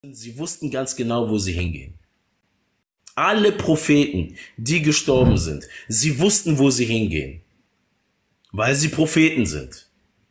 Sie wussten ganz genau, wo sie hingehen. Alle Propheten, die gestorben sind, sie wussten, wo sie hingehen, weil sie Propheten sind.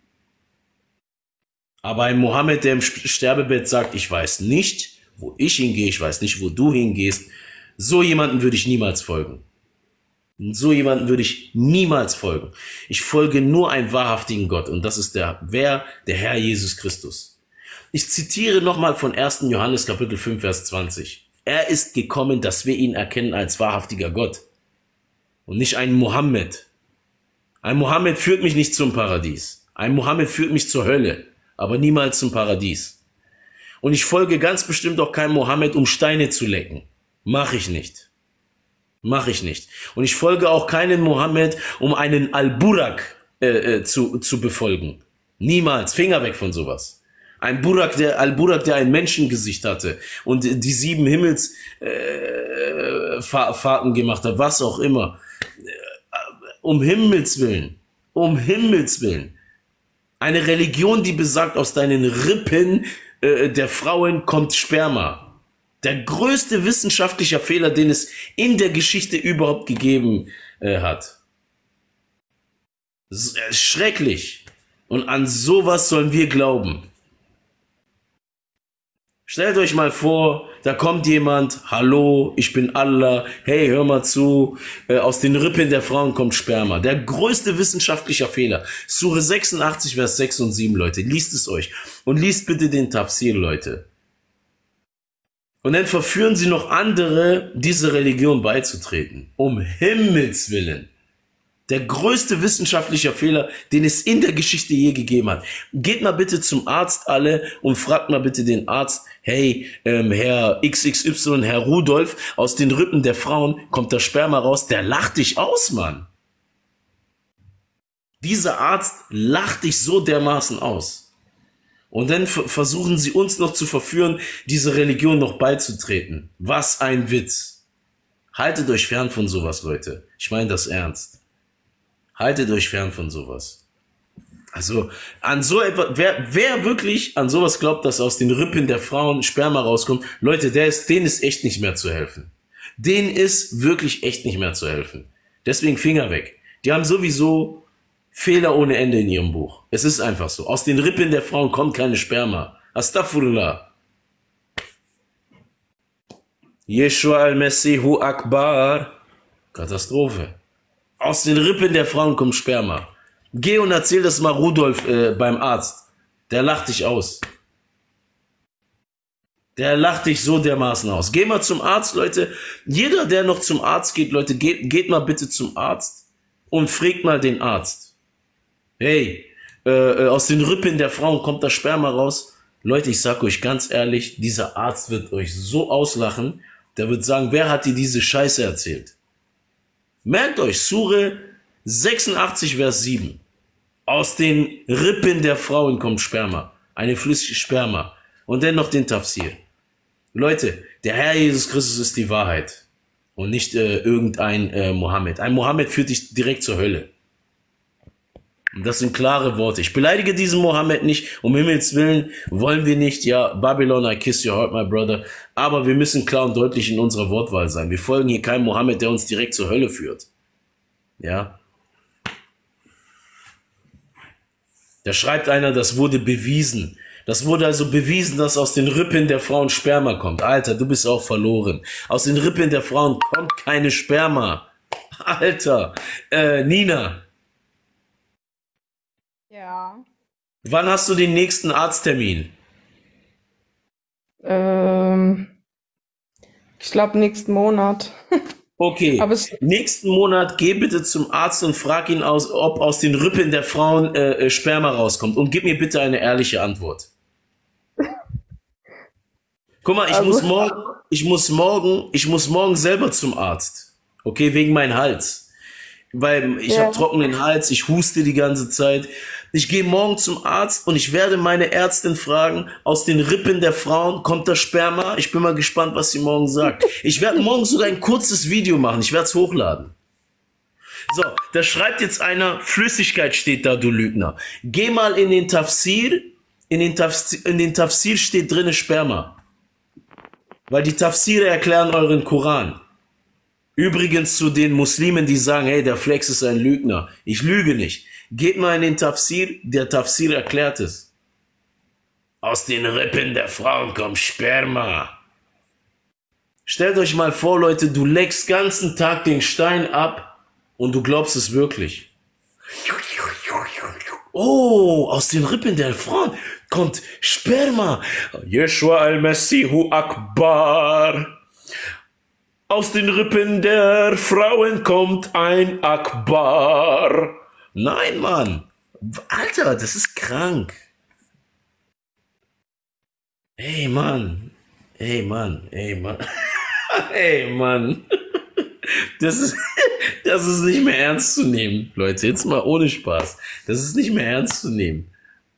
Aber ein Mohammed, der im Sterbebett sagt, ich weiß nicht, wo ich hingehe, ich weiß nicht, wo du hingehst, so jemanden würde ich niemals folgen. So jemanden würde ich niemals folgen. Ich folge nur einem wahrhaftigen Gott und das ist der Herr Jesus Christus. Ich zitiere nochmal von 1. Johannes Kapitel 5, Vers 20. Er ist gekommen, dass wir ihn erkennen als wahrhaftiger Gott und nicht ein Mohammed. Ein Mohammed führt mich nicht zum Paradies. Ein Mohammed führt mich zur Hölle, aber niemals zum Paradies. Und ich folge ganz bestimmt auch keinem Mohammed, um Steine zu lecken. Mache ich nicht. Mache ich nicht. Und ich folge auch keinen Mohammed, um einen Al-Burak zu befolgen. Niemals. Finger weg von sowas. Al-Burak, der ein Menschengesicht hatte und die 7 Himmelsfahrten gemacht hat, was auch immer. Um Himmels Willen. Um Himmels Willen. Eine Religion, die besagt, aus deinen Rippen der Frauen kommt Sperma. Der größte wissenschaftliche Fehler, den es in der Geschichte überhaupt gegeben hat. Schrecklich. Und an sowas sollen wir glauben. Stellt euch mal vor, da kommt jemand, hallo, ich bin Allah, hey, hör mal zu, aus den Rippen der Frauen kommt Sperma. Der größte wissenschaftliche Fehler. Sure 86, Vers 6 und 7, Leute, liest es euch. Und liest bitte den Tafsir, Leute. Und dann verführen sie noch andere, diese Religion beizutreten. Um Himmels Willen. Der größte wissenschaftliche Fehler, den es in der Geschichte je gegeben hat. Geht mal bitte zum Arzt alle und fragt mal bitte den Arzt, hey, Herr XXY, Herr Rudolf, aus den Rippen der Frauen kommt das Sperma raus. Der lacht dich aus, Mann. Dieser Arzt lacht dich so dermaßen aus. Und dann versuchen sie uns noch zu verführen, diese Religion noch beizutreten. Was ein Witz. Haltet euch fern von sowas, Leute. Ich meine das ernst. Haltet euch fern von sowas. Also, an so etwas, wer wirklich an sowas glaubt, dass aus den Rippen der Frauen Sperma rauskommt, Leute, denen ist echt nicht mehr zu helfen. Denen ist wirklich echt nicht mehr zu helfen. Deswegen Finger weg. Die haben sowieso Fehler ohne Ende in ihrem Buch. Es ist einfach so. Aus den Rippen der Frauen kommt keine Sperma. Astaghfirullah. Yeshua al-Messihu Akbar. Katastrophe. Aus den Rippen der Frauen kommt Sperma. Geh und erzähl das mal Rudolf beim Arzt. Der lacht dich aus. Der lacht dich so dermaßen aus. Geh mal zum Arzt, Leute. Jeder, der noch zum Arzt geht, Leute, geht mal bitte zum Arzt und fragt mal den Arzt. Hey, aus den Rippen der Frauen kommt das Sperma raus. Leute, ich sag euch ganz ehrlich, dieser Arzt wird euch so auslachen, der wird sagen, wer hat dir diese Scheiße erzählt? Merkt euch, Sure 86, Vers 7. Aus den Rippen der Frauen kommt Sperma. Eine flüssige Sperma. Und dann noch den Tafsir. Leute, der Herr Jesus Christus ist die Wahrheit. Und nicht irgendein Mohammed. Ein Mohammed führt dich direkt zur Hölle. Und das sind klare Worte. Ich beleidige diesen Mohammed nicht. Um Himmels Willen wollen wir nicht. Ja, Babylon, I kiss your heart, my brother. Aber wir müssen klar und deutlich in unserer Wortwahl sein. Wir folgen hier keinem Mohammed, der uns direkt zur Hölle führt. Ja. Da schreibt einer, das wurde bewiesen. Das wurde also bewiesen, dass aus den Rippen der Frauen Sperma kommt. Alter, du bist auch verloren. Aus den Rippen der Frauen kommt keine Sperma. Alter, Nina. Ja. Wann hast du den nächsten Arzttermin? Ich glaube nächsten Monat. Okay, Aber nächsten Monat geh bitte zum Arzt und frag ihn aus, ob aus den Rippen der Frauen Sperma rauskommt. Und gib mir bitte eine ehrliche Antwort. Guck mal, ich muss morgen selber zum Arzt. Okay, wegen meinem Hals. Weil ich habe trockenen Hals, ich huste die ganze Zeit. Ich gehe morgen zum Arzt und ich werde meine Ärztin fragen, aus den Rippen der Frauen kommt das Sperma? Ich bin mal gespannt, was sie morgen sagt. Ich werde morgen sogar ein kurzes Video machen, ich werde es hochladen. So, da schreibt jetzt einer, Flüssigkeit steht da, du Lügner. Geh mal in den Tafsir, in den Tafsir steht drinne Sperma. Weil die Tafsire erklären euren Koran. Übrigens zu den Muslimen, die sagen, hey, der Flex ist ein Lügner. Ich lüge nicht. Geht mal in den Tafsir, der Tafsir erklärt es. Aus den Rippen der Frauen kommt Sperma. Stellt euch mal vor, Leute, du leckst ganzen Tag den Stein ab und du glaubst es wirklich. Oh, aus den Rippen der Frauen kommt Sperma. Yeshua al-Messihu Akbar. Aus den Rippen der Frauen kommt ein Akbar. Nein, Mann. Alter, das ist krank. Ey, Mann. Ey, Mann. Ey, Mann. Ey, Mann. Das ist nicht mehr ernst zu nehmen, Leute. Jetzt mal ohne Spaß. Das ist nicht mehr ernst zu nehmen.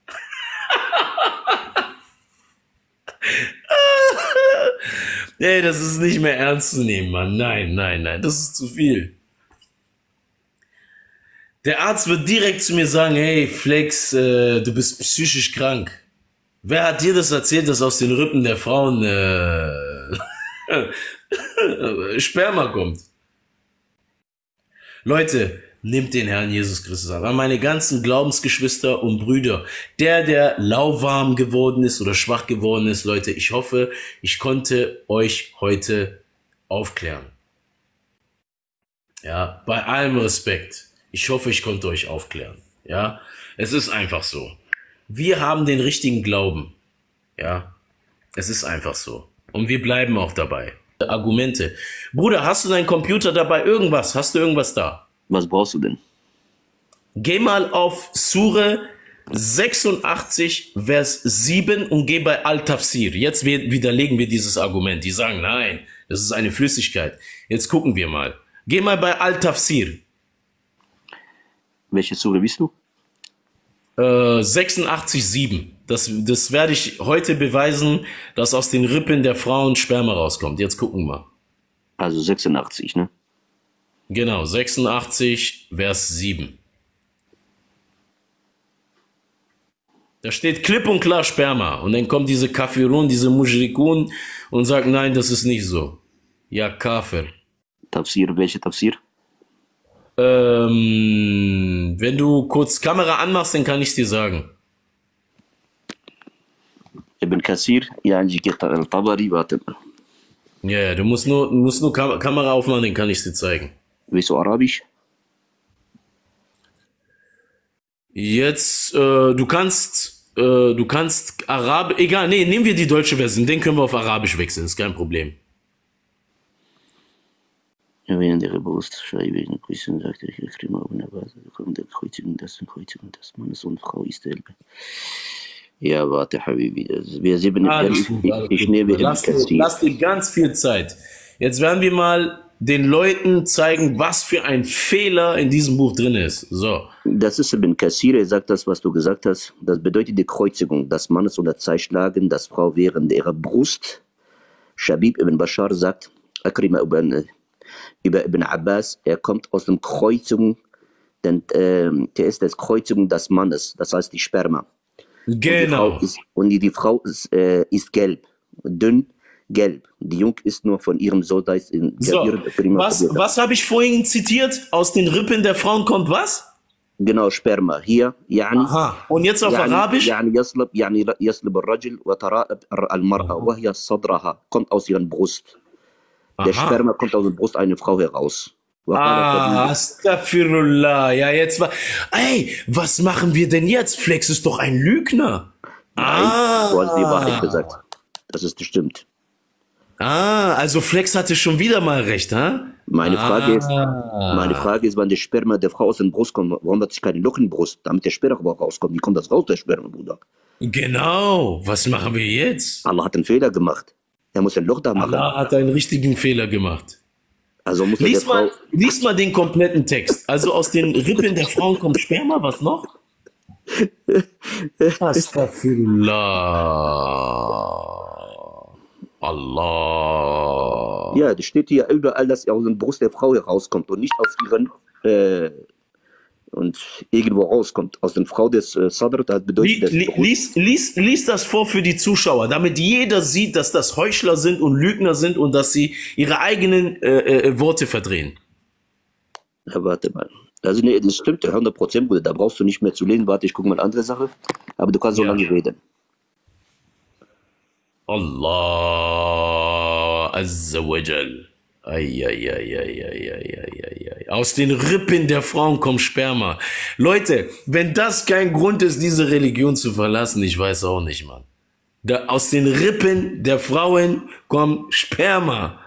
Ey, das ist nicht mehr ernst zu nehmen, Mann. Nein, nein, nein. Das ist zu viel. Der Arzt wird direkt zu mir sagen, hey, Flex, du bist psychisch krank. Wer hat dir das erzählt, dass aus den Rippen der Frauen Sperma kommt? Leute, nehmt den Herrn Jesus Christus an. An meine ganzen Glaubensgeschwister und Brüder. Der lauwarm geworden ist oder schwach geworden ist, Leute, ich hoffe, ich konnte euch heute aufklären. Ja, bei allem Respekt. Ich hoffe, ich konnte euch aufklären. Ja, es ist einfach so. Wir haben den richtigen Glauben. Ja, es ist einfach so. Und wir bleiben auch dabei. Argumente. Bruder, hast du deinen Computer dabei? Irgendwas? Hast du irgendwas da? Was brauchst du denn? Geh mal auf Sure 86, Vers 7 und geh bei Al-Tafsir. Jetzt widerlegen wir dieses Argument. Die sagen, nein, das ist eine Flüssigkeit. Jetzt gucken wir mal. Geh mal bei Al-Tafsir. Welche Sure bist du? 86,7. Das werde ich heute beweisen, dass aus den Rippen der Frauen Sperma rauskommt. Jetzt gucken wir mal. Also 86, ne? Genau, 86, Vers 7. Da steht klipp und klar Sperma. Und dann kommt diese Kafirun, diese Mushrikun und sagt, nein, das ist nicht so. Ja, Kafir. Tafsir, welche Tafsir? Wenn du kurz Kamera anmachst, dann kann ich es dir sagen. Ibn Kathir, ja, Al-Tabari, warte mal. Ja, du musst nur Kamera aufmachen, dann kann ich es dir zeigen. Weißt du Arabisch? Jetzt, du kannst Arabisch, egal, nee, nehmen wir die deutsche Version, den können wir auf Arabisch wechseln, ist kein Problem. Während ihrer Brustscheibe in Grüßen sagte ich, Krima auf einer Basis, der Kreuzigung, das Mannes und Frau ist derbe. Ja, warte, Habibi, wir sehen, ich nehme lass dir ganz viel Zeit. Jetzt werden wir mal den Leuten zeigen, was für ein Fehler in diesem Buch drin ist. So. Das ist Ibn Kathir, er sagt das, was du gesagt hast. Das bedeutet die Kreuzigung des Mannes oder Zerschlagen, das Frau während ihrer Brust. Shabib ibn Bashar sagt, Akrima über Ibn Abbas, er kommt aus dem Kreuzigung, denn der ist das Kreuzigung des Mannes, das heißt die Sperma. Genau. Und die Frau ist gelb, dünn, gelb. Die Jung ist nur von ihrem Sohn. So, was habe ich vorhin zitiert? Aus den Rippen der Frauen kommt was? Genau, Sperma. Hier, yani. Aha. Und jetzt auf Arabisch? Yani yaslib al-rajul wa tara'ab al-mar'a wa hiya sadraha. Kommt aus ihren Brust. Der Sperma kommt aus der Brust einer Frau heraus. Astaghfirullah. Ja, jetzt war. Ey, was machen wir denn jetzt? Flex ist doch ein Lügner. Nein, du hast die Wahrheit gesagt. Das ist bestimmt. Also Flex hatte schon wieder mal recht, ha? Meine Frage ist, wann der Sperma der Frau aus der Brust kommt, warum hat sich keine Loch in der Brust, damit der Sperma rauskommt? Wie kommt das raus, der Sperma, Bruder? Genau. Was machen wir jetzt? Allah hat einen Fehler gemacht. Er muss ein Loch da machen. Allah hat einen richtigen Fehler gemacht. Also muss lies mal den kompletten Text. Also aus den Rippen der Frauen kommt Sperma, was noch? Astaghfirullah. Allah. Ja, das steht hier überall, dass er aus der Brust der Frau herauskommt und nicht aus ihren und irgendwo rauskommt. Aus der Frau des Sadr, das bedeutet das Lies das vor für die Zuschauer, damit jeder sieht, dass das Heuchler sind und Lügner sind und dass sie ihre eigenen Worte verdrehen. Ja, warte mal. Also nee, das stimmt, 100%, Bruder. Da brauchst du nicht mehr zu lesen. Warte, ich gucke mal eine andere Sache. Aber du kannst so lange reden. Allah Azza wa Jal. Aus den Rippen der Frauen kommt Sperma. Leute, wenn das kein Grund ist, diese Religion zu verlassen, ich weiß auch nicht, Mann. Aus den Rippen der Frauen kommt Sperma.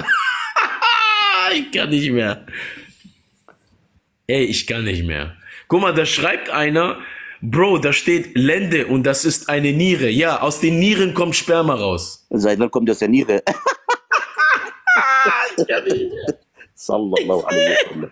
Ich kann nicht mehr. Ey, ich kann nicht mehr. Guck mal, da schreibt einer, Bro, da steht Lende und das ist eine Niere. Ja, aus den Nieren kommt Sperma raus. Seit wann kommt das der Niere? Ich kann nicht mehr. Sallallahu alaihi wasallam.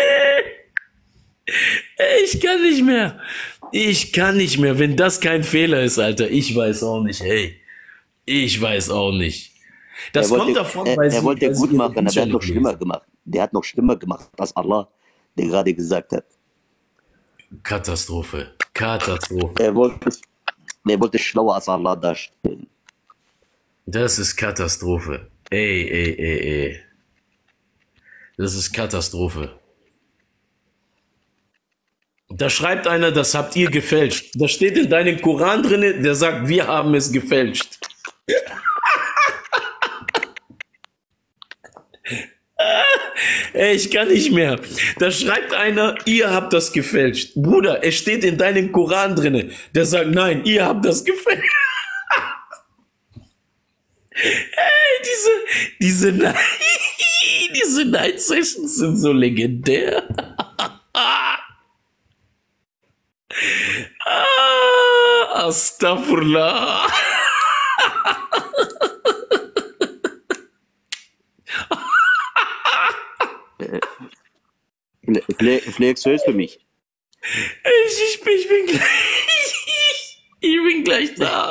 Ich kann nicht mehr. Ich kann nicht mehr. Wenn das kein Fehler ist, Alter, ich weiß auch nicht. Hey, ich weiß auch nicht. Das kommt davon, weil er wollte gut machen, aber er hat noch schlimmer gemacht. Der hat noch schlimmer gemacht, als Allah, der gerade gesagt hat. Katastrophe. Katastrophe. Er wollte schlauer als Allah darstellen. Das ist Katastrophe. Ey. Das ist Katastrophe. Da schreibt einer, das habt ihr gefälscht. Da steht in deinem Koran drin, der sagt, wir haben es gefälscht. Ey, ich kann nicht mehr. Da schreibt einer, ihr habt das gefälscht. Bruder, es steht in deinem Koran drin, der sagt, nein, ihr habt das gefälscht. Ey, diese Night Sessions sind so legendär. Astaghfirullah. Flex, hörst du mich? Ich bin gleich da.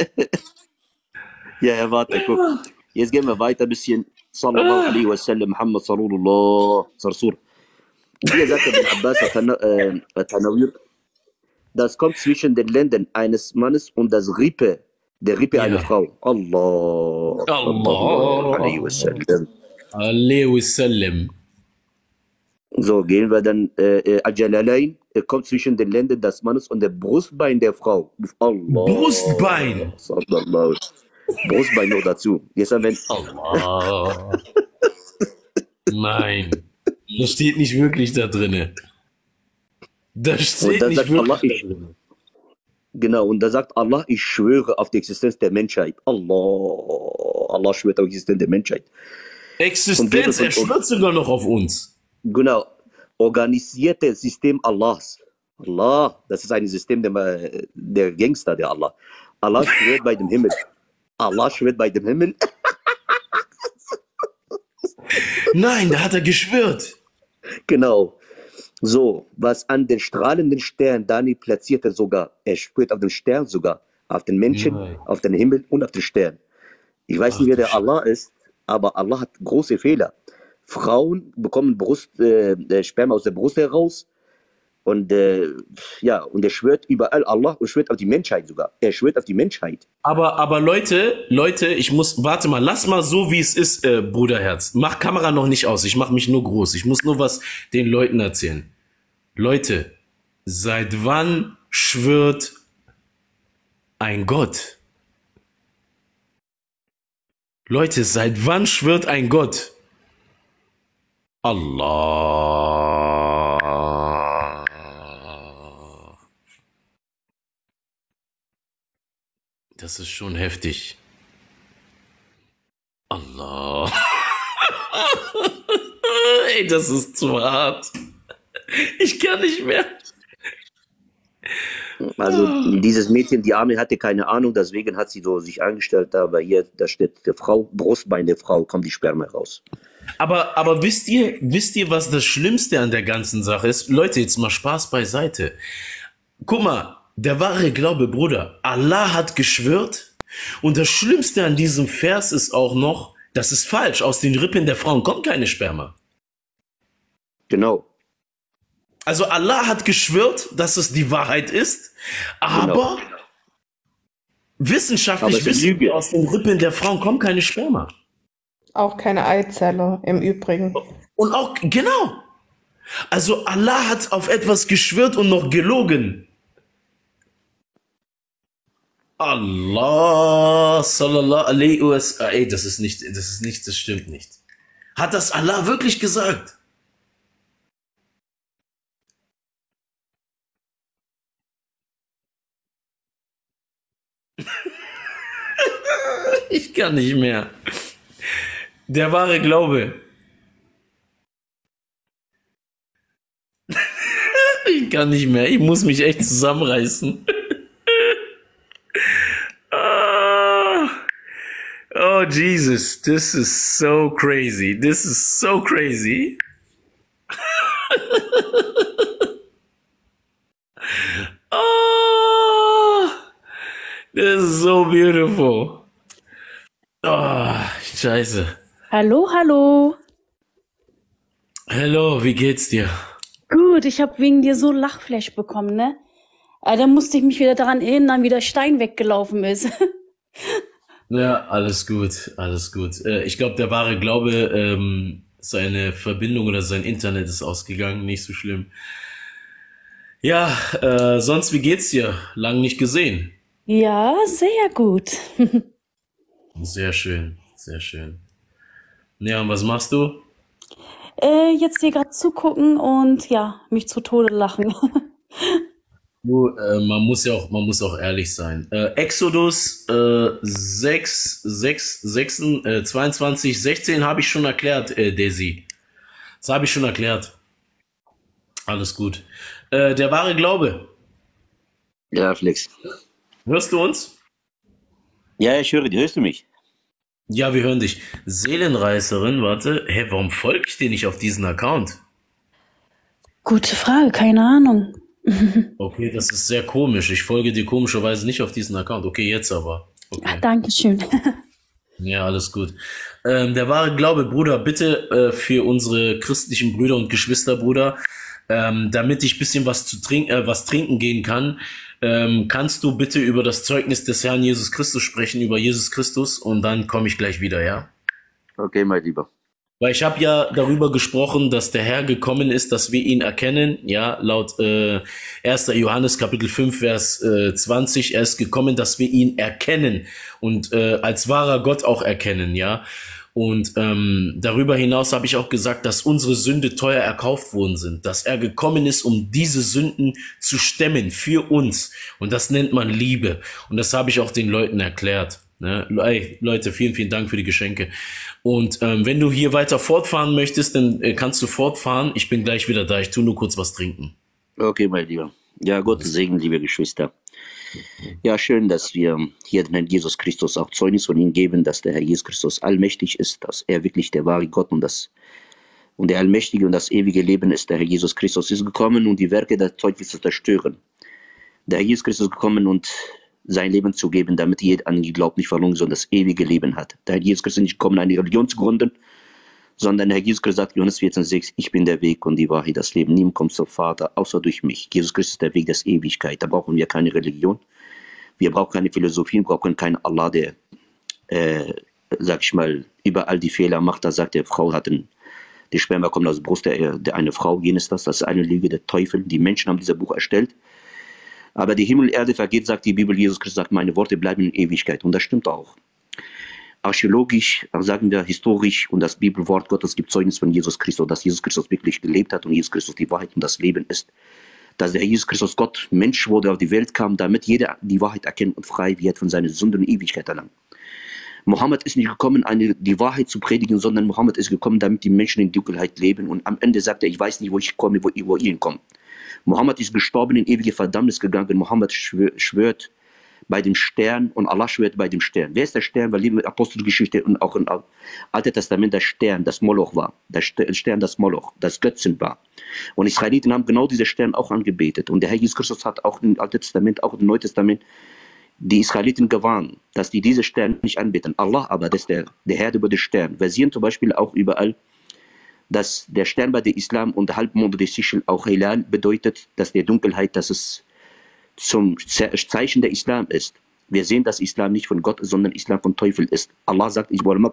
Ja, warte, guck. Jetzt gehen wir weiter ein bisschen. Sallallahu alaihi wasallam, Muhammad sallallahu Sarsur. Hier sagt Ibn Abbas, Tanawir, das kommt zwischen den Lenden eines Mannes und der Rippe einer Frau. Allah alaihi wasallam. Alaihi wasallam. So, gehen wir dann, Al-Jalalain, kommt zwischen den Lenden des Mannes und der Brustbein der Frau. Allah. Brustbein? Sallallahu. Brustbein noch dazu. Jetzt haben wir Allah. Nein. Das steht nicht wirklich da drinne. Das steht nicht wirklich da drinne. Genau, und da sagt Allah, ich schwöre auf die Existenz der Menschheit. Allah schwört auf die Existenz der Menschheit. Existenz, er schwört sogar noch auf uns. Genau, organisierte System Allahs. Allah, das ist ein System der Gangster, der Allah. Allah schwört bei dem Himmel. Allah schwört bei dem Himmel. Nein, da hat er geschwört. Genau. So, was an den strahlenden Stern Dani platzierte sogar. Er schwört auf den Stern sogar. Auf den Menschen, Nein. Auf den Himmel und auf den Stern. Ich weiß nicht, wer der Allah ist, aber Allah hat große Fehler. Frauen bekommen Sperma aus der Brust heraus. Und und er schwört überall Allah und schwört auf die Menschheit sogar. Er schwört auf die Menschheit. Aber Leute, warte mal, lass mal so, wie es ist, Bruderherz. Mach Kamera noch nicht aus, ich mach mich nur groß. Ich muss nur was den Leuten erzählen. Leute, seit wann schwört ein Gott? Leute, seit wann schwört ein Gott? Allah. Das ist schon heftig. Allah. Ey, das ist zu hart. Ich kann nicht mehr. Also dieses Mädchen, die Arme, hatte keine Ahnung, deswegen hat sie so sich angestellt, aber hier, da steht der Frau, Brustbein der Frau, kommt die Sperma raus. Aber wisst ihr, was das Schlimmste an der ganzen Sache ist? Leute, jetzt mal Spaß beiseite. Guck mal, der wahre Glaube, Bruder, Allah hat geschwört und das Schlimmste an diesem Vers ist auch noch, das ist falsch, aus den Rippen der Frauen kommt keine Sperma. Genau. Also Allah hat geschwört, dass es die Wahrheit ist, aber Genau. wissenschaftlich Aber es ist wissen wir, Lüge. aus den Rippen der Frauen kommt keine Sperma. Auch keine Eizelle im Übrigen. Und auch, genau. Also Allah hat auf etwas geschwört und noch gelogen. Allah, sallallahu alaihi wasallam. Ey, das stimmt nicht. Hat das Allah wirklich gesagt? Ich kann nicht mehr. Der wahre Glaube. Ich kann nicht mehr. Ich muss mich echt zusammenreißen. Ah. Oh, Jesus. This is so crazy. This is so crazy. Oh, this is so beautiful. Oh, Scheiße. Hallo, hallo. Hallo, wie geht's dir? Gut, ich habe wegen dir so Lachflash bekommen, ne? Da musste ich mich wieder daran erinnern, wie der Stein weggelaufen ist. Ja, alles gut, alles gut. Ich glaube, der wahre Glaube, seine Verbindung oder sein Internet ist ausgegangen, nicht so schlimm. Ja, sonst, wie geht's dir? Lang nicht gesehen. Ja, sehr gut. Sehr schön, sehr schön. Ja, und was machst du? Jetzt hier gerade zugucken und ja, mich zu Tode lachen. Du, man muss auch ehrlich sein. Exodus 22, 16 habe ich schon erklärt, Desi. Das habe ich schon erklärt. Alles gut. Der wahre Glaube. Ja, Flex. Hörst du uns? Ja, ich höre dich. Hörst du mich? Ja, wir hören dich. Seelenreißerin, warte. Hä, warum folge ich dir nicht auf diesen Account? Gute Frage, keine Ahnung. Okay, das ist sehr komisch. Ich folge dir komischerweise nicht auf diesen Account. Okay, jetzt aber. Okay. Dankeschön. Ja, alles gut. Der wahre Glaube, Bruder, bitte für unsere christlichen Brüder und Geschwister, Bruder, damit ich ein bisschen was trinken gehen kann, kannst du bitte über das Zeugnis des Herrn Jesus Christus sprechen, über Jesus Christus, und dann komme ich gleich wieder, ja? Okay, mein Lieber. Weil ich habe ja darüber gesprochen, dass der Herr gekommen ist, dass wir ihn erkennen, ja, laut 1. Johannes Kapitel 5, Vers 20, er ist gekommen, dass wir ihn erkennen und als wahrer Gott auch erkennen, ja. Und darüber hinaus habe ich auch gesagt, dass unsere Sünde teuer erkauft worden sind, dass er gekommen ist, um diese Sünden zu stemmen für uns. Und das nennt man Liebe. Und das habe ich auch den Leuten erklärt. Ne? Ey, Leute, vielen, vielen Dank für die Geschenke. Und wenn du hier weiter fortfahren möchtest, dann kannst du fortfahren. Ich bin gleich wieder da. Ich tue nur kurz was trinken. Okay, mein Lieber. Ja, Gottes Segen, liebe Geschwister. Ja, schön, dass wir hier den Herrn Jesus Christus auch Zeugnis von ihm geben, dass der Herr Jesus Christus allmächtig ist, dass er wirklich der wahre Gott und der allmächtige und das ewige Leben ist. Der Herr Jesus Christus ist gekommen, um die Werke der Teufel zu zerstören. Der Herr Jesus Christus ist gekommen, und sein Leben zu geben, damit jeder an ihn glaubt, nicht verloren, sondern das ewige Leben hat. Der Herr Jesus Christus ist nicht gekommen, eine Religion zu gründen, sondern der Herr Jesus Christus sagt, Johannes 14,6, ich bin der Weg und die Wahrheit, das Leben. Niemand kommt zum Vater, außer durch mich. Jesus Christus ist der Weg der Ewigkeit. Da brauchen wir keine Religion. Wir brauchen keine Philosophie, wir brauchen keinen Allah, der, sag ich mal, überall die Fehler macht. Da sagt der Frau die Sperma kommt aus der Brust der eine Frau, jenes das ist eine Lüge der Teufel. Die Menschen haben dieses Buch erstellt. Aber die Himmel und Erde vergeht, sagt die Bibel. Jesus Christus sagt, meine Worte bleiben in Ewigkeit. Und das stimmt auch. Archäologisch, sagen wir historisch, und das Bibelwort Gottes gibt Zeugnis von Jesus Christus, dass Jesus Christus wirklich gelebt hat und Jesus Christus die Wahrheit und das Leben ist. Dass der Jesus Christus Gott Mensch wurde, auf die Welt kam, damit jeder die Wahrheit erkennt und frei wird von seinen Sünden und Ewigkeit erlangt. Mohammed ist nicht gekommen, die Wahrheit zu predigen, sondern Mohammed ist gekommen, damit die Menschen in Dunkelheit leben. Und am Ende sagt er, ich weiß nicht, wo ich komme, wo ihr hinkommt. Mohammed ist gestorben, in ewige Verdammnis gegangen. Mohammed schwört bei dem Stern und Allah schwört bei dem Stern. Wer ist der Stern? Weil in der Apostelgeschichte und auch im Alten Testament der Stern, das Moloch war. Der Stern, das Moloch, das Götzen war. Und Israeliten haben genau diesen Stern auch angebetet. Und der Herr Jesus Christus hat auch im Alten Testament, auch im Neuen Testament, die Israeliten gewarnt, dass die diese Sterne nicht anbeten. Allah aber, das ist der Herr über den Stern. Wir sehen zum Beispiel auch überall, dass der Stern bei der Islam und der Halbmond der Sichel auch Hilal bedeutet, dass der Dunkelheit, dass es zum Zeichen der Islam ist. Wir sehen, dass Islam nicht von Gott ist, sondern Islam von Teufel ist. Allah sagt,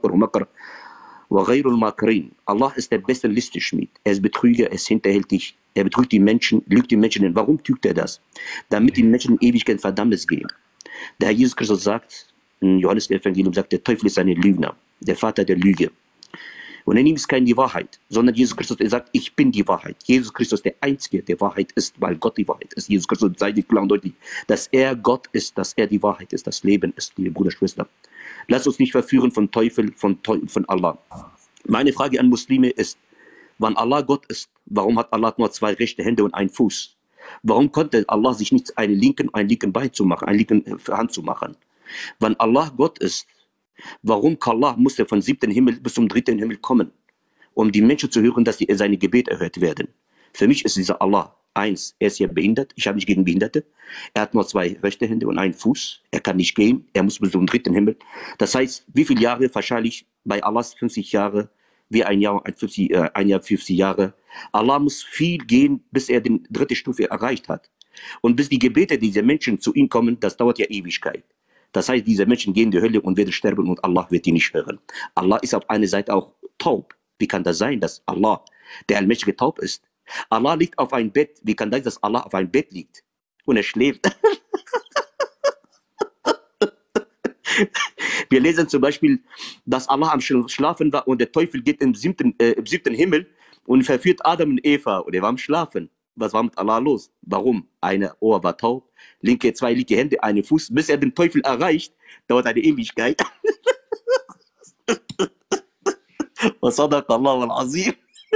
Allah ist der beste Listenschmied. Er ist Betrüger, er ist hinterhältig, er betrügt die Menschen, lügt die Menschen hin. Warum tut er das? Damit die Menschen in Ewigkeit Verdammnis gehen. Der Herr Jesus Christus sagt, in Johannes Evangelium sagt, der Teufel ist ein Lügner, der Vater der Lüge. Und er nimmt keine die Wahrheit, sondern Jesus Christus, er sagt, ich bin die Wahrheit. Jesus Christus der Einzige, der Wahrheit ist, weil Gott die Wahrheit ist. Jesus Christus sagt klar und deutlich, dass er Gott ist, dass er die Wahrheit ist, das Leben ist, liebe Bruder, Schwester. Lasst uns nicht verführen von Teufel, von Allah. Meine Frage an Muslime ist, wann Allah Gott ist, warum hat Allah nur 2 rechte Hände und einen Fuß? Warum konnte Allah sich nicht einen linken Bein zu machen, eine linke Hand zu machen? Wenn Allah Gott ist, warum Allah musste von 7. Himmel bis zum 3. Himmel kommen, um die Menschen zu hören, dass seine Gebete erhört werden? Für mich ist dieser Allah eins, er ist ja behindert, ich habe nicht gegen Behinderte. Er hat nur 2 rechte Hände und einen Fuß, er kann nicht gehen, er muss bis zum 3. Himmel. Das heißt, wie viele Jahre? Wahrscheinlich bei Allahs 50 Jahre, wie ein Jahr 50 Jahre. Allah muss viel gehen, bis er die 3. Stufe erreicht hat. Und bis die Gebete dieser Menschen zu ihm kommen, das dauert ja Ewigkeit. Das heißt, diese Menschen gehen in die Hölle und werden sterben und Allah wird die nicht hören. Allah ist auf einer Seite auch taub. Wie kann das sein, dass Allah, der Allmächtige, taub ist? Allah liegt auf einem Bett. Wie kann das sein, dass Allah auf einem Bett liegt und er schläft? Wir lesen zum Beispiel, dass Allah am Schlafen war und der Teufel geht im 7. Himmel und verführt Adam und Eva und er war am Schlafen. Was war mit Allah los? Warum? Eine Ohr war taub, 2 linke Hände, einen Fuß. Bis er den Teufel erreicht, dauert eine Ewigkeit. Was sagt Allah al-Azim?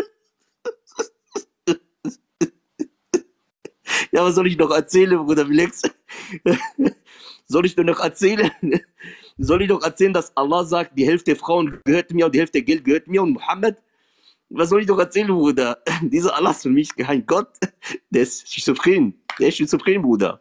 Ja, was soll ich noch erzählen, Bruder Felix? Soll ich noch erzählen? Soll ich noch erzählen, dass Allah sagt, die Hälfte der Frauen gehört mir und die Hälfte der Geld gehört mir und Mohammed? Was soll ich noch erzählen, Bruder? Dieser Allah ist für mich kein Gott. Der ist schizophren. Der ist schizophren, Bruder.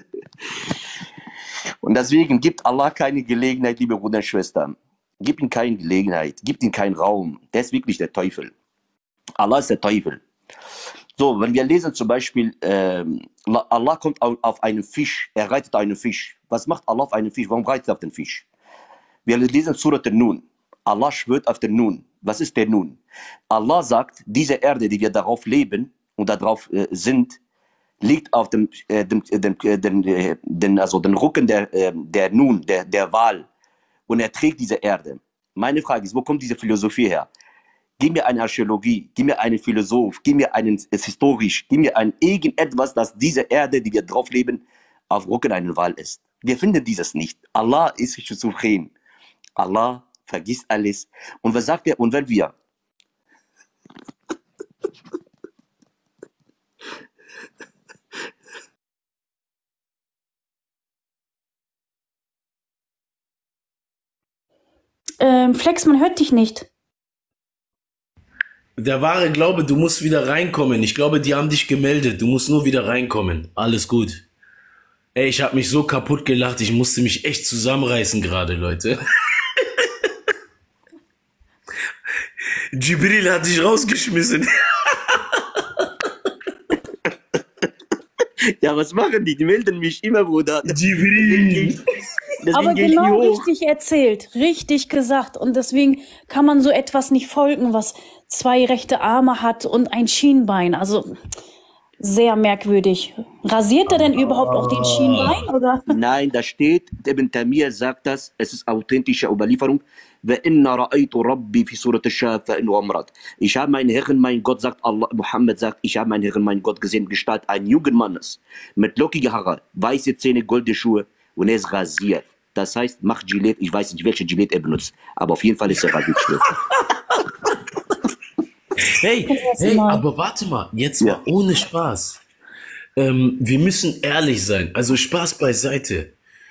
Und deswegen gibt Allah keine Gelegenheit, liebe Brüder und Schwestern. Gib ihm keine Gelegenheit. Gib ihm keinen Raum. Der ist wirklich der Teufel. Allah ist der Teufel. So, wenn wir lesen zum Beispiel, Allah kommt auf einen Fisch. Er reitet einen Fisch. Was macht Allah auf einen Fisch? Warum reitet er auf den Fisch? Wir lesen Surat An-Nun. Allah schwört auf den Nun. Was ist der Nun? Allah sagt, diese Erde, die wir darauf leben und darauf sind, liegt auf den Rücken der Nun, der Wal. Und er trägt diese Erde. Meine Frage ist, wo kommt diese Philosophie her? Gib mir eine Archäologie, gib mir einen Philosoph, gib mir einen historisch, gib mir irgendetwas, dass diese Erde, die wir drauf leben, auf Rücken einen Wal ist. Wir finden dieses nicht. Allah ist schizophren. Allah vergisst alles. Und was sagt er? Und wenn wir Flex, man hört dich nicht. Der wahre Glaube, du musst wieder reinkommen. Ich glaube, die haben dich gemeldet. Du musst nur wieder reinkommen. Alles gut. Ey, ich habe mich so kaputt gelacht. Ich musste mich echt zusammenreißen gerade, Leute. Jibril hat dich rausgeschmissen. Ja, was machen die? Die melden mich immer, Bruder. Jibril. Aber genau richtig erzählt, richtig gesagt. Und deswegen kann man so etwas nicht folgen, was 2 rechte Arme hat und ein Schienbein. Also sehr merkwürdig. Rasiert er denn überhaupt auch den Schienbein? Oder? Nein, da steht, Ibn Taymiyyah sagt das, es ist authentische Überlieferung. Ich habe meinen Herrn, mein Gott, sagt Allah, Muhammad sagt, ich habe meinen Herrn, mein Gott gesehen, Gestalt eines jungen Mannes mit lockigen Haare, weiße Zähne, goldene Schuhe und er ist rasiert. Das heißt, macht Gillette, ich weiß nicht, welche Gillette er benutzt, aber auf jeden Fall ist er rasiert. Hey, aber warte mal, jetzt mal ohne Spaß. Wir müssen ehrlich sein, also Spaß beiseite.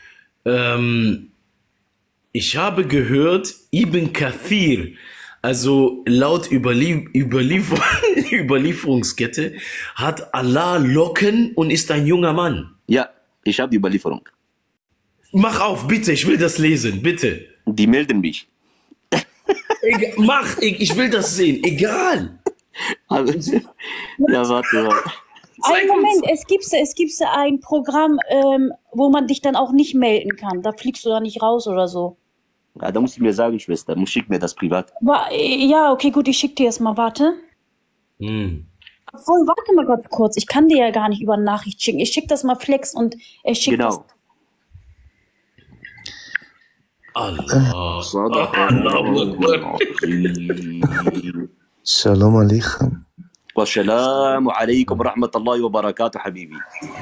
Ich habe gehört, Ibn Kathir, also laut Überlieferungskette, hat Allah Locken und ist ein junger Mann. Ja, ich habe die Überlieferung. Mach auf, bitte, ich will das lesen, bitte. Die melden mich. Mach, ich will das sehen. Egal. Also, ja, warte mal. Einen Moment, es gibt ein Programm, wo man dich dann auch nicht melden kann. Da fliegst du da nicht raus oder so. Ja, da musst du mir sagen, Schwester. Schick mir das privat. Ja, okay, gut, ich schick dir das mal, warte. Obwohl, warte mal ganz kurz. Ich kann dir ja gar nicht über eine Nachricht schicken. Ich schicke das mal Flex und er schickt das. Genau. Allah. Shalom Aleichem. Wassalamu alaikum rahmatullahi wa barakatuh, Habibi.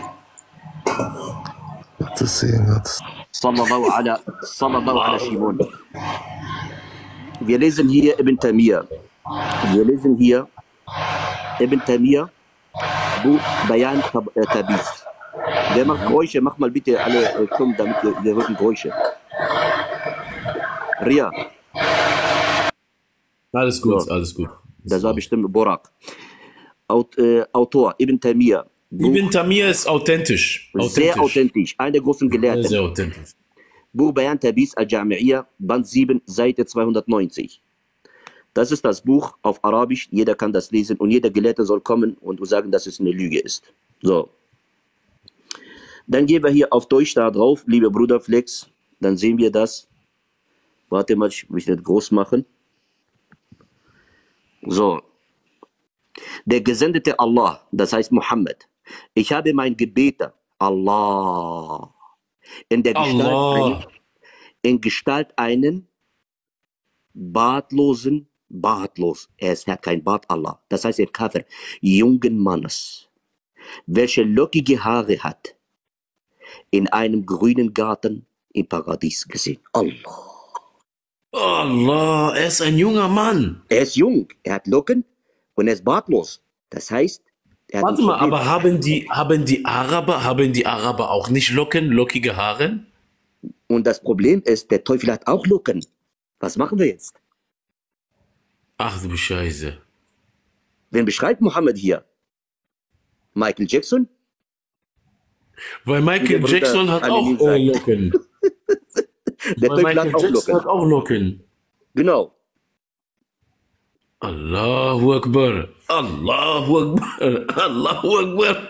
Gott sehen, Gott. Sallallahu ala Shimon. Wir lesen hier Ibn Taymiyyah. Ibn Taymiyyah, Buch Bayan Tabis. Wer macht Geräusche? Mach mal bitte alle stumm, damit wir hören Geräusche. Ria. Alles gut, So. alles gut. Das war bestimmt Borak. Autor Ibn Taymiyyah. Ibn Taymiyyah ist authentisch. Sehr authentisch. Einer der großen Gelehrten. Sehr authentisch. Buch Bayan Tabis al-Jami'iyah, Band 7, Seite 290. Das ist das Buch auf Arabisch. Jeder kann das lesen und jeder Gelehrte soll kommen und sagen, dass es eine Lüge ist. So. Dann gehen wir hier auf Deutsch da drauf, lieber Bruder Flex. Dann sehen wir das. Warte mal, ich will das groß machen. So. Der gesendete Allah, das heißt Mohammed. Ich habe mein Gebet, Allah, in Gestalt einen bartlosen, er ist ja kein Bart, Allah, das heißt ein Kafir, jungen Mannes, welcher lockige Haare hat, in einem grünen Garten im Paradies gesehen. Allah. Allah, er ist ein junger Mann. Er ist jung, er hat Locken und er ist bartlos. Das heißt, er hat Warte mal, aber haben die Araber auch nicht lockige Haare? Und das Problem ist, der Teufel hat auch Locken. Was machen wir jetzt? Ach du Scheiße. Wen beschreibt Mohammed hier? Michael Jackson? Weil Michael Jackson hat auch Locken. Der Teufel hat auch Locken. Hat auch Locken. Genau. Allahu Akbar. Allahu Akbar. Allahu Akbar.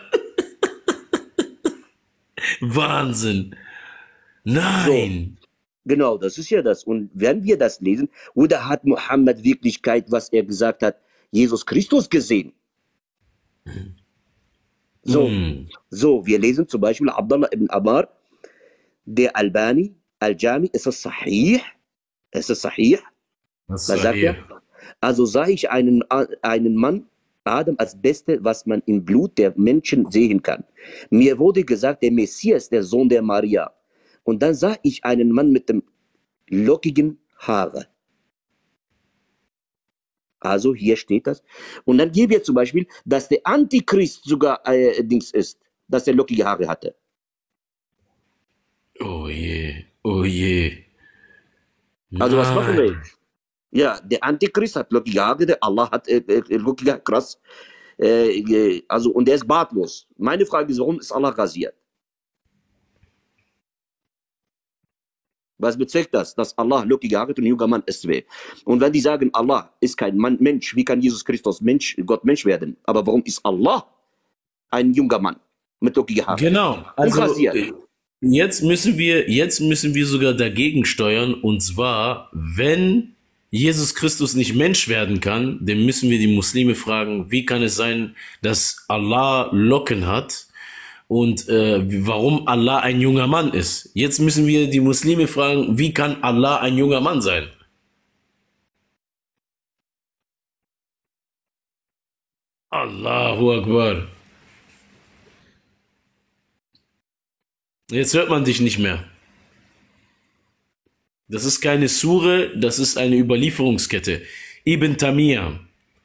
Wahnsinn. Nein. So, genau, das ist ja das. Und werden wir das lesen? Oder hat Mohammed Wirklichkeit, was er gesagt hat, Jesus Christus gesehen? So, wir lesen zum Beispiel Abdullah ibn Ammar, der Albani, Al-Jami, ist es sahih? Ist es sahih? Was sagt er? Also sah ich einen Mann, Adam, als Beste, was man im Blut der Menschen sehen kann. Mir wurde gesagt, der Messias, der Sohn der Maria. Und dann sah ich einen Mann mit dem lockigen Haare. Also hier steht das. Und dann geben wir zum Beispiel, dass der Antichrist sogar Dings ist, dass er lockige Haare hatte. Oh je, oh je. Also was machen wir jetzt? Ja, der Antichrist hat lockige Haare, der Allah hat lockige Haare, krass. Also, und der ist bartlos. Meine Frage ist, warum ist Allah rasiert? Was bezweckt das? Dass Allah lockige Haare und ein junger Mann ist. Und wenn die sagen, Allah ist kein Mensch, wie kann Jesus Christus Gott Mensch werden? Aber warum ist Allah ein junger Mann mit lockigen Haaren? Genau. Also, jetzt müssen wir sogar dagegen steuern. Und zwar, wenn Jesus Christus nicht Mensch werden kann, dann müssen wir die Muslime fragen, wie kann es sein, dass Allah Locken hat und warum Allah ein junger Mann ist. Jetzt müssen wir die Muslime fragen, wie kann Allah ein junger Mann sein? Allahu Akbar. Jetzt hört man dich nicht mehr. Das ist keine Sure, das ist eine Überlieferungskette. Ibn Taymiyyah.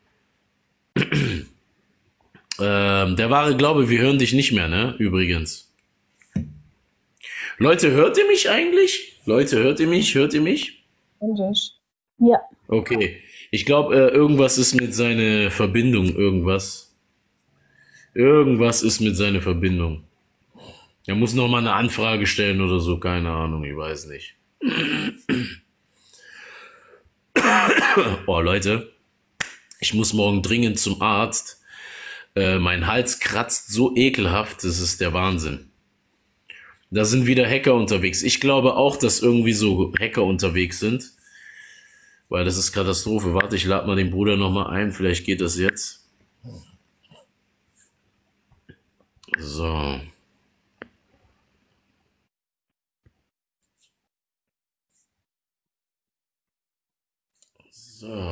Der wahre Glaube, wir hören dich nicht mehr, ne? Übrigens. Leute, hört ihr mich eigentlich? Leute, hört ihr mich? Hört ihr mich? Ja. Okay. Ich glaube, irgendwas ist mit seiner Verbindung. Irgendwas ist mit seiner Verbindung. Er muss noch mal eine Anfrage stellen oder so. Keine Ahnung, ich weiß nicht. Oh, Leute, ich muss morgen dringend zum Arzt. Mein Hals kratzt so ekelhaft, das ist der Wahnsinn. Da sind wieder Hacker unterwegs. Ich glaube auch, dass irgendwie so Hacker unterwegs sind. Weil das ist Katastrophe. Warte, ich lade mal den Bruder nochmal ein. Vielleicht geht das jetzt. So. So.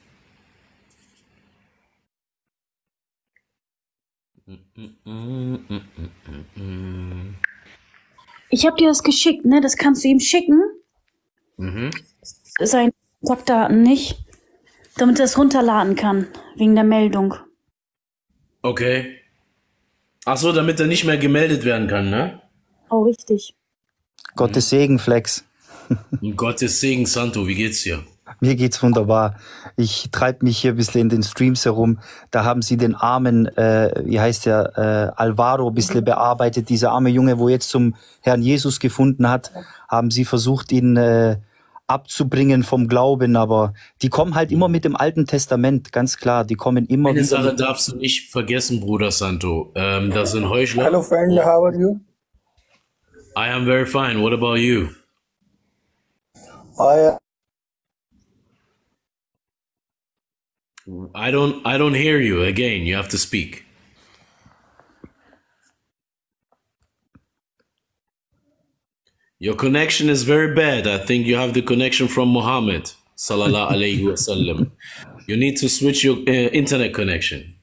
Ich habe dir das geschickt, ne? Das kannst du ihm schicken. Mhm. Seine Kontaktdaten nicht, damit er es runterladen kann, wegen der Meldung. Okay. Ach so, damit er nicht mehr gemeldet werden kann, ne? Oh, richtig. Gottes Segen, Flex. Gottes Segen, Santo, wie geht's dir? Mir geht's wunderbar. Ich treibe mich hier ein bisschen in den Streams herum. Da haben sie den armen, wie heißt der, Alvaro ein bisschen bearbeitet. Dieser arme Junge, wo jetzt zum Herrn Jesus gefunden hat, haben sie versucht, ihn abzubringen vom Glauben. Aber die kommen halt immer mit dem Alten Testament, ganz klar. Die kommen immer Eine wieder. Sache darfst du nicht vergessen, Bruder Santo. Das sind Heuchler. Hello, friend. How are you? I am very fine. What about you? I don't hear you. Again, you have to speak. Your connection is very bad. I think you have the connection from Muhammad sallallahu alayhi wasallam. You need to switch your internet connection.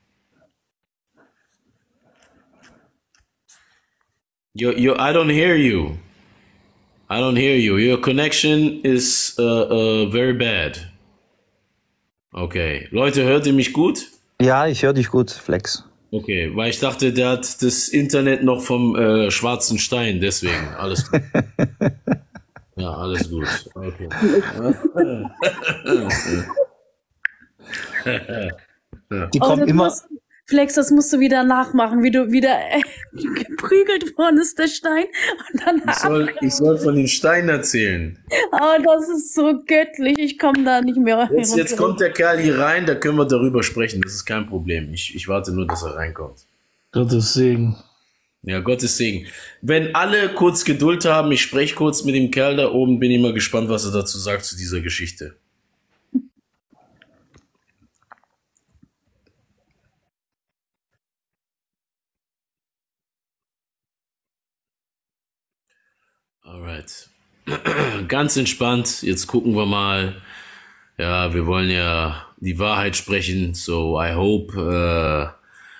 I don't hear you. I don't hear you. Your connection is very bad. Okay. Leute, hört ihr mich gut? Ja, ich höre dich gut, Flex. Okay, weil ich dachte, der hat das Internet noch vom schwarzen Stein, deswegen. Alles gut. Ja, alles gut. Okay. Die kommen immer. Flex, das musst du wieder nachmachen, wie du wieder geprügelt worden ist, der Stein. Und dann ich soll von den Steinen erzählen. Oh, das ist so göttlich. Ich komme da nicht mehr Jetzt kommt der Kerl hier rein, da können wir darüber sprechen. Das ist kein Problem. Ich warte nur, dass er reinkommt. Gottes Segen. Ja, Gottes Segen. Wenn alle kurz Geduld haben, ich spreche kurz mit dem Kerl da oben, bin ich mal gespannt, was er dazu sagt zu dieser Geschichte. Alright. Ganz entspannt. Jetzt gucken wir mal. Ja, wir wollen ja die Wahrheit sprechen. So I hope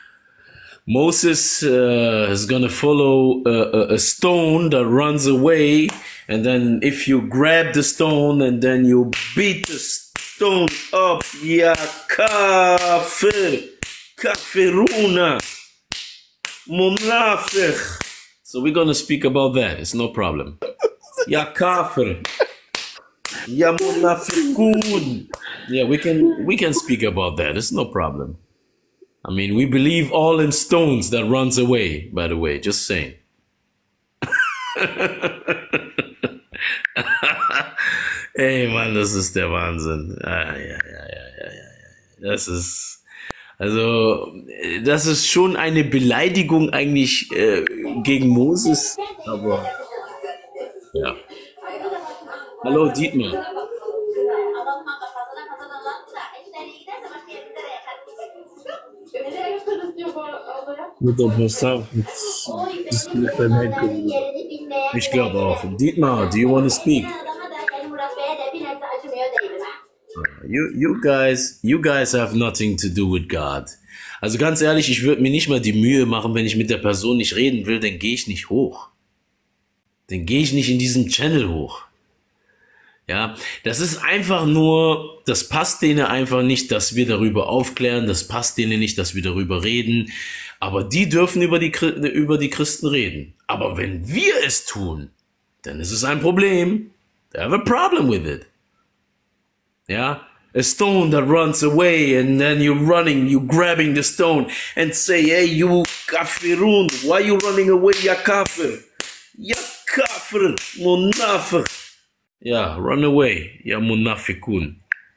Moses is gonna follow a stone that runs away, and then if you grab the stone and then you beat the stone up, ya kafir, kafiruna, munafiq. So we're gonna speak about that. It's no problem. Ya kafir, ya munafiqun. Yeah, we can speak about that. It's no problem. I mean, we believe all in stones that runs away, by the way, just saying. Ey, Mann, das ist der Wahnsinn. Ja. Das ist schon eine Beleidigung eigentlich gegen Moses, aber ja. Hallo, Dietmar. Ich glaube auch. Dietmar, do you want to speak? You guys have nothing to do with God. Also ganz ehrlich, ich würde mir nicht mal die Mühe machen, wenn ich mit der Person nicht reden will, dann gehe ich nicht hoch. Dann gehe ich nicht in diesem Channel hoch. Ja, das ist einfach nur, das passt denen einfach nicht, dass wir darüber aufklären, das passt denen nicht, dass wir darüber reden, aber die dürfen über die Christen reden. Aber wenn wir es tun, dann ist es ein Problem. They have a problem with it. Ja, a stone that runs away and then you're running, you're grabbing the stone and say, hey, you kafirun, why you running away, ya kafir? Ya kafir, munafiq. Ja, run away, ya munafiqun.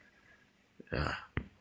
Ja.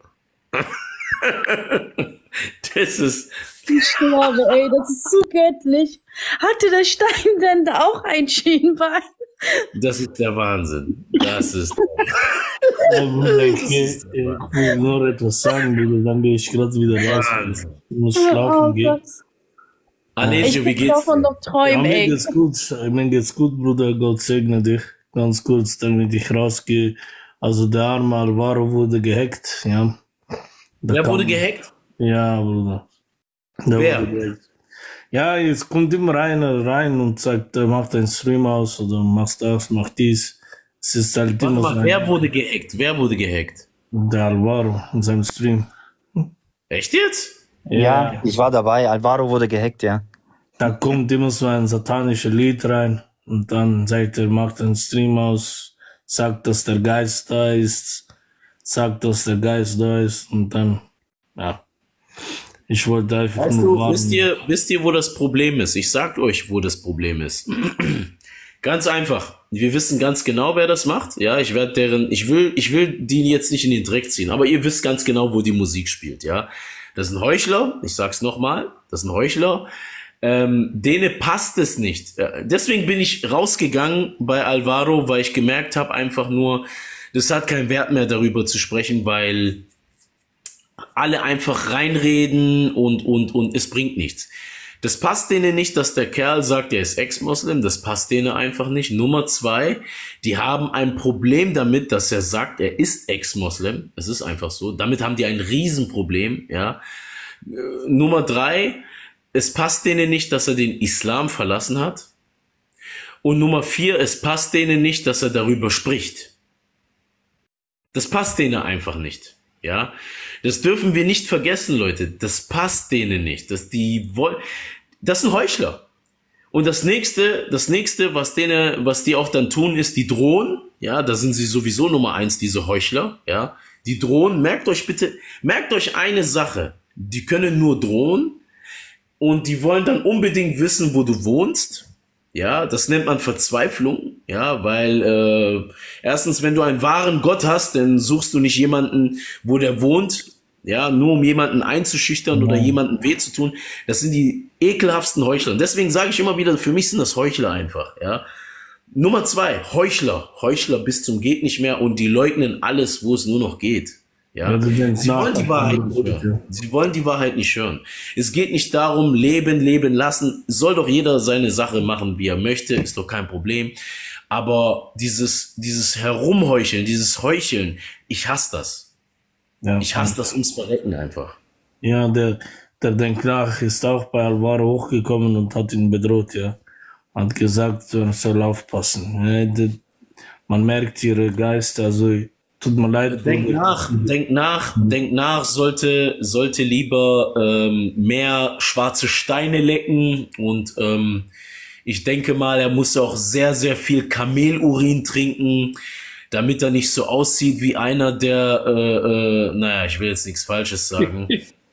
Das ist... Ich schwöre, ey, das ist so göttlich. Hatte der Stein denn da auch ein Schienbein? Das ist der Wahnsinn. Das ist... Ja, Bruder, ich muss nur etwas sagen, Bruder, dann gehe ich gerade wieder raus. Wahnsinn. Ich muss schlafen Oh gehen. Gott. Anesio, Ich wie bin geht's davon dir? noch träumen, Mir ey. geht's gut, mir geht's gut, Bruder, Gott segne dich. Ganz kurz, damit ich rausgehe. Also der arme Alvaro wurde gehackt, ja. Da Wer kam- wurde gehackt? Ja, Bruder. Der Wer? wurde gehackt. Ja, jetzt kommt immer einer rein und sagt, mach deinen Stream aus oder machst das, mach dies. Es ist halt Warte immer mal, so. wer wurde gehackt? Wer wurde gehackt? Der Alvaro in seinem Stream. Echt jetzt? Ja, ich war dabei. Alvaro wurde gehackt, ja. Da kommt immer so ein satanisches Lied rein und dann sagt er, macht einen Stream aus, sagt, dass der Geist da ist, sagt, dass der Geist da ist und dann, ja. Ich wollte einfach Weißt nur du, warten. wisst ihr, wo das Problem ist? Ich sag euch, wo das Problem ist. Ganz einfach. Wir wissen ganz genau, wer das macht. Ja, ich will die jetzt nicht in den Dreck ziehen, aber ihr wisst ganz genau, wo die Musik spielt, ja. Das ist ein Heuchler, ich sag's nochmal, das ist ein Heuchler. Denen passt es nicht. Deswegen bin ich rausgegangen bei Alvaro, weil ich gemerkt habe, einfach nur, das hat keinen Wert mehr darüber zu sprechen, weil alle einfach reinreden und es bringt nichts. Das passt denen nicht, dass der Kerl sagt, er ist Ex-Moslem, das passt denen einfach nicht. Nummer 2, die haben ein Problem damit, dass er sagt, er ist Ex-Moslem. Es ist einfach so. Damit haben die ein Riesenproblem, ja. Nummer 3, es passt denen nicht, dass er den Islam verlassen hat. Und Nummer 4, es passt denen nicht, dass er darüber spricht. Das passt denen einfach nicht, ja. Das dürfen wir nicht vergessen, Leute. Das passt denen nicht. Das sind Heuchler. Und das nächste, was die auch dann tun, ist, die drohen. Ja, da sind sie sowieso Nummer 1, diese Heuchler. Ja, die drohen. Merkt euch eine Sache. Die können nur drohen. Und die wollen dann unbedingt wissen, wo du wohnst. Ja, das nennt man Verzweiflung. Ja, weil erstens, wenn du einen wahren Gott hast, dann suchst du nicht jemanden, wo der wohnt. Ja, nur um jemanden einzuschüchtern oder jemanden weh zu tun. Das sind die ekelhaftsten Heuchler. Und deswegen sage ich immer wieder, für mich sind das Heuchler einfach. Ja. Nummer 2, Heuchler. Heuchler bis zum geht nicht mehr und die leugnen alles, wo es nur noch geht. Ja. Sie wollen die Wahrheit nicht hören. Sie wollen die Wahrheit nicht hören. Es geht nicht darum, leben lassen. Soll doch jeder seine Sache machen, wie er möchte. Ist doch kein Problem. Aber dieses Herumheucheln, dieses Heucheln, ich hasse das. Ja. Ich hasse das ums Verrecken einfach. Ja, der Denknach ist auch bei Alvaro hochgekommen und hat ihn bedroht, ja. Hat gesagt, er soll aufpassen. Ja, man merkt ihre Geister, also tut mir leid. Denk nach, sollte lieber mehr schwarze Steine lecken und ich denke mal, er muss auch sehr, sehr viel Kamelurin trinken, damit er nicht so aussieht wie einer, der, naja, ich will jetzt nichts Falsches sagen.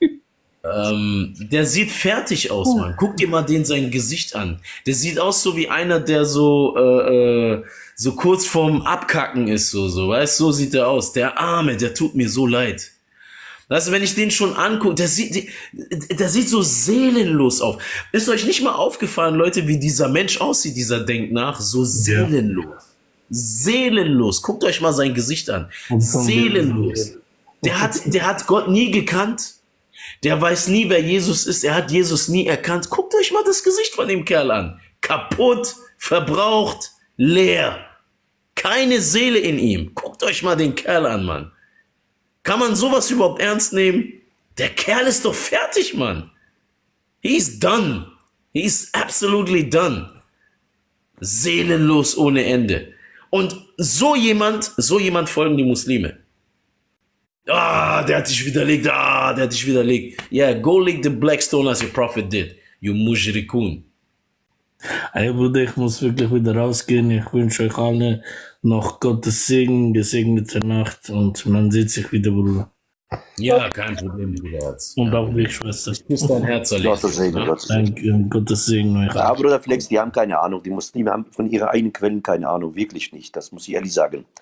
Der sieht fertig aus, Mann. Guck dir mal sein Gesicht an. Der sieht aus so wie einer, der so kurz vorm Abkacken ist, so, weißt, so sieht er aus. Der Arme, der tut mir so leid. Weißt du, wenn ich den schon angucke, der sieht so seelenlos auf. Ist euch nicht mal aufgefallen, Leute, wie dieser Mensch aussieht, dieser Denkt nach? So seelenlos. Ja. Seelenlos. Guckt euch mal sein Gesicht an. Seelenlos. Der hat Gott nie gekannt. Der weiß nie, wer Jesus ist. Er hat Jesus nie erkannt. Guckt euch mal das Gesicht von dem Kerl an. Kaputt, verbraucht, leer. Keine Seele in ihm. Guckt euch mal den Kerl an, Mann. Kann man sowas überhaupt ernst nehmen? Der Kerl ist doch fertig, Mann. He's done. He's absolutely done. Seelenlos ohne Ende. Und so jemand folgen die Muslime. Der hat dich widerlegt. Yeah, go lick the black stone as your prophet did. You mushrikun. Hey Bruder, ich muss wirklich wieder rausgehen. Ich wünsche euch allen noch Gottes Segen, gesegnete Nacht und man sieht sich wieder, Bruder. Ja, kein Problem, Bruderherz. Und auch dich, Schwester. Küss dein Herz, Gottes Segen, Gottes Segen. Danke, Gottes Segen euch. Ja, Bruder Flex, die haben keine Ahnung. Die Muslime haben von ihren eigenen Quellen keine Ahnung. Wirklich nicht. Das muss ich ehrlich sagen.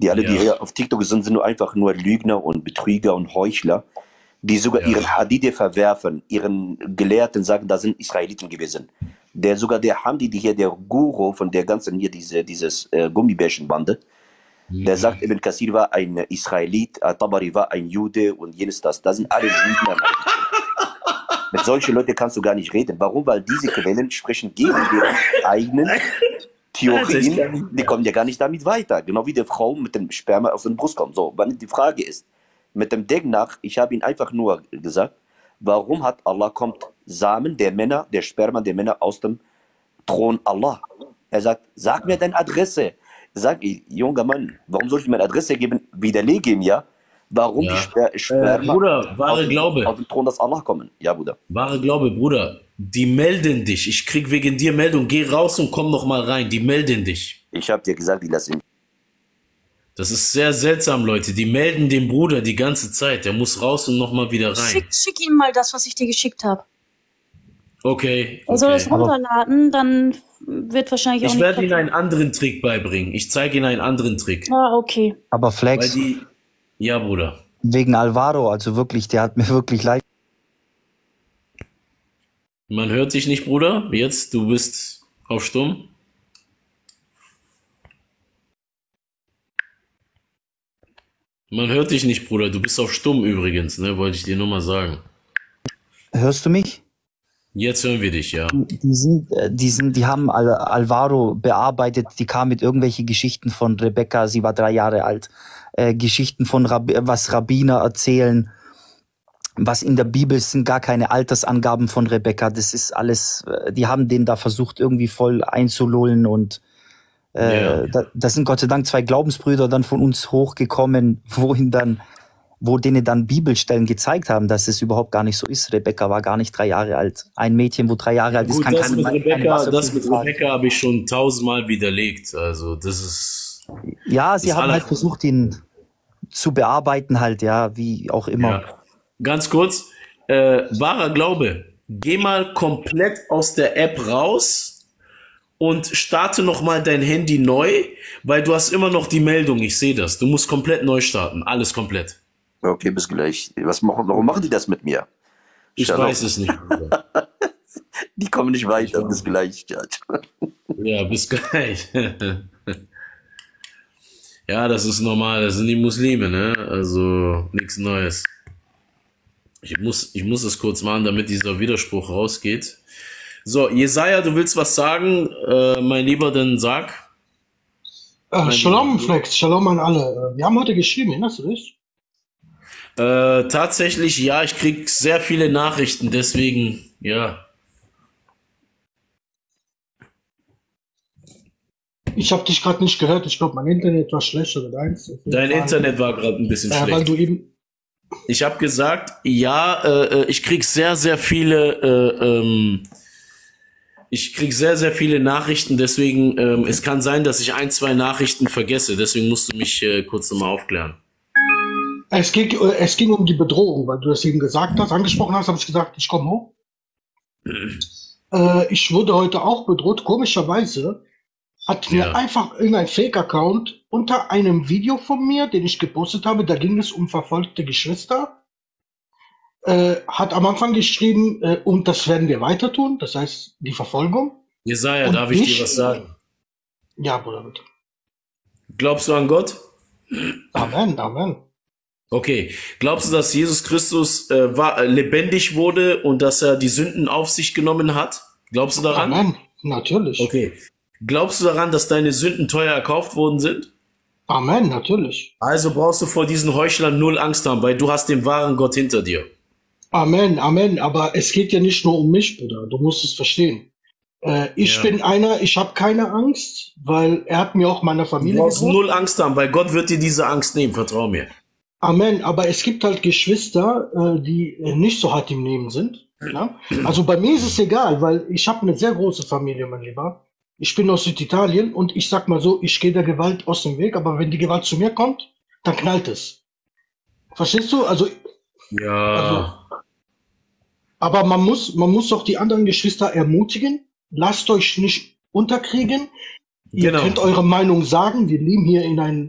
Die alle, die Ja. hier auf TikTok sind, sind nur einfach nur Lügner und Betrüger und Heuchler, die sogar Ja. ihren Hadith verwerfen, ihren Gelehrten sagen, da sind Israeliten gewesen. Der Hamdi, der Guru von der ganzen hier, dieses Gummibärchenbande, der sagt, Ibn Kathir war ein Israelit, Tabari war ein Jude und jenes das. Das sind alle Lügner. Mit solchen Leuten kannst du gar nicht reden. Warum? Weil diese Quellen sprechen gegen ihre eigenen Theorien. Die kommen ja gar nicht damit weiter. Genau wie die Frau mit dem Sperma auf den Brust kommt. So, wann die Frage ist, mit dem Demnach, ich habe ihn einfach nur gesagt, warum hat Allah kommt Samen der Männer, der Sperma der Männer aus dem Thron Allah? Er sagt, sag mir deine Adresse. Sag ich, junger Mann, warum soll ich meine Adresse geben? Widerlege ihm ja, warum Ja. die Sperma Bruder, wahre Glaube. aus dem Thron des Allah kommen. Ja, Bruder. Wahre Glaube, Bruder. Die melden dich. Ich krieg wegen dir Meldung. Geh raus und komm noch mal rein. Die melden dich. Ich habe dir gesagt, die lassen. Das ist sehr seltsam, Leute. Die melden den Bruder die ganze Zeit. Der muss raus und noch mal wieder rein. Schick ihm mal das, was ich dir geschickt habe. Okay. Er soll es okay. runterladen, dann wird wahrscheinlich auch Ich nicht werde Ihnen passieren. einen anderen Trick beibringen. Ich zeige Ihnen einen anderen Trick. Ah, okay. Aber Weil Flex, die. Ja, Bruder. wegen Alvaro, also wirklich, der hat mir wirklich leid. Man hört dich nicht, Bruder. Jetzt, du bist auf Stumm. Man hört dich nicht, Bruder. Du bist auf Stumm übrigens, ne? Wollte ich dir nur mal sagen. Hörst du mich? Jetzt hören wir dich, ja. Die haben Alvaro bearbeitet, die kam mit irgendwelchen Geschichten von Rebecca, sie war 3 Jahre alt, Geschichten von was Rabbiner erzählen, was in der Bibel sind gar keine Altersangaben von Rebecca, das ist alles, die haben den da versucht irgendwie voll einzulullen und Ja. da sind Gott sei Dank 2 Glaubensbrüder dann von uns hochgekommen, wo denen dann Bibelstellen gezeigt haben, dass es überhaupt gar nicht so ist. Rebecca war gar nicht 3 Jahre alt. Ein Mädchen, wo 3 Jahre alt ist, Gut, kann das keine mit Rebecca, das mit tragen. Rebecca habe ich schon 1000-mal widerlegt. Also, das ist. Ja, sie Das haben aller- halt versucht, ihn zu bearbeiten halt, ja, wie auch immer. Ja. Ganz kurz, wahrer Glaube. Geh mal komplett aus der App raus und starte nochmal dein Handy neu, weil du hast immer noch die Meldung. Ich sehe das. Du musst komplett neu starten. Alles komplett. Okay, bis gleich. Warum machen die das mit mir? Ich Shalom. weiß es nicht, Bruder. Die kommen nicht weiter, bis gleich. Ja, bis gleich. Ja, das ist normal. Das sind die Muslime, ne? Also nichts Neues. Ich muss es kurz machen, damit dieser Widerspruch rausgeht. So, Jesaja, du willst was sagen, mein Lieber, dann sag. Shalom, Flex, Shalom an alle. Wir haben heute geschrieben, erinnerst du dich? Tatsächlich, ja, ich krieg sehr viele Nachrichten, deswegen, ja. Ich habe dich gerade nicht gehört. Ich glaube, mein Internet war schlecht oder deins. Auf jeden Dein Fall. Internet war gerade ein bisschen Weil schlecht. du eben. Ich habe gesagt, ja, ich krieg sehr, sehr viele, ich krieg sehr, sehr viele Nachrichten, deswegen, es kann sein, dass ich 1, 2 Nachrichten vergesse, deswegen musst du mich kurz nochmal aufklären. Es ging um die Bedrohung, weil du das eben gesagt hast, angesprochen hast, habe ich gesagt, ich komme hoch. Ich wurde heute auch bedroht. Komischerweise hat mir Ja. einfach irgendein Fake-Account unter einem Video von mir, den ich gepostet habe, da ging es um verfolgte Geschwister, hat am Anfang geschrieben, und das werden wir weiter tun, das heißt die Verfolgung. Jesaja, Und darf ich nicht- dir was sagen? Ja, Bruder, bitte. Glaubst du an Gott? Amen, Amen. Okay. Glaubst du, dass Jesus Christus lebendig wurde und dass er die Sünden auf sich genommen hat? Glaubst du daran? Amen, natürlich. Okay. Glaubst du daran, dass deine Sünden teuer erkauft worden sind? Amen, natürlich. Also brauchst du vor diesen Heuchlern null Angst haben, weil du hast den wahren Gott hinter dir. Amen, Amen. Aber es geht ja nicht nur um mich, Bruder. Du musst es verstehen. Ich Ja. bin einer, ich habe keine Angst, weil er hat mir auch meiner Du Familie brauchst gewohnt. null Angst haben, weil Gott wird dir diese Angst nehmen, vertrau mir. Amen. Aber es gibt halt Geschwister, die nicht so hart im Nehmen sind. Ja? Also bei mir ist es egal, weil ich habe eine sehr große Familie, mein Lieber. Ich bin aus Süditalien und ich sag mal so, ich gehe der Gewalt aus dem Weg, aber wenn die Gewalt zu mir kommt, dann knallt es. Verstehst du? Also Ja. aber man muss doch die anderen Geschwister ermutigen. Lasst euch nicht unterkriegen. Ihr Genau. könnt eure Meinung sagen. Wir leben hier in einem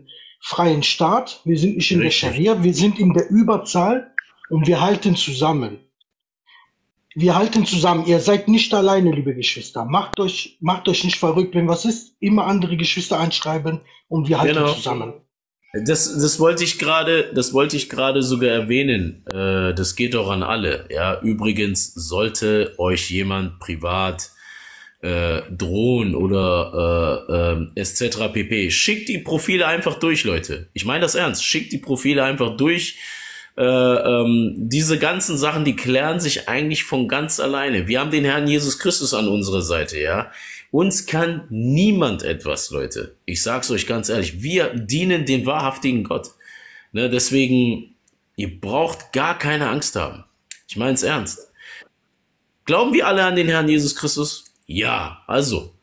freien Staat, wir sind nicht in der Richtig. Scharia, wir sind in der Überzahl und wir halten zusammen. Wir halten zusammen. Ihr seid nicht alleine, liebe Geschwister. Macht euch nicht verrückt, wenn was ist. Immer andere Geschwister einschreiben und wir halten Genau. zusammen. Das wollte ich gerade sogar erwähnen. Das geht doch an alle. Ja, übrigens sollte euch jemand privat drohen oder etc. pp. Schickt die Profile einfach durch, Leute. Ich meine das ernst. Schickt die Profile einfach durch. Diese ganzen Sachen, die klären sich eigentlich von ganz alleine. Wir haben den Herrn Jesus Christus an unserer Seite, ja. Uns kann niemand etwas, Leute. Ich sag's euch ganz ehrlich. Wir dienen den wahrhaftigen Gott. Ne, deswegen, ihr braucht gar keine Angst haben. Ich meine es ernst. Glauben wir alle an den Herrn Jesus Christus? Ja. Also,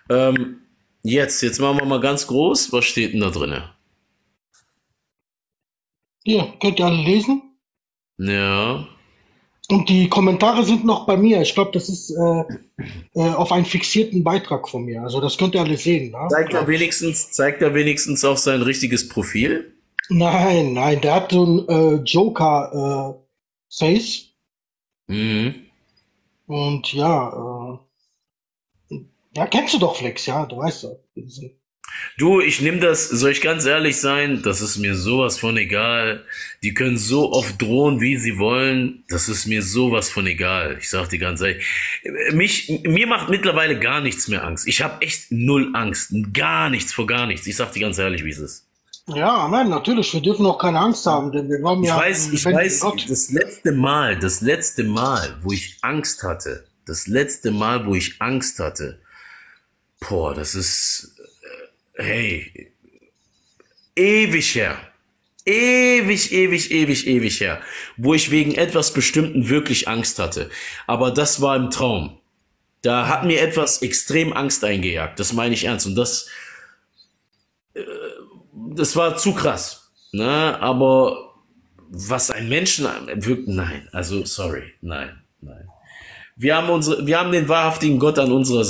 jetzt machen wir mal ganz groß. Was steht denn da drinne? Hier, könnt ihr alle lesen? Ja. Und die Kommentare sind noch bei mir. Ich glaube, das ist auf einen fixierten Beitrag von mir. Also das könnt ihr alle sehen. Ne? Zeigt er wenigstens auch sein richtiges Profil? Nein, der hat so ein Joker-Face. Mhm. Und ja, kennst du doch Flex, ja, du weißt doch. Du, ich nehme das, soll ich ganz ehrlich sein, das ist mir sowas von egal. Die können so oft drohen, wie sie wollen. Das ist mir sowas von egal. Ich sag dir ganz ehrlich. Mir macht mittlerweile gar nichts mehr Angst. Ich habe echt null Angst. Gar nichts vor gar nichts. Ich sag dir ganz ehrlich, wie es ist. Ja, nein, natürlich, wir dürfen auch keine Angst haben, denn wir glauben Ich ja. weiß, das letzte Mal, wo ich Angst hatte, boah, das ist, hey, ewig her. Ewig her. Wo ich wegen etwas Bestimmten wirklich Angst hatte. Aber das war im Traum. Da hat mir etwas extrem Angst eingejagt. Das meine ich ernst. Und das war zu krass. Ne? Aber was ein Menschen wirkt, nein. Also, sorry. Nein. Wir haben den wahrhaftigen Gott an unserer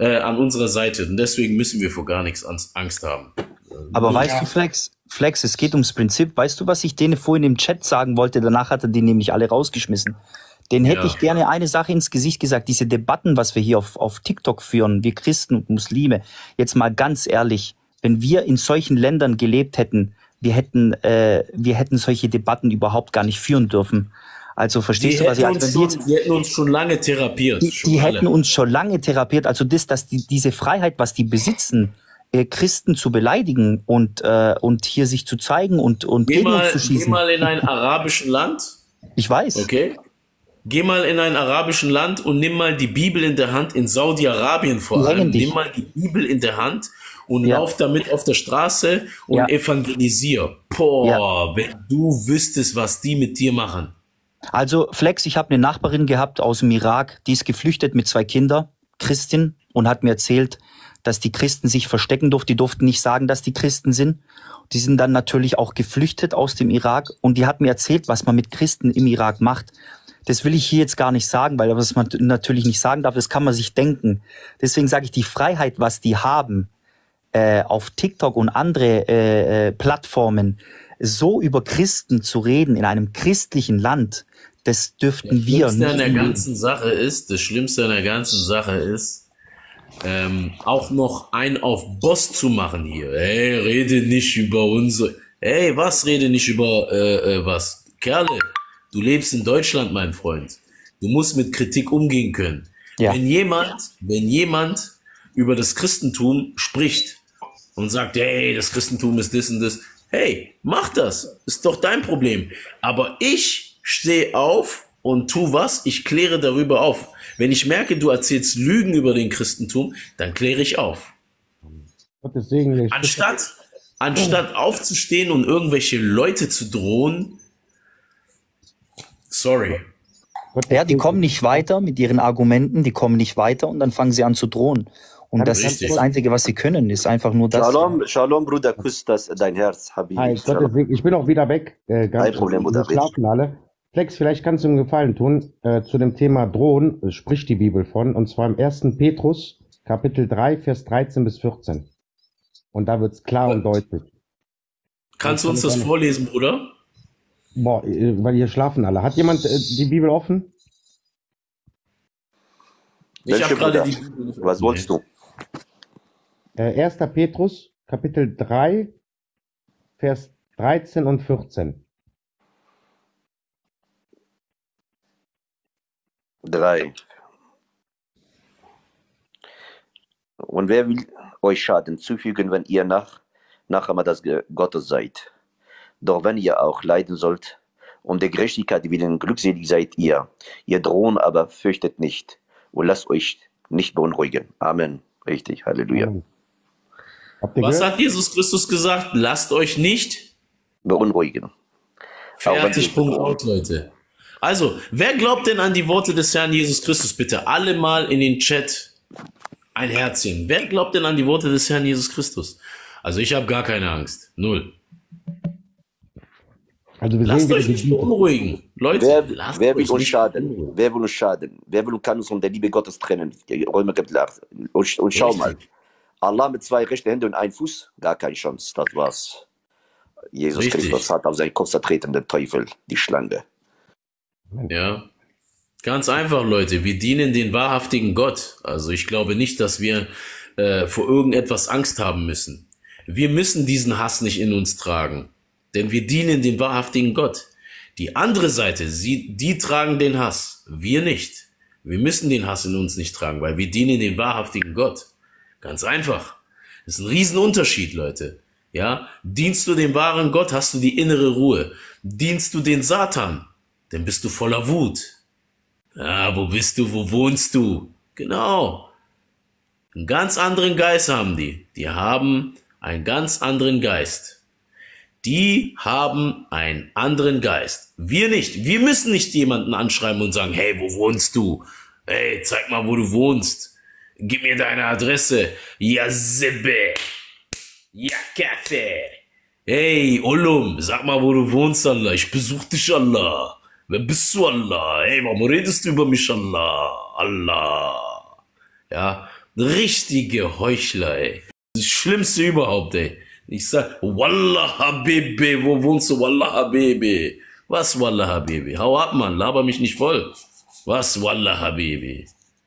Seite. Und deswegen müssen wir vor gar nichts Angst haben. Aber weißt du, Flex, es geht ums Prinzip. Weißt du, was ich denen vorhin im Chat sagen wollte? Danach hat er die nämlich alle rausgeschmissen. Den hätte ich gerne eine Sache ins Gesicht gesagt. Diese Debatten, was wir hier auf TikTok führen, wir Christen und Muslime. Jetzt mal ganz ehrlich, wenn wir in solchen Ländern gelebt hätten, wir hätten solche Debatten überhaupt gar nicht führen dürfen. Also verstehst du, was ich also, die hätten uns schon lange therapiert. Die hätten uns schon lange therapiert. Also diese Freiheit, was die besitzen, Christen zu beleidigen und hier sich zu zeigen und gegen uns zu schießen. Geh mal in ein arabischen Land. Ich weiß. Okay. Geh mal in ein arabischen Land und nimm mal die Bibel in der Hand, in Saudi-Arabien vor allem. Nimm mal die Bibel in der Hand und lauf damit auf der Straße und evangelisier. Boah, wenn du wüsstest, was die mit dir machen. Also Flex, ich habe eine Nachbarin gehabt aus dem Irak, die ist geflüchtet mit 2 Kindern, Christin, und hat mir erzählt, dass die Christen sich verstecken durften. Die durften nicht sagen, dass die Christen sind. Die sind dann natürlich auch geflüchtet aus dem Irak. Und die hat mir erzählt, was man mit Christen im Irak macht. Das will ich hier jetzt gar nicht sagen, weil das man natürlich nicht sagen darf. Das kann man sich denken. Deswegen sage ich, die Freiheit, was die haben, auf TikTok und andere Plattformen, so über Christen zu reden in einem christlichen Land, das dürften wir nicht. Das Schlimmste an der ganzen Sache ist, auch noch einen auf Boss zu machen hier. Hey, rede nicht über unsere... Hey, rede nicht über was? Kerle, du lebst in Deutschland, mein Freund. Du musst mit Kritik umgehen können. Ja. Wenn jemand über das Christentum spricht und sagt, hey, das Christentum ist das und das, hey, mach das. Ist doch dein Problem. Aber ich stehe auf und tu was? Ich kläre darüber auf. Wenn ich merke, du erzählst Lügen über den Christentum, dann kläre ich auf. Anstatt aufzustehen und irgendwelche Leute zu drohen, sorry. Ja, die kommen nicht weiter mit ihren Argumenten, die kommen nicht weiter und dann fangen sie an zu drohen. Und das ist das Einzige, was sie können, ist einfach nur das. Shalom, Bruder, küsst dein Herz, Habibi. Ich bin auch wieder weg. Kein Problem, Bruder. Schlafen alle. Flex, vielleicht kannst du mir einen Gefallen tun. Zu dem Thema Drohen spricht die Bibel von, und zwar im 1. Petrus, Kapitel 3, Vers 13 bis 14. Und da wird's klar und deutlich. Kannst du uns das vorlesen, Bruder? Boah, weil hier schlafen alle. Hat jemand die Bibel offen? Ich habe gerade Bruder? die Bibel nicht Was offen, wolltest du? 1. Petrus, Kapitel 3, Vers 13 und 14. 3. Und wer will euch Schaden zufügen, wenn ihr Nachahmer des Gottes seid? Doch wenn ihr auch leiden sollt, um der Gerechtigkeit willen, glückselig seid ihr. Ihr drohen aber fürchtet nicht und lasst euch nicht beunruhigen. Amen. Richtig, Halleluja. Amen. Habt ihr Was gehört? hat Jesus Christus gesagt? Lasst euch nicht Beunruhigen. fertig, Punkt out, Leute. Also, wer glaubt denn an die Worte des Herrn Jesus Christus? Bitte alle mal in den Chat ein Herzchen. Wer glaubt denn an die Worte des Herrn Jesus Christus? Also ich habe gar keine Angst. Null. Also wir Lasst sehen, euch nicht beunruhigen. Leute, lasst Wer will euch uns nicht schaden? beunruhigen. Wer will uns schaden? Wer will und kann uns von der Liebe Gottes trennen? Die Römer Kapitel 8. Und schau mal. Richtig. Allah mit 2 rechten Händen und 1 Fuß? Gar keine Chance. Das war's. Jesus Richtig. Christus hat auf seinen Kopf zertreten, den Teufel, die Schlange. Ja. Ganz einfach, Leute. Wir dienen den wahrhaftigen Gott. Also ich glaube nicht, dass wir vor irgendetwas Angst haben müssen. Wir müssen diesen Hass nicht in uns tragen. Denn wir dienen den wahrhaftigen Gott. Die andere Seite, die tragen den Hass. Wir nicht. Wir müssen den Hass in uns nicht tragen, weil wir dienen den wahrhaftigen Gott. Ganz einfach. Das ist ein Riesenunterschied, Leute. Ja, dienst du dem wahren Gott, hast du die innere Ruhe. Dienst du den Satan, dann bist du voller Wut. Ja, wo bist du, wo wohnst du? Genau. Einen ganz anderen Geist haben die. Die haben einen ganz anderen Geist. Die haben einen anderen Geist. Wir nicht. Wir müssen nicht jemanden anschreiben und sagen, hey, wo wohnst du? Hey, zeig mal, wo du wohnst. Gib mir deine Adresse. Ja, Sibbe. Ja, Kaffee. Hey, Olum, sag mal, wo du wohnst, Allah. Ich besuch dich, Allah. Wer bist du, Allah? Hey, warum redest du über mich, Allah? Allah. Ja, richtige Heuchler, ey. Das Schlimmste überhaupt, ey. Ich sag, Wallah, Habibi, wo wohnst du? Wallah, Habibi. Was, Wallah, Habibi? Hau ab, Mann, laber mich nicht voll. Was, Wallah, Habibi?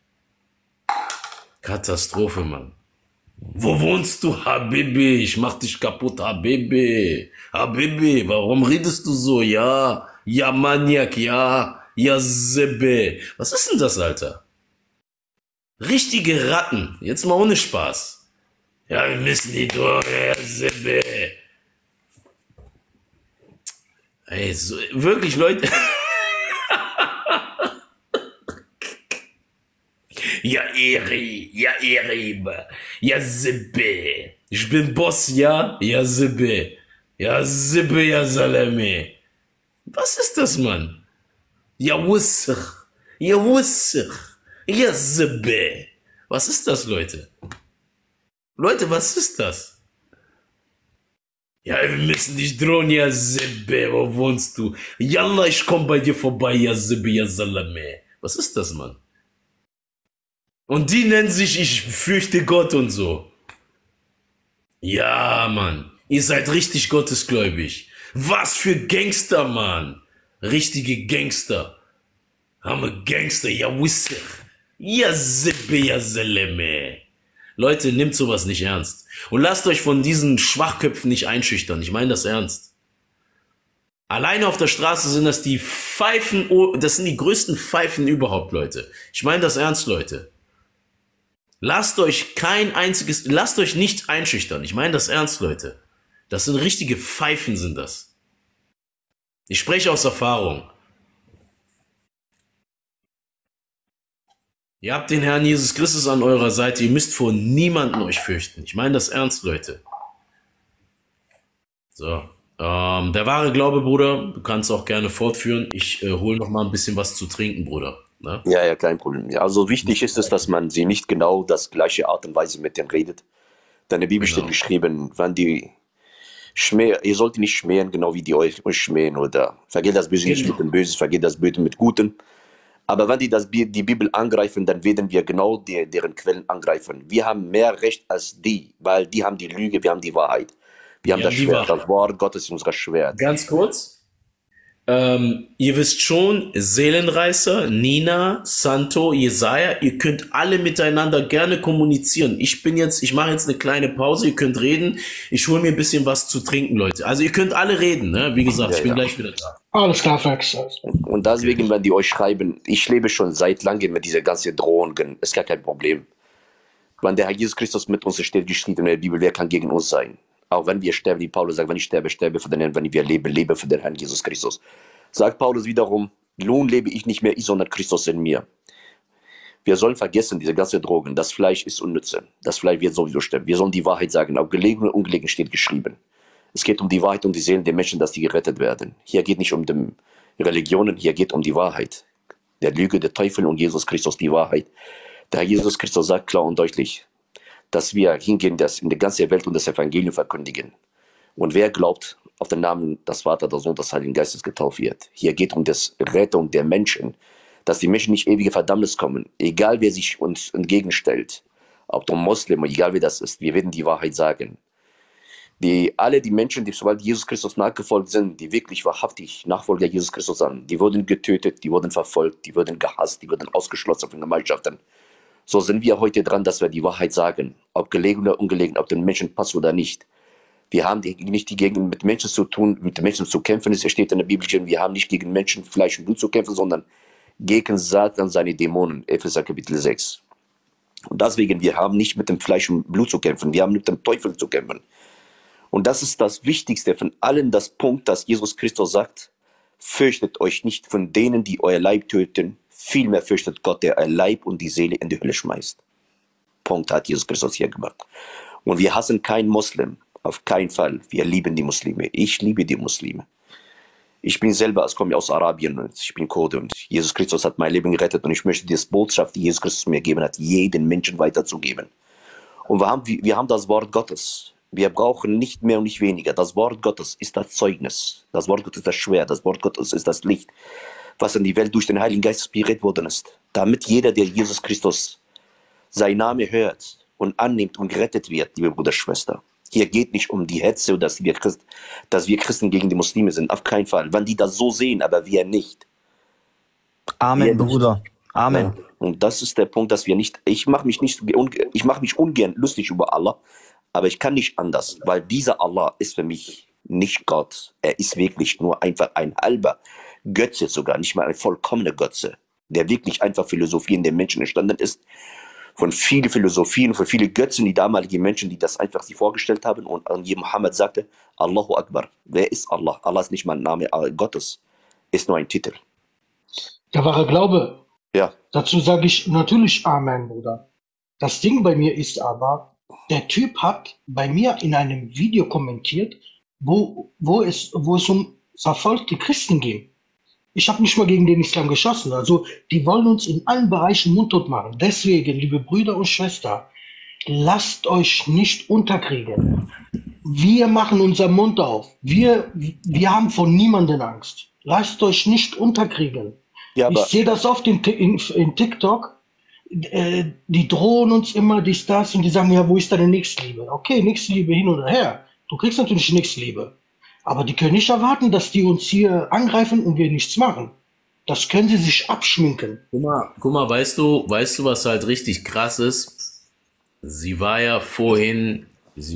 Katastrophe, Mann. Wo wohnst du, Habibi? Ich mach dich kaputt, Habibi. Habibi, warum redest du so? Ja, ja, Maniak, ja, ja, Sebe. Was ist denn das, Alter? Richtige Ratten. Jetzt mal ohne Spaß. Ja, wir müssen die Tore, ja, Sebe. Ey, so, wirklich, Leute. Ja, Eri, ja, Erib, ja, Sebe. Ich bin Boss, ja? Ja, Sebe. Ja, Sebe, ja, Salame. Was ist das, Mann? Ja, Wussach. Ja, Wussach. Ja, Sebe. Was ist das, Leute? Leute, was ist das? Ja, wir müssen dich drohen, ja, Sebe. Wo wohnst du? Yallah, ich komm bei dir vorbei, ja, Sebe, ja, Salame. Was ist das, Mann? Und die nennen sich, ich fürchte Gott und so. Ja, Mann. Ihr seid richtig gottesgläubig. Was für Gangster, Mann. Richtige Gangster. Arme Gangster, ja, Wissach. Ja, Sibbe, ja, Seleme. Leute, nehmt sowas nicht ernst. Und lasst euch von diesen Schwachköpfen nicht einschüchtern. Ich meine das ernst. Alleine auf der Straße sind das die Pfeifen, das sind die größten Pfeifen überhaupt, Leute. Ich meine das ernst, Leute. Lasst euch lasst euch nicht einschüchtern. Ich meine das ernst, Leute. Das sind richtige Pfeifen, sind das. Ich spreche aus Erfahrung. Ihr habt den Herrn Jesus Christus an eurer Seite. Ihr müsst vor niemanden euch fürchten. Ich meine das ernst, Leute. So. Der wahre Glaube, Bruder, du kannst auch gerne fortführen. Ich hole noch mal ein bisschen was zu trinken, Bruder. Ne? Ja, ja, kein Problem. Ja, also wichtig ist es, dass man sie nicht genau das gleiche Art und Weise mit denen redet. Denn in der Bibel steht geschrieben, wenn die schmähen, ihr sollt nicht schmähen, genau wie die euch schmähen, oder vergeht das Böse nicht mit dem Bösen, vergeht das Böse mit Guten. Aber wenn die Bibel angreifen, dann werden wir genau deren Quellen angreifen. Wir haben mehr Recht als die, weil die haben die Lüge, wir haben die Wahrheit. Wir haben Ja, das die Schwert, Wahrheit. das Wort Gottes ist unser Schwert. Ganz kurz. Ihr wisst schon, Seelenreißer, Nina, Santo, Jesaja, ihr könnt alle miteinander gerne kommunizieren. Ich mache jetzt eine kleine Pause, ihr könnt reden. Ich hole mir ein bisschen was zu trinken, Leute. Also ihr könnt alle reden, ne? Wie gesagt, Ja, ich bin ja. gleich wieder da. Alles klar, Flex. Und deswegen, wenn die euch schreiben, ich lebe schon seit langem mit dieser ganzen Drohungen, ist gar kein Problem. Wenn der Herr Jesus Christus mit uns steht, geschrieben in der Bibel, wer kann gegen uns sein? Auch wenn wir sterben, wie Paulus sagt, wenn ich sterbe, sterbe für den Herrn, wenn wir leben, lebe für den Herrn Jesus Christus. Sagt Paulus wiederum, Lohn lebe ich nicht mehr ich, sondern Christus in mir. Wir sollen vergessen, diese ganzen Drogen, das Fleisch ist unnütze, das Fleisch wird sowieso sterben. Wir sollen die Wahrheit sagen, auch gelegen und ungelegen steht geschrieben. Es geht um die Wahrheit und die Seelen der Menschen, dass die gerettet werden. Hier geht nicht um die Religionen, hier geht um die Wahrheit. Der Lüge, der Teufel und Jesus Christus, die Wahrheit. Der Herr Jesus Christus sagt klar und deutlich, dass wir hingehen, das in die ganze Welt und das Evangelium verkündigen. Und wer glaubt auf den Namen des Vaters, des Sohnes, des Heiligen Geistes getauft wird. Hier geht um das Rettung der Menschen, dass die Menschen nicht ewige Verdammnis kommen, egal wer sich uns entgegenstellt, ob der Moslem, egal wer das ist, wir werden die Wahrheit sagen. Alle die Menschen, die sobald Jesus Christus nachgefolgt sind, die wirklich wahrhaftig Nachfolger Jesus Christus sind, die wurden getötet, die wurden verfolgt, die wurden gehasst, die wurden ausgeschlossen von Gemeinschaften. So sind wir heute dran, dass wir die Wahrheit sagen, ob gelegen oder ungelegen, ob den Menschen passt oder nicht. Wir haben nicht gegen mit Menschen zu tun, mit Menschen zu kämpfen. Es steht in der Bibel, wir haben nicht gegen Menschen, Fleisch und Blut zu kämpfen, sondern gegen Satan, seine Dämonen. Epheser Kapitel 6. Und deswegen, wir haben nicht mit dem Fleisch und Blut zu kämpfen, wir haben mit dem Teufel zu kämpfen. Und das ist das Wichtigste von allen, das Punkt, dass Jesus Christus sagt, fürchtet euch nicht von denen, die euer Leib töten, vielmehr fürchtet Gott, der euer Leib und die Seele in die Hölle schmeißt. Punkt hat Jesus Christus hier gemacht. Und wir hassen keinen Muslim, auf keinen Fall. Wir lieben die Muslime. Ich liebe die Muslime. Ich bin selber, ich komme aus Arabien und ich bin Kurde und Jesus Christus hat mein Leben gerettet und ich möchte diese Botschaft, die Jesus Christus mir gegeben hat, jeden Menschen weiterzugeben. Und wir haben das Wort Gottes. Wir brauchen nicht mehr und nicht weniger. Das Wort Gottes ist das Zeugnis. Das Wort Gottes ist das Schwert. Das Wort Gottes ist das Licht, was in die Welt durch den Heiligen Geist inspiriert worden ist. Damit jeder, der Jesus Christus sein Name hört und annimmt und gerettet wird, liebe Bruder, Schwester. Hier geht nicht um die Hetze, dass wir Christen gegen die Muslime sind. Auf keinen Fall. Wenn die das so sehen, aber wir nicht. Amen, Wir nicht. Bruder. Amen. Ja. Und das ist der Punkt, dass wir nicht, ich mache mich ungern lustig über Allah, aber ich kann nicht anders, weil dieser Allah ist für mich nicht Gott. Er ist wirklich nur einfach ein halber Götze sogar, nicht mal ein vollkommener Götze, der wirklich einfach Philosophien der Menschen entstanden ist, von vielen Philosophien, von vielen Götzen, die damaligen Menschen, die das einfach sich vorgestellt haben und Muhammad sagte, Allahu Akbar. Wer ist Allah? Allah ist nicht mal ein Name Gottes, ist nur ein Titel. Der wahre Glaube. Ja. Dazu sage ich natürlich Amen, Bruder. Das Ding bei mir ist aber, der Typ hat bei mir in einem Video kommentiert, wo es um verfolgte Christen ging. Ich habe nicht mal gegen den Islam geschossen. Also die wollen uns in allen Bereichen mundtot machen. Deswegen, liebe Brüder und Schwestern, lasst euch nicht unterkriegen. Wir machen unseren Mund auf. Wir haben vor niemanden Angst. Lasst euch nicht unterkriegen. Ja, ich sehe das oft in TikTok. Die drohen uns immer dies, das und die sagen, ja, wo ist deine Nächstenliebe? Okay, Nächstenliebe hin oder her. Du kriegst natürlich Nächstenliebe. Aber die können nicht erwarten, dass die uns hier angreifen und wir nichts machen. Das können sie sich abschminken. Guck mal, weißt du, was halt richtig krass ist? Sie war ja vorhin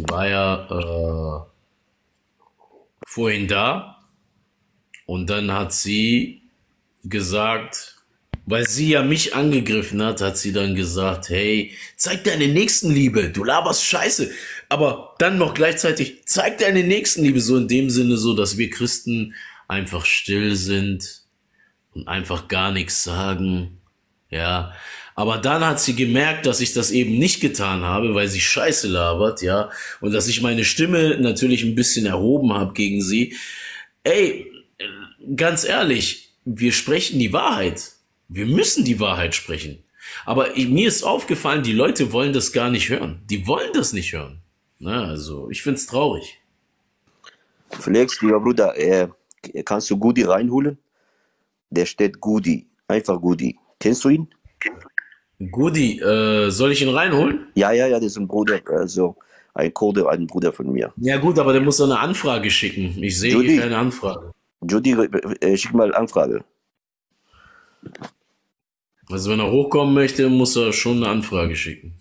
da und dann hat sie gesagt, weil sie ja mich angegriffen hat sie dann gesagt, hey, zeig deine Nächstenliebe, du laberst Scheiße. Aber dann noch gleichzeitig, zeig deine Nächstenliebe, so in dem Sinne so, dass wir Christen einfach still sind und einfach gar nichts sagen. Ja, aber dann hat sie gemerkt, dass ich das eben nicht getan habe, weil sie Scheiße labert, ja, und dass ich meine Stimme natürlich ein bisschen erhoben habe gegen sie. Ey, ganz ehrlich, wir sprechen die Wahrheit. Wir müssen die Wahrheit sprechen. Aber mir ist aufgefallen, die Leute wollen das gar nicht hören. Die wollen das nicht hören. Na, also, ich find's traurig. Flex, lieber Bruder, kannst du Gudi reinholen? Der steht Gudi. Einfach Gudi. Kennst du ihn? Gudi, soll ich ihn reinholen? Ja, das ist ein Bruder. Also, Ein Kurde, ein Bruder von mir. Ja gut, aber der muss doch eine Anfrage schicken. Ich sehe Judy. hier keine Anfrage. Judy, schick mal Anfrage. Also wenn er hochkommen möchte, muss er schon eine Anfrage schicken.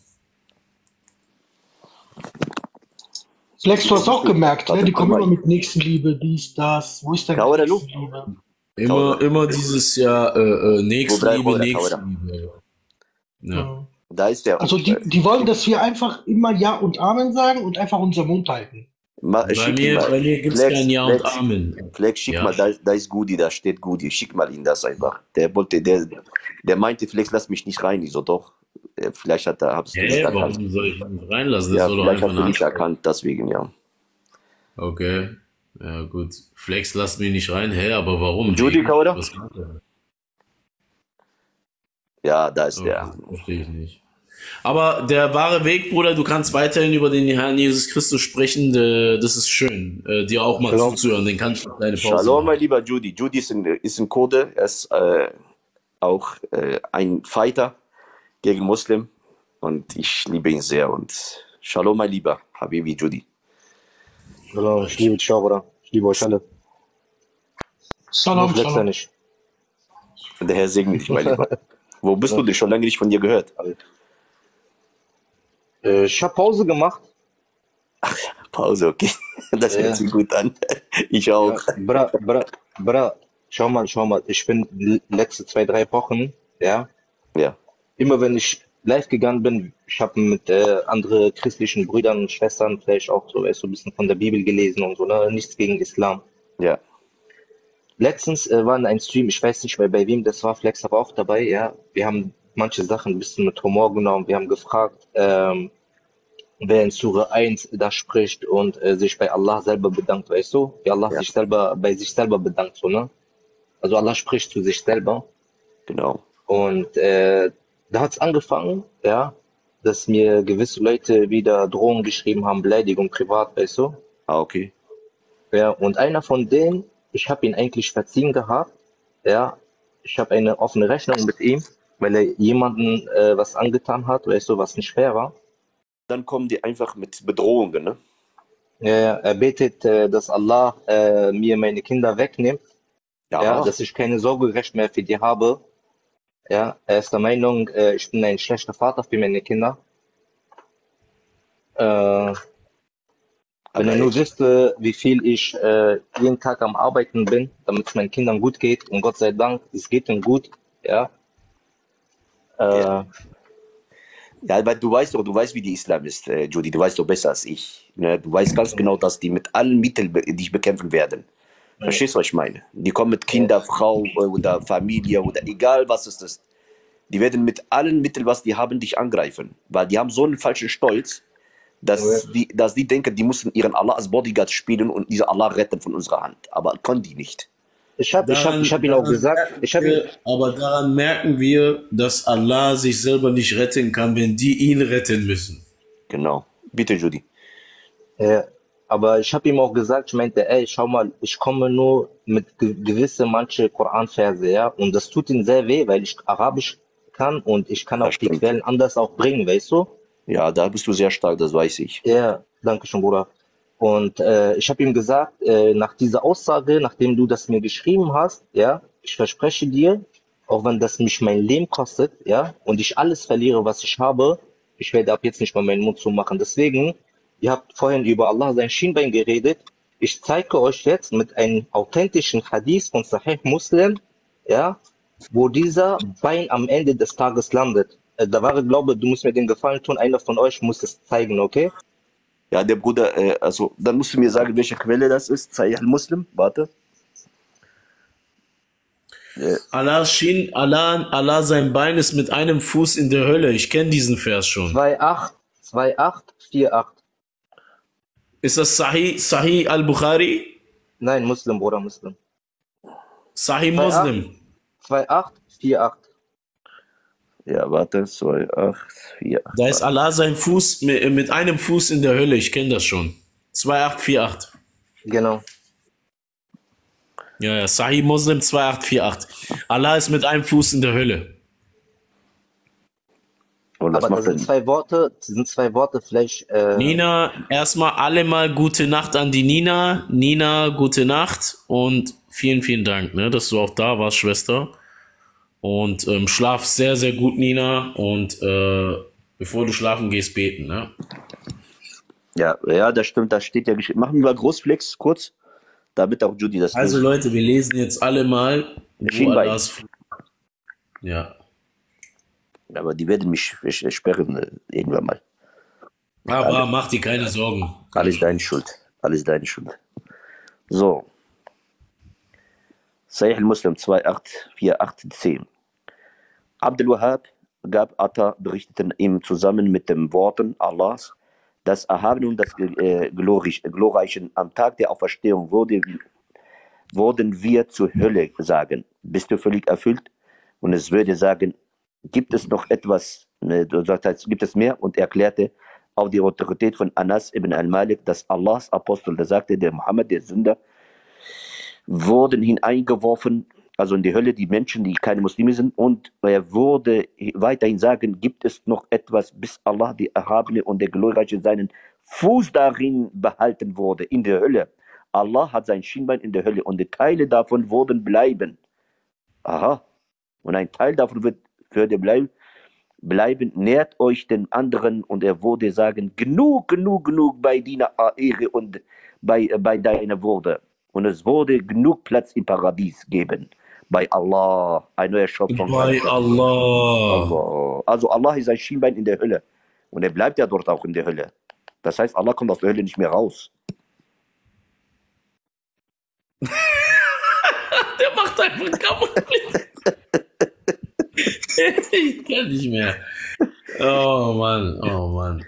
Flex, du hast auch gemerkt, ne? Warte, Die kommen komm immer mal. mit Nächstenliebe, dies, das. Wo ist denn Kauder, du? Nächstenliebe? Immer dieses Jahr Nächstenliebe, Kauder. Nächstenliebe. Ja. Mhm. Da ist der. Also die wollen, dass wir einfach immer Ja und Amen sagen und einfach unseren Mund halten. Bei mir gibt es kein Ja und Amen. Flex, schick Ja. mal, da ist Gudi, da steht Gudi. Schick mal ihn das einfach. Der meinte, Flex, lass mich nicht rein. Ich so, doch. Vielleicht hab's du nicht erkannt. Warum soll ich ihn reinlassen? Das Ja, soll doch vielleicht einfach hast du eine nicht Anfrage. erkannt, deswegen, ja. Okay. Ja gut. Flex lasst mich nicht rein. Hä, aber warum? Judy, Kauder? Was macht er? Ja, da ist Okay, der. verstehe ich nicht. Aber der wahre Weg, Bruder, du kannst weiterhin über den Herrn Jesus Christus sprechen, das ist schön, dir auch mal Shalom. zuzuhören, den kannst du deine Pause Shalom, machen. mein lieber Judy. Judy ist ein Kurde, er ist auch ein Fighter gegen Muslim und ich liebe ihn sehr. Und Shalom, mein lieber Habibi Judy. Genau, ich liebe dich auch, oder? Ich liebe euch alle. Salam, Nur Flex ja Salam. nicht. Und der Herr segne dich, mein Lieber. Wo bist du denn? Schon lange nicht von dir gehört. Ich habe Pause gemacht. Pause, okay. Das hört sich gut an. Ich auch. Ja, bra, schau mal. Ich bin die letzten 2, 3 Wochen, ja, Ja. immer wenn ich live gegangen bin, ich habe mit anderen christlichen Brüdern und Schwestern vielleicht auch so, weißt du, ein bisschen von der Bibel gelesen und so, ne? Nichts gegen Islam. Ja. Letztens war in einem Stream, ich weiß nicht mehr bei wem das war, Flex war auch dabei, ja. Wir haben manche Sachen ein bisschen mit Humor genommen. Wir haben gefragt, wer in Sura 1 da spricht und sich bei Allah selber bedankt, weißt du? Wie Allah Ja. sich selber bei sich selber bedankt, so, ne? Also Allah spricht zu sich selber. Genau. Und da hat's angefangen, ja, dass mir gewisse Leute wieder Drohungen geschrieben haben, Beleidigung privat, weißt du? Ah, okay. Ja, und einer von denen, ich habe ihn eigentlich verziehen gehabt, ja, ich habe eine offene Rechnung mit ihm, weil er jemanden was angetan hat, weißt du, was nicht fair war. Dann kommen die einfach mit Bedrohungen, ne? Er betet, dass Allah mir meine Kinder wegnimmt, ja, dass ich keine Sorgerecht mehr für die habe. Ja, er ist der Meinung, ich bin ein schlechter Vater für meine Kinder. Wenn er nur wüsste, wie viel ich jeden Tag am Arbeiten bin, damit es meinen Kindern gut geht, und Gott sei Dank, es geht ihnen gut, ja. Ja, aber du weißt, wie die Islam ist, Judy, du weißt doch besser als ich. Ne? Du weißt ganz genau, dass die mit allen Mitteln dich bekämpfen werden. Verstehst du, was ich meine? Die kommen mit Kinder, Frau oder Familie oder egal was es ist. Die werden mit allen Mitteln, was die haben, dich angreifen. Weil die haben so einen falschen Stolz, dass die denken, die müssen ihren Allah als Bodyguard spielen und diese Allah retten von unserer Hand. Aber können die nicht. Ich hab ihn auch gesagt, Aber daran merken wir, dass Allah sich selber nicht retten kann, wenn die ihn retten müssen. Genau. Bitte, Judy. Aber ich habe ihm auch gesagt, ich meinte, ey, schau mal, ich komme nur mit gewisse manche Koranverse, ja, und das tut ihm sehr weh, weil ich Arabisch kann und ich kann auch die Quellen anders auch bringen, weißt du? Ja, da bist du sehr stark, das weiß ich. Ja, danke schön, Bruder. Und ich habe ihm gesagt, nach dieser Aussage, nachdem du das mir geschrieben hast, ja, ich verspreche dir, auch wenn das mich mein Leben kostet, ja, und ich alles verliere, was ich habe, ich werde ab jetzt nicht mal meinen Mund zumachen. Deswegen, ihr habt vorhin über Allah sein Schienbein geredet. Ich zeige euch jetzt mit einem authentischen Hadith von Sahih Muslim, ja, wo dieser Bein am Ende des Tages landet. Der wahre Glaube, du musst mir den Gefallen tun, einer von euch muss es zeigen, okay? Ja, der Bruder, also, dann musst du mir sagen, welche Quelle das ist. Sahih al-Muslim, warte. Allah sein Bein ist mit einem Fuß in der Hölle. Ich kenne diesen Vers schon. 2848. Ist das Sahih al-Bukhari? Nein, Muslim, Bruder, Muslim. Sahih Muslim. 2848. Ja, warte, 2848. Da ist Allah sein Fuß mit einem Fuß in der Hölle. Ich kenne das schon. 2848. Genau. Ja, Sahih Muslim 2848. Allah ist mit einem Fuß in der Hölle. Und was Aber da macht sind denn? zwei Worte vielleicht, Nina, erstmal alle mal gute Nacht an die Nina. Nina, gute Nacht und vielen, vielen Dank, ne, dass du auch da warst, Schwester. Und schlaf sehr, sehr gut, Nina. Und bevor du schlafen gehst, beten, ne? Ja, das stimmt, das steht ja geschrieben. Machen wir mal Großflex kurz, damit auch Judy das Also liest. Leute, wir lesen jetzt alle mal, wo Schienbein. Allahs... Ja. Aber die werden mich sperren irgendwann mal. Aber mach dir keine Sorgen. Alles deine Schuld. Alles deine Schuld. So. Sahih al-Muslim 284810. Abdul Wahhab gab Atta berichteten ihm zusammen mit den Worten Allahs, das Erhabene und das Glorreichen am Tag der Auferstehung wurden wir zur Hölle sagen. Bist du völlig erfüllt? Und es würde sagen, gibt es noch etwas, das heißt, gibt es mehr? Und erklärte auf die Autorität von Anas ibn al-Malik, dass Allahs Apostel, der sagte, der Mohammed, der Sünder, wurden hineingeworfen, also in die Hölle, die Menschen, die keine Muslime sind, und er wurde weiterhin sagen, gibt es noch etwas, bis Allah, die Erhabene und der Glorreiche, seinen Fuß darin behalten wurde, in der Hölle. Allah hat sein Schienbein in der Hölle und die Teile davon wurden bleiben. Aha. Und ein Teil davon würde bleiben, nährt euch den anderen, und er würde sagen, genug bei deiner Ehre und bei deiner Würde. Und es würde genug Platz im Paradies geben. Bei Allah, ein neuer Schöpfung. Bei Allah. Also Allah ist ein Schienbein in der Hölle. Und er bleibt ja dort auch in der Hölle. Das heißt, Allah kommt aus der Hölle nicht mehr raus. Der macht einfach Kamera. Ich kann nicht mehr. Oh Mann, oh Mann.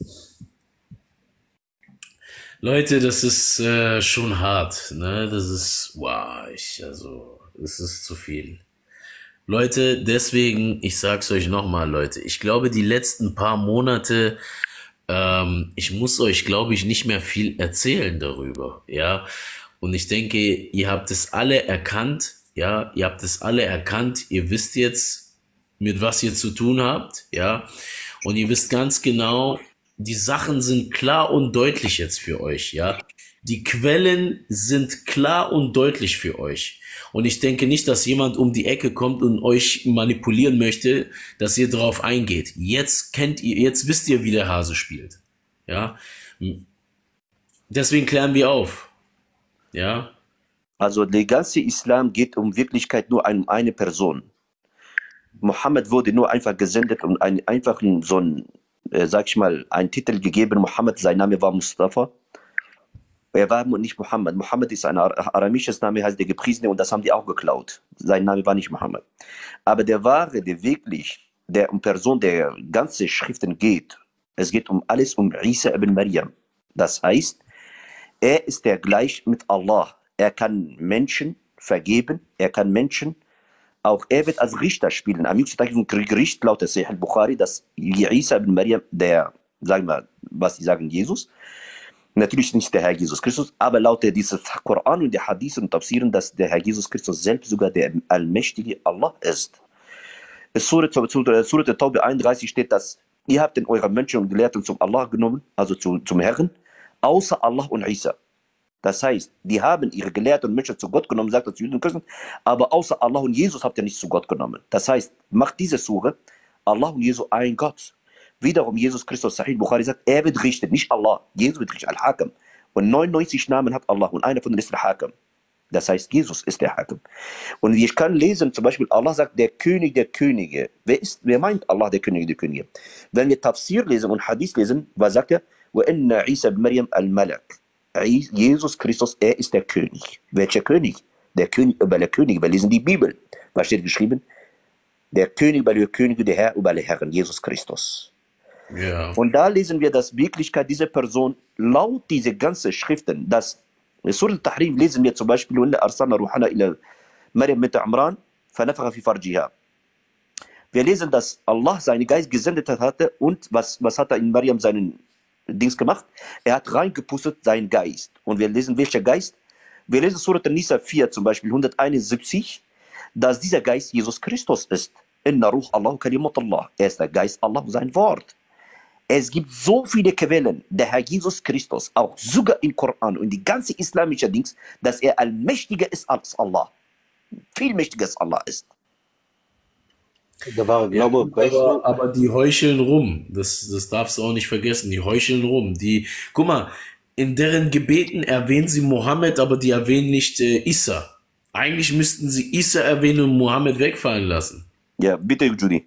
Leute, das ist schon hart, ne? Das ist, wow, es ist zu viel. Leute, deswegen, ich sag's euch nochmal, Leute, ich glaube, die letzten paar Monate, ich muss euch, glaube ich, nicht mehr viel erzählen darüber, ja? Und ich denke, ihr habt es alle erkannt, ja? Ihr habt es alle erkannt, ihr wisst jetzt, mit was ihr zu tun habt, ja? Und ihr wisst ganz genau, die Sachen sind klar und deutlich jetzt für euch, ja. Die Quellen sind klar und deutlich für euch. Und ich denke nicht, dass jemand um die Ecke kommt und euch manipulieren möchte, dass ihr drauf eingeht. Jetzt wisst ihr, wie der Hase spielt, ja. Deswegen klären wir auf, ja. Also der ganze Islam geht um Wirklichkeit nur um eine Person. Mohammed wurde nur einfach gesendet und sag ich mal, einen Titel gegeben. Mohammed, sein Name war Mustafa. Er war nicht Mohammed. Mohammed ist ein aramisches Name, heißt der Gepriesene, und das haben die auch geklaut. Sein Name war nicht Mohammed. Aber der wahre, der um Person der ganze Schriften geht, es geht um alles um Isa ibn Maryam. Das heißt, er ist der gleich mit Allah. Er kann Menschen vergeben, er kann Menschen auch, er wird als Richter spielen. Am jüngsten Tag ist ein Gericht, laut der Sahih al-Bukhari, dass Isa ibn Maryam, der, sagen wir, was sie sagen, Jesus, natürlich nicht der Herr Jesus Christus, aber laut dieses Koran und der Hadith und Tafsiren, dass der Herr Jesus Christus selbst sogar der allmächtige Allah ist. In Surat Taube 31 steht, dass ihr habt in euren Menschen und Gelehrten zum Allah genommen, also zum Herrn, außer Allah und Isa. Das heißt, die haben ihre Gelehrten und Menschen zu Gott genommen, sagt er zu Juden und Christen, aber außer Allah und Jesus habt ihr nicht zu Gott genommen. Das heißt, macht diese Sure, Allah und Jesus ein Gott. Wiederum Jesus Christus, Sahih Bukhari sagt, er wird richten, nicht Allah. Jesus wird richten, Al-Hakam. Und 99 Namen hat Allah und einer von denen ist Al-Hakam. Das heißt, Jesus ist der Hakam. Und ich kann lesen, zum Beispiel, Allah sagt, der König der Könige. Wer meint Allah, der König der Könige? Wenn wir Tafsir lesen und Hadith lesen, was sagt er? وَإِنَّ عِيسَى بْن مَرْيَمَ الْمَلَكِ Jesus Christus, er ist der König. Welcher König? Der König über der Könige. Wir lesen die Bibel. Was steht geschrieben? Der König über der Könige, der Herr über die Herren, Jesus Christus. Ja. Und da lesen wir, dass Wirklichkeit dieser Person laut diese ganzen Schriften, dass in Surah Al-Tahrim lesen wir zum Beispiel, وَإِنَّا أَرْسَلْنَا رُوحَنَا إِلَى مَرْيَمَ بِنْتِ عِمْرَانَ فَنَفَخَ فِي فَرْجِهَا. Wir lesen, dass Allah seinen Geist gesendet hatte und was hat er in Maryam seinen Dings gemacht? Er hat reingepustet seinen Geist. Und wir lesen, welcher Geist? Wir lesen Surah An-Nisa 4 zum Beispiel 171, dass dieser Geist Jesus Christus ist. Inna Ruh Allah Kalimatullah. Er ist der Geist Allah, sein Wort. Es gibt so viele Quellen, der Herr Jesus Christus, auch sogar im Koran und die ganze islamische Dings, dass er allmächtiger ist als Allah. Viel mächtiger als Allah ist. Da war, Ja, glaube gut, weißt du, aber die heucheln rum. Das darfst du auch nicht vergessen. Die heucheln rum. Guck mal, in deren Gebeten erwähnen sie Mohammed, aber die erwähnen nicht Isa. Eigentlich müssten sie Isa erwähnen und Mohammed wegfallen lassen. Ja, bitte, Judy.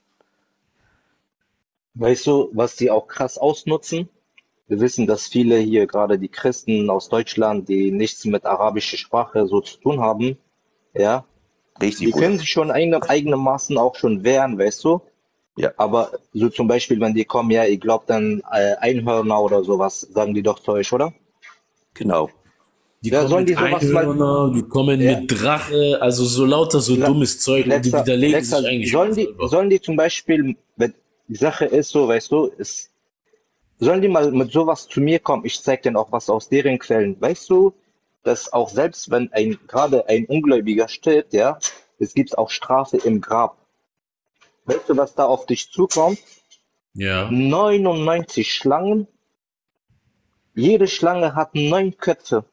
weißt du, was die auch krass ausnutzen? Wir wissen, dass viele hier, gerade die Christen aus Deutschland, die nichts mit arabischer Sprache so zu tun haben, ja, Richtig, die Bruder. können sich schon eigenermaßen auch schon wehren, weißt du? Ja, Aber so zum Beispiel, wenn die kommen, ja, ihr glaubt an Einhörner oder sowas, sagen die doch zu euch, oder? genau. Die Ja, kommen sollen die mit sowas mal, Einhörner, die kommen ja, mit Drache, also so lauter so Fle- dummes Zeug und die Flexa, widerlegen Flexa, sich eigentlich schon selber. sollen die zum Beispiel, wenn die Sache ist so, weißt du, sollen die mal mit sowas zu mir kommen? Ich zeig denen auch was aus deren Quellen. Weißt du, dass auch selbst wenn gerade ein Ungläubiger stirbt, ja, es gibt auch Strafe im Grab. Weißt du, was da auf dich zukommt? Ja. 99 Schlangen, jede Schlange hat 9 Köpfe.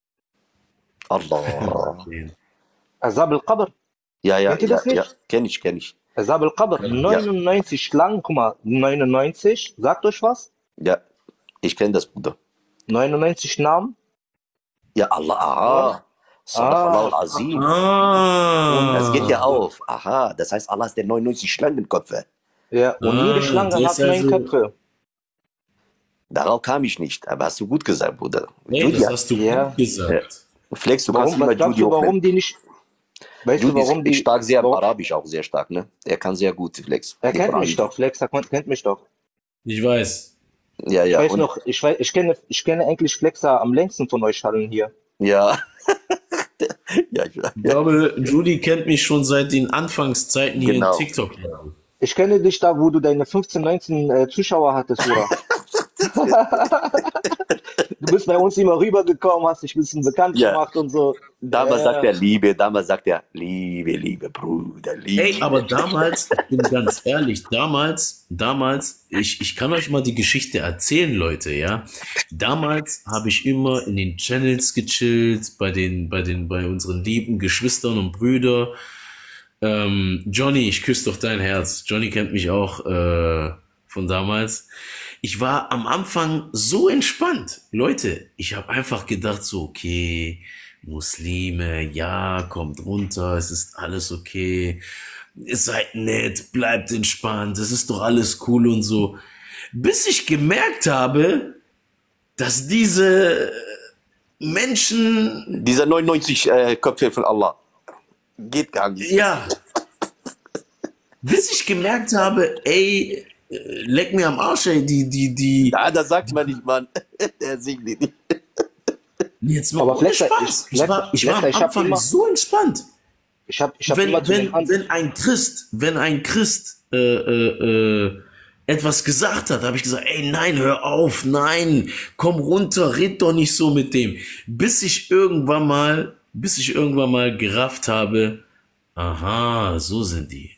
Allah. Okay. Azab al-Qabr, Ja, ja, kennt ihr ja, das ja. nicht? Kenn ich. Azab al-Qabr, Ja, 99 Schlangen, guck mal, 99, sagt euch was? ja. Ich kenne das, Bruder. 99 Namen? Ja, Allah. Ah, Aha. Sadaqallahu ah, al-Azim. Das geht ja Ah, auf. Aha, das heißt, Allah ist der 99 Schlangenkopf. ja, und jede Schlange der hat ist 9 also, Köpfe. Darauf kam ich nicht, aber hast du gut gesagt, Bruder. nee, Judy, das hast du Ja, gut gesagt. Flex, du kannst warum, immer was glaubst Judy du, aufnehmen. warum die nicht, weißt du, Judy warum ist die, stark, sehr im warum, Arabisch auch sehr stark, ne? Er kann sehr gut, Flex. er Die kennt mich Koran. doch, Flex, er kennt mich doch. Ich weiß. Ja, Ich ja, weiß und noch, ich kenne eigentlich Flexer am längsten von euch allen hier. ja, ja, Ich glaube, Judy kennt mich schon seit den Anfangszeiten hier in genau. TikTok. Ich kenne dich da, wo du deine 15, 19 Zuschauer hattest, Bruder. Du bist bei uns immer rübergekommen, hast dich ein bisschen bekannt Ja, gemacht und so. damals sagt Ja, er Liebe, damals sagt er Liebe, Bruder, Ey, aber Liebe. damals, ich bin ganz ehrlich, ich kann euch mal die Geschichte erzählen, Leute, ja. Damals habe ich immer in den Channels gechillt, bei unseren lieben Geschwistern und Brüdern. Johnny, ich küsse doch dein Herz. Johnny kennt mich auch von damals. Ich war am Anfang so entspannt. Leute, ich habe einfach gedacht so, okay, Muslime, ja, kommt runter, es ist alles okay. Ihr seid nett, bleibt entspannt, es ist doch alles cool und so. Bis ich gemerkt habe, dass diese Menschen, Dieser 99 Köpfe von Allah. Geht gar nicht. ja, bis ich gemerkt habe, ey, leck mir am Arsch, ey, die, Ja, das sagt man nicht, Mann. Der singt nicht. jetzt mal aber ohne Flexer, Spaß. Ich war am ich habe Anfang immer, so entspannt. ich hab immer zu den anderen, Wenn ein Christ etwas gesagt hat, habe ich gesagt, ey, nein, hör auf, nein, komm runter, red doch nicht so mit dem. Bis ich irgendwann mal gerafft habe, aha, so sind die.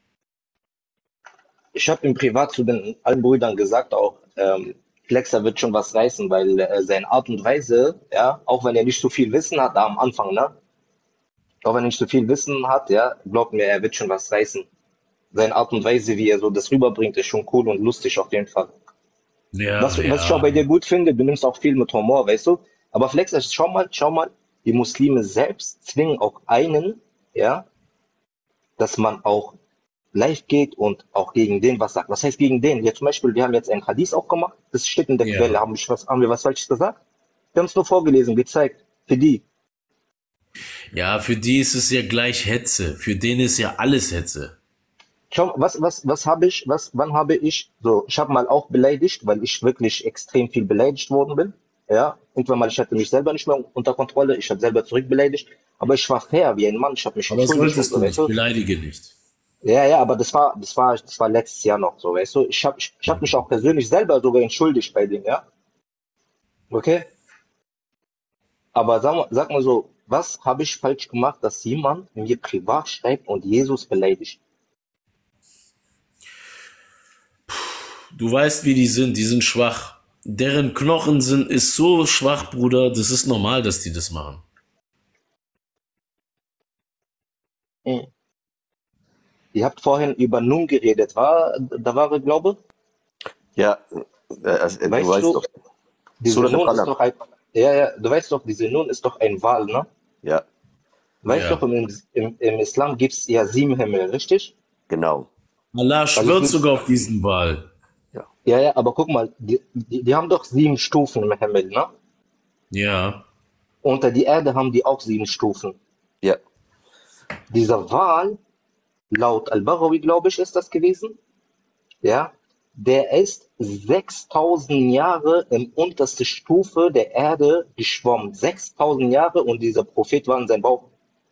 ich habe im Privat zu den allen Brüdern gesagt auch, Flexer wird schon was reißen, weil seine Art und Weise, ja, auch wenn er nicht so viel Wissen hat, da am Anfang, ne, auch wenn er nicht so viel Wissen hat, ja, glaubt mir, er wird schon was reißen. Seine Art und Weise, wie er so das rüberbringt, ist schon cool und lustig auf jeden Fall. Ja, Was ich auch bei ja. dir gut finde, du nimmst auch viel mit Humor, weißt du? Aber Flexer, schau mal, die Muslime selbst zwingen auch einen, ja, dass man auch live geht und auch gegen den was sagt. Was heißt gegen den? Ja, zum Beispiel, wir haben jetzt ein Hadith auch gemacht, das steht in der Quelle. Ja. Haben wir was Falsches gesagt? Wir haben es nur vorgelesen, gezeigt. Für die. Ja, für die ist es ja gleich Hetze. Für den ist ja alles Hetze. Schau, wann habe ich, so, ich habe mal auch beleidigt, weil ich wirklich extrem viel beleidigt worden bin. Ja, irgendwann mal, ich hatte mich selber nicht mehr unter Kontrolle, ich habe selber zurückbeleidigt, aber ich war fair wie ein Mann, ich habe mich Aber entschuldigt und solltest so, du weißt nicht, du? beleidige nicht. Ja, aber das war letztes Jahr noch so, weißt du? Ich hab mich auch persönlich selber sogar entschuldigt bei denen, ja? Okay? Aber sag mal so, was habe ich falsch gemacht, dass jemand mir privat schreibt und Jesus beleidigt? Du weißt, wie die sind schwach. Deren Knochen ist so schwach, Bruder, das ist normal, dass die das machen. Ihr habt vorhin über Nun geredet, da war er, glaube Ja, du weißt weißt du, doch. diese Surat Nun ist al-Qalam. doch ein, ja, du weißt doch, diese Nun ist doch ein Wal, ne? Ja, Weißt Ja. doch, im Islam gibt es ja 7 Himmel, richtig? genau. Allah Weil ich schwört will, sogar auf diesen Wal. ja, aber guck mal, die haben doch 7 Stufen im Himmel, ne? Ja. Unter die Erde haben die auch 7 Stufen. Ja, Dieser Wal, laut Al-Baghawi, glaube ich, ist das gewesen, ja, der ist 6000 Jahre im unterste Stufe der Erde geschwommen. 6000 Jahre und dieser Prophet war in seinem Bauch.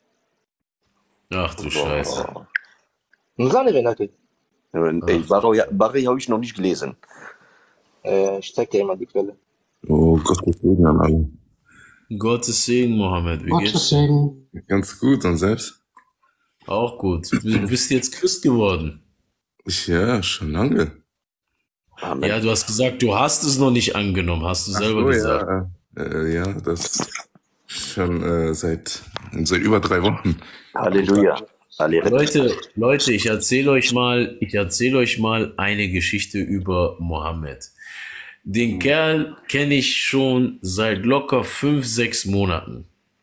Ach du Scheiße. boah. Sani Renate, Ey, Barry habe ich noch nicht gelesen. ich zeig dir mal die Quelle. Oh, Gottes Segen an alle. Gottes Segen, Mohammed. Wie Gottes geht's? Segen. Ganz gut, und selbst? Auch gut. Du bist jetzt Christ geworden. Ja, schon lange. Amen. Ja, du hast gesagt, du hast es noch nicht angenommen, hast du Ach selber so, gesagt. ja, das schon seit über 3 Wochen. Halleluja. Alle Leute, ich erzähle euch mal eine Geschichte über Mohammed. Den Kerl kenne ich schon seit locker 5, 6 Monaten.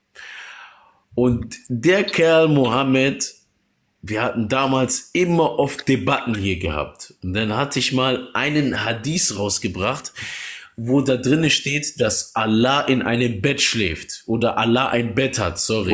Und der Kerl Mohammed, wir hatten damals immer oft Debatten hier gehabt. Und dann hatte ich mal einen Hadith rausgebracht, wo da drinnen steht, dass Allah in einem Bett schläft. Oder Allah ein Bett hat, sorry.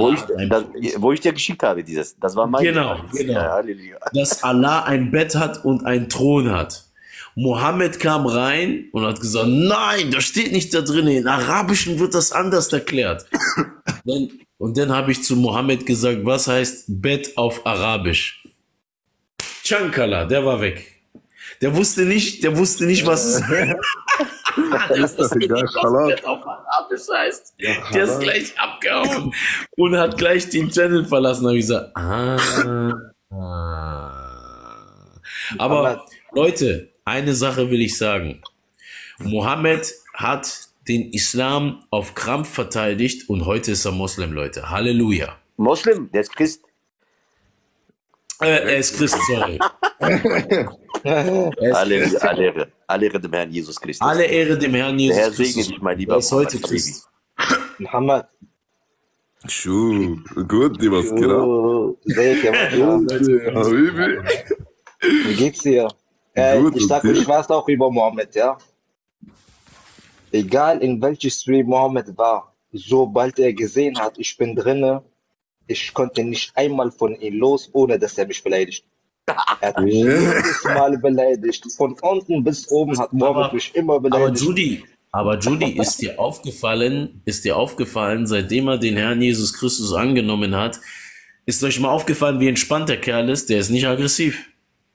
wo ich dir geschickt habe, das war mein. Genau. Ja, Halleluja. Dass Allah ein Bett hat und einen Thron hat. Mohammed kam rein und hat gesagt, nein, das steht nicht da drin. In Arabischen wird das anders erklärt. Und dann habe ich zu Mohammed gesagt, was heißt Bett auf Arabisch? Chankala, der war weg. Der wusste nicht, was es Ist das egal, was Bett auf Arabisch heißt. Der ist gleich abgehauen und hat gleich den Channel verlassen. Da habe ich gesagt, Aber Leute, eine Sache will ich sagen. Mohammed hat den Islam auf Krampf verteidigt und heute ist er Moslem, Leute. Halleluja. Moslem, der ist Christ. Er ist Christ, sorry. Alle Ehre dem Herrn Jesus Christus. Alle Ehre dem Herrn Jesus Der Herr segne Christus. dich, mein lieber Er ist heute Mohammed. Christ. Muhammad, Schuh, gut, die was genau. ازيك يا محمد? Habibi. Wie geht's dir? Gut, Ich sag und euch dir? was auch über Mohammed, ja? Egal in welchem Stream Mohammed war, sobald er gesehen hat, ich bin drinne, ich konnte nicht einmal von ihm los, ohne dass er mich beleidigt. Er hat mich jedes Mal beleidigt. Von unten bis oben hat Mohammed mich immer Aber beleidigt. Judy, ist dir aufgefallen, seitdem er den Herrn Jesus Christus angenommen hat, ist euch mal aufgefallen, wie entspannt der Kerl ist? Der ist nicht aggressiv.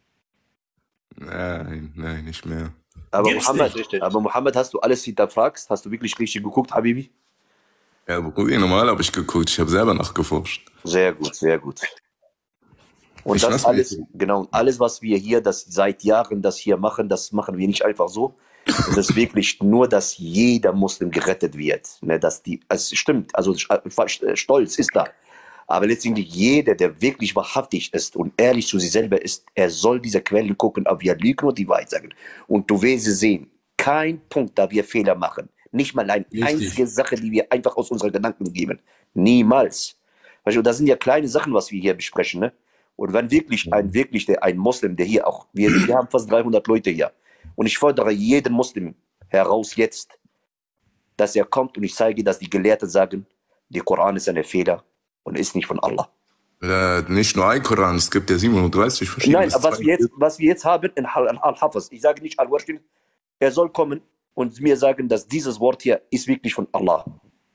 Nein, nicht mehr. Aber Mohammed, hast du alles hinterfragt? Hast du wirklich richtig geguckt, Habibi? Ja, Bruder, normal habe ich geguckt. Ich habe selber nachgeforscht. Sehr gut, sehr gut. Und Ich das lass alles, mich- genau, alles, was wir hier, das seit Jahren das hier machen, das machen wir nicht einfach so. Es ist wirklich nur, dass jeder Muslim gerettet wird. Ne, es stimmt, also Stolz ist da. Aber letztendlich jeder, der wirklich wahrhaftig ist und ehrlich zu sich selber ist, er soll diese Quellen gucken, ob wir lügen und die Wahrheit sagen. Und du wirst sehen, kein Punkt, da wir Fehler machen. Nicht mal eine einzige Sache, die wir einfach aus unseren Gedanken geben. Niemals. Weißt du, das sind ja kleine Sachen, was wir hier besprechen. Ne? Und wenn wirklich ein Muslim, der hier auch, wir haben fast 300 Leute hier. Und ich fordere jeden Muslim heraus jetzt, dass er kommt und ich zeige, dass die Gelehrten sagen, der Koran ist ein Fehler und ist nicht von Allah. Nicht nur ein Koran, es gibt ja 37 verschiedene. Nein, aber was wir jetzt haben in Al-Hafiz, ich sage nicht Al-Warshim, er soll kommen und mir sagen, dass dieses Wort hier ist wirklich von Allah.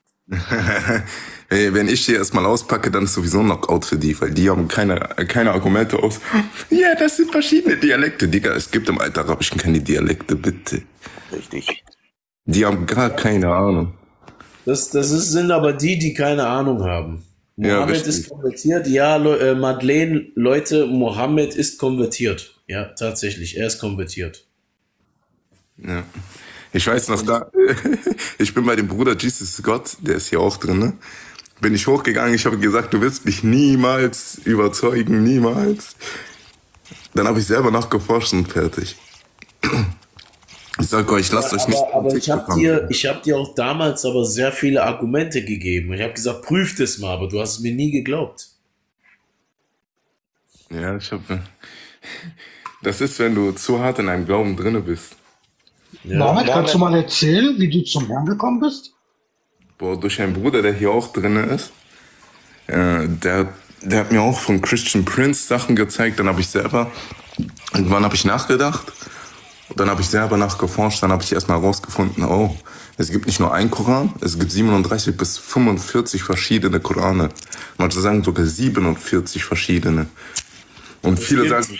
Hey, wenn ich die erstmal auspacke, dann ist sowieso ein Knockout für die, weil die haben keine Argumente aus. Ja, das sind verschiedene Dialekte, Digga. Es gibt im Altarabischen keine Dialekte, bitte. Richtig. Die haben gar keine Ahnung. Sind aber die keine Ahnung haben. Ja, Mohammed richtig. ist konvertiert. Ja, Madeleine, Leute, Mohammed ist konvertiert. Ja, tatsächlich, er ist konvertiert. Ja. Ich weiß noch da, ich bin bei dem Bruder Jesus Gott, der ist hier auch drin, ne? Bin ich hochgegangen, ich habe gesagt, du wirst mich niemals überzeugen, niemals. Dann habe ich selber nachgeforscht und fertig. Ich sag euch, lasst euch nicht... Aber ich hab dir auch damals aber sehr viele Argumente gegeben. Ich habe gesagt, prüft es mal, aber du hast es mir nie geglaubt. Ja, das ist, wenn du zu hart in einem Glauben drinne bist. Ja. Mohammed, kannst du mal erzählen, wie du zum Herrn gekommen bist? Boah, durch einen Bruder, der hier auch drinne ist. Der hat mir auch von Christian Prince Sachen gezeigt. Dann habe ich selber, irgendwann habe ich nachgedacht. Und dann habe ich selber nachgeforscht. Dann habe ich erstmal herausgefunden, oh, es gibt nicht nur einen Koran, es gibt 37 bis 45 verschiedene Korane. Manche sagen sogar 47 verschiedene. Und viele sagen...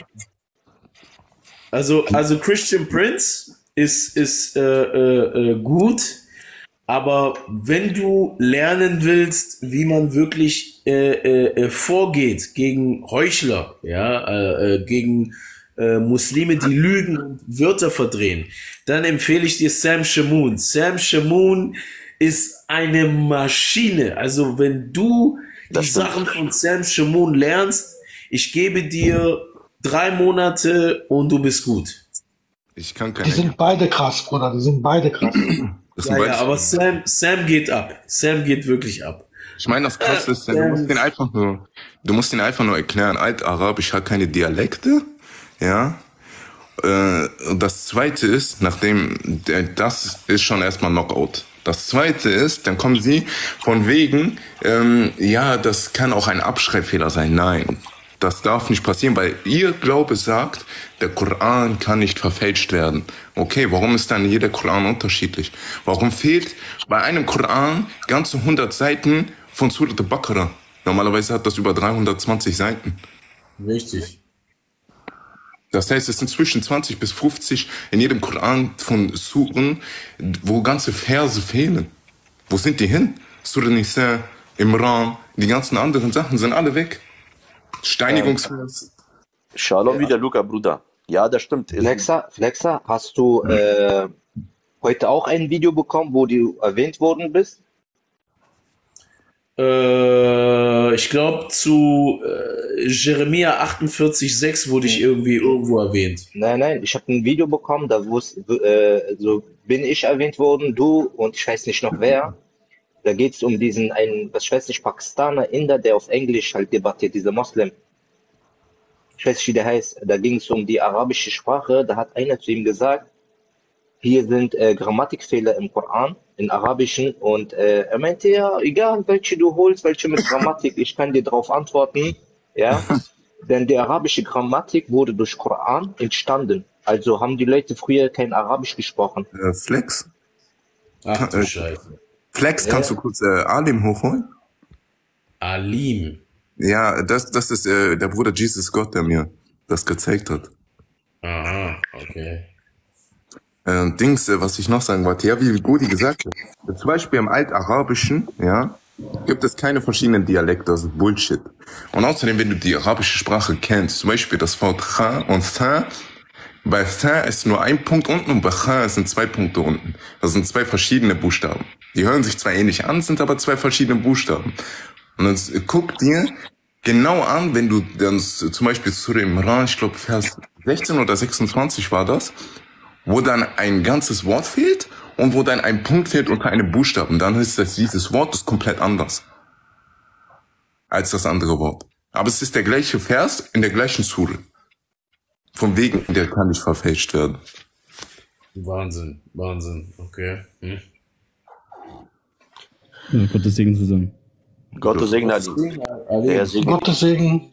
Also Christian Prince ist gut, aber wenn du lernen willst, wie man wirklich vorgeht gegen Heuchler, ja, gegen Muslime, die lügen und Wörter verdrehen, dann empfehle ich dir Sam Shamoun. Sam Shamoun ist eine Maschine. Also wenn du die Sachen von Sam Shamoun lernst, ich gebe dir 3 Monate und du bist gut. Ich kann keine... Die sind beide krass, Bruder, die sind beide krass. Ja, aber Sam geht ab. Sam geht wirklich ab. Ich meine, das Krasse ist, du musst den einfach nur erklären, Altarabisch hat keine Dialekte, ja. Und das Zweite ist, das ist schon erstmal Knockout. Das Zweite ist, dann kommen sie von wegen, ja, das kann auch ein Abschreibfehler sein. Nein, das darf nicht passieren, weil ihr Glaube sagt, der Koran kann nicht verfälscht werden. Okay, warum ist dann jeder Koran unterschiedlich? Warum fehlt bei einem Koran ganze 100 Seiten von Surat al-Baqarah? Normalerweise hat das über 320 Seiten. Richtig. Das heißt, es sind zwischen 20 bis 50 in jedem Koran von Suren, wo ganze Verse fehlen. Wo sind die hin? Surah Nisa, Imran, die ganzen anderen Sachen sind alle weg. Steinigungsvers. Shalom wieder, Luca, Bruder. Ja, das stimmt. Flexa, hast du heute auch ein Video bekommen, wo du erwähnt worden bist? Ich glaube, zu Jeremia 48,6 wurde ich irgendwo erwähnt. Nein, ich habe ein Video bekommen, da so bin ich erwähnt worden, du und ich weiß nicht noch wer. Da geht es um ich weiß nicht, Pakistaner, Inder, der auf Englisch halt debattiert, dieser Moslem. Ich weiß nicht, wie der heißt. Da ging es um die arabische Sprache. Da hat einer zu ihm gesagt, hier sind Grammatikfehler im Koran, in Arabischen. Und er meinte, ja, egal, welche du holst, welche mit Grammatik, ich kann dir darauf antworten. Ja, denn die arabische Grammatik wurde durch Koran entstanden. Also haben die Leute früher kein Arabisch gesprochen. Flex? Ach du Scheiße. Flex, kannst du kurz Alim hochholen? Alim? Ja, das ist der Bruder Jesus Gott, der mir das gezeigt hat. Aha, okay. Was ich noch sagen wollte, ja, wie Gudi gesagt hat, zum Beispiel im Altarabischen, ja, gibt es keine verschiedenen Dialekte, das ist Bullshit. Und außerdem, wenn du die arabische Sprache kennst, zum Beispiel das Wort Cha und Tha, bei Tha ist nur ein Punkt unten und bei Cha sind 2 Punkte unten. Das sind 2 verschiedene Buchstaben. Die hören sich zwar ähnlich an, sind aber 2 verschiedene Buchstaben. Und dann guck dir genau an, wenn du dann zum Beispiel Surah Imran, ich glaube Vers 16 oder 26 war das, wo dann ein ganzes Wort fehlt und wo dann ein Punkt fehlt unter einem Buchstaben. Dann ist dieses Wort ist komplett anders als das andere Wort. Aber es ist der gleiche Vers in der gleichen Surah. Von wegen, der kann nicht verfälscht werden. Wahnsinn, okay. Ja, Gottes Segen zusammen. Gottes Segen, Ali. Gottes Segen.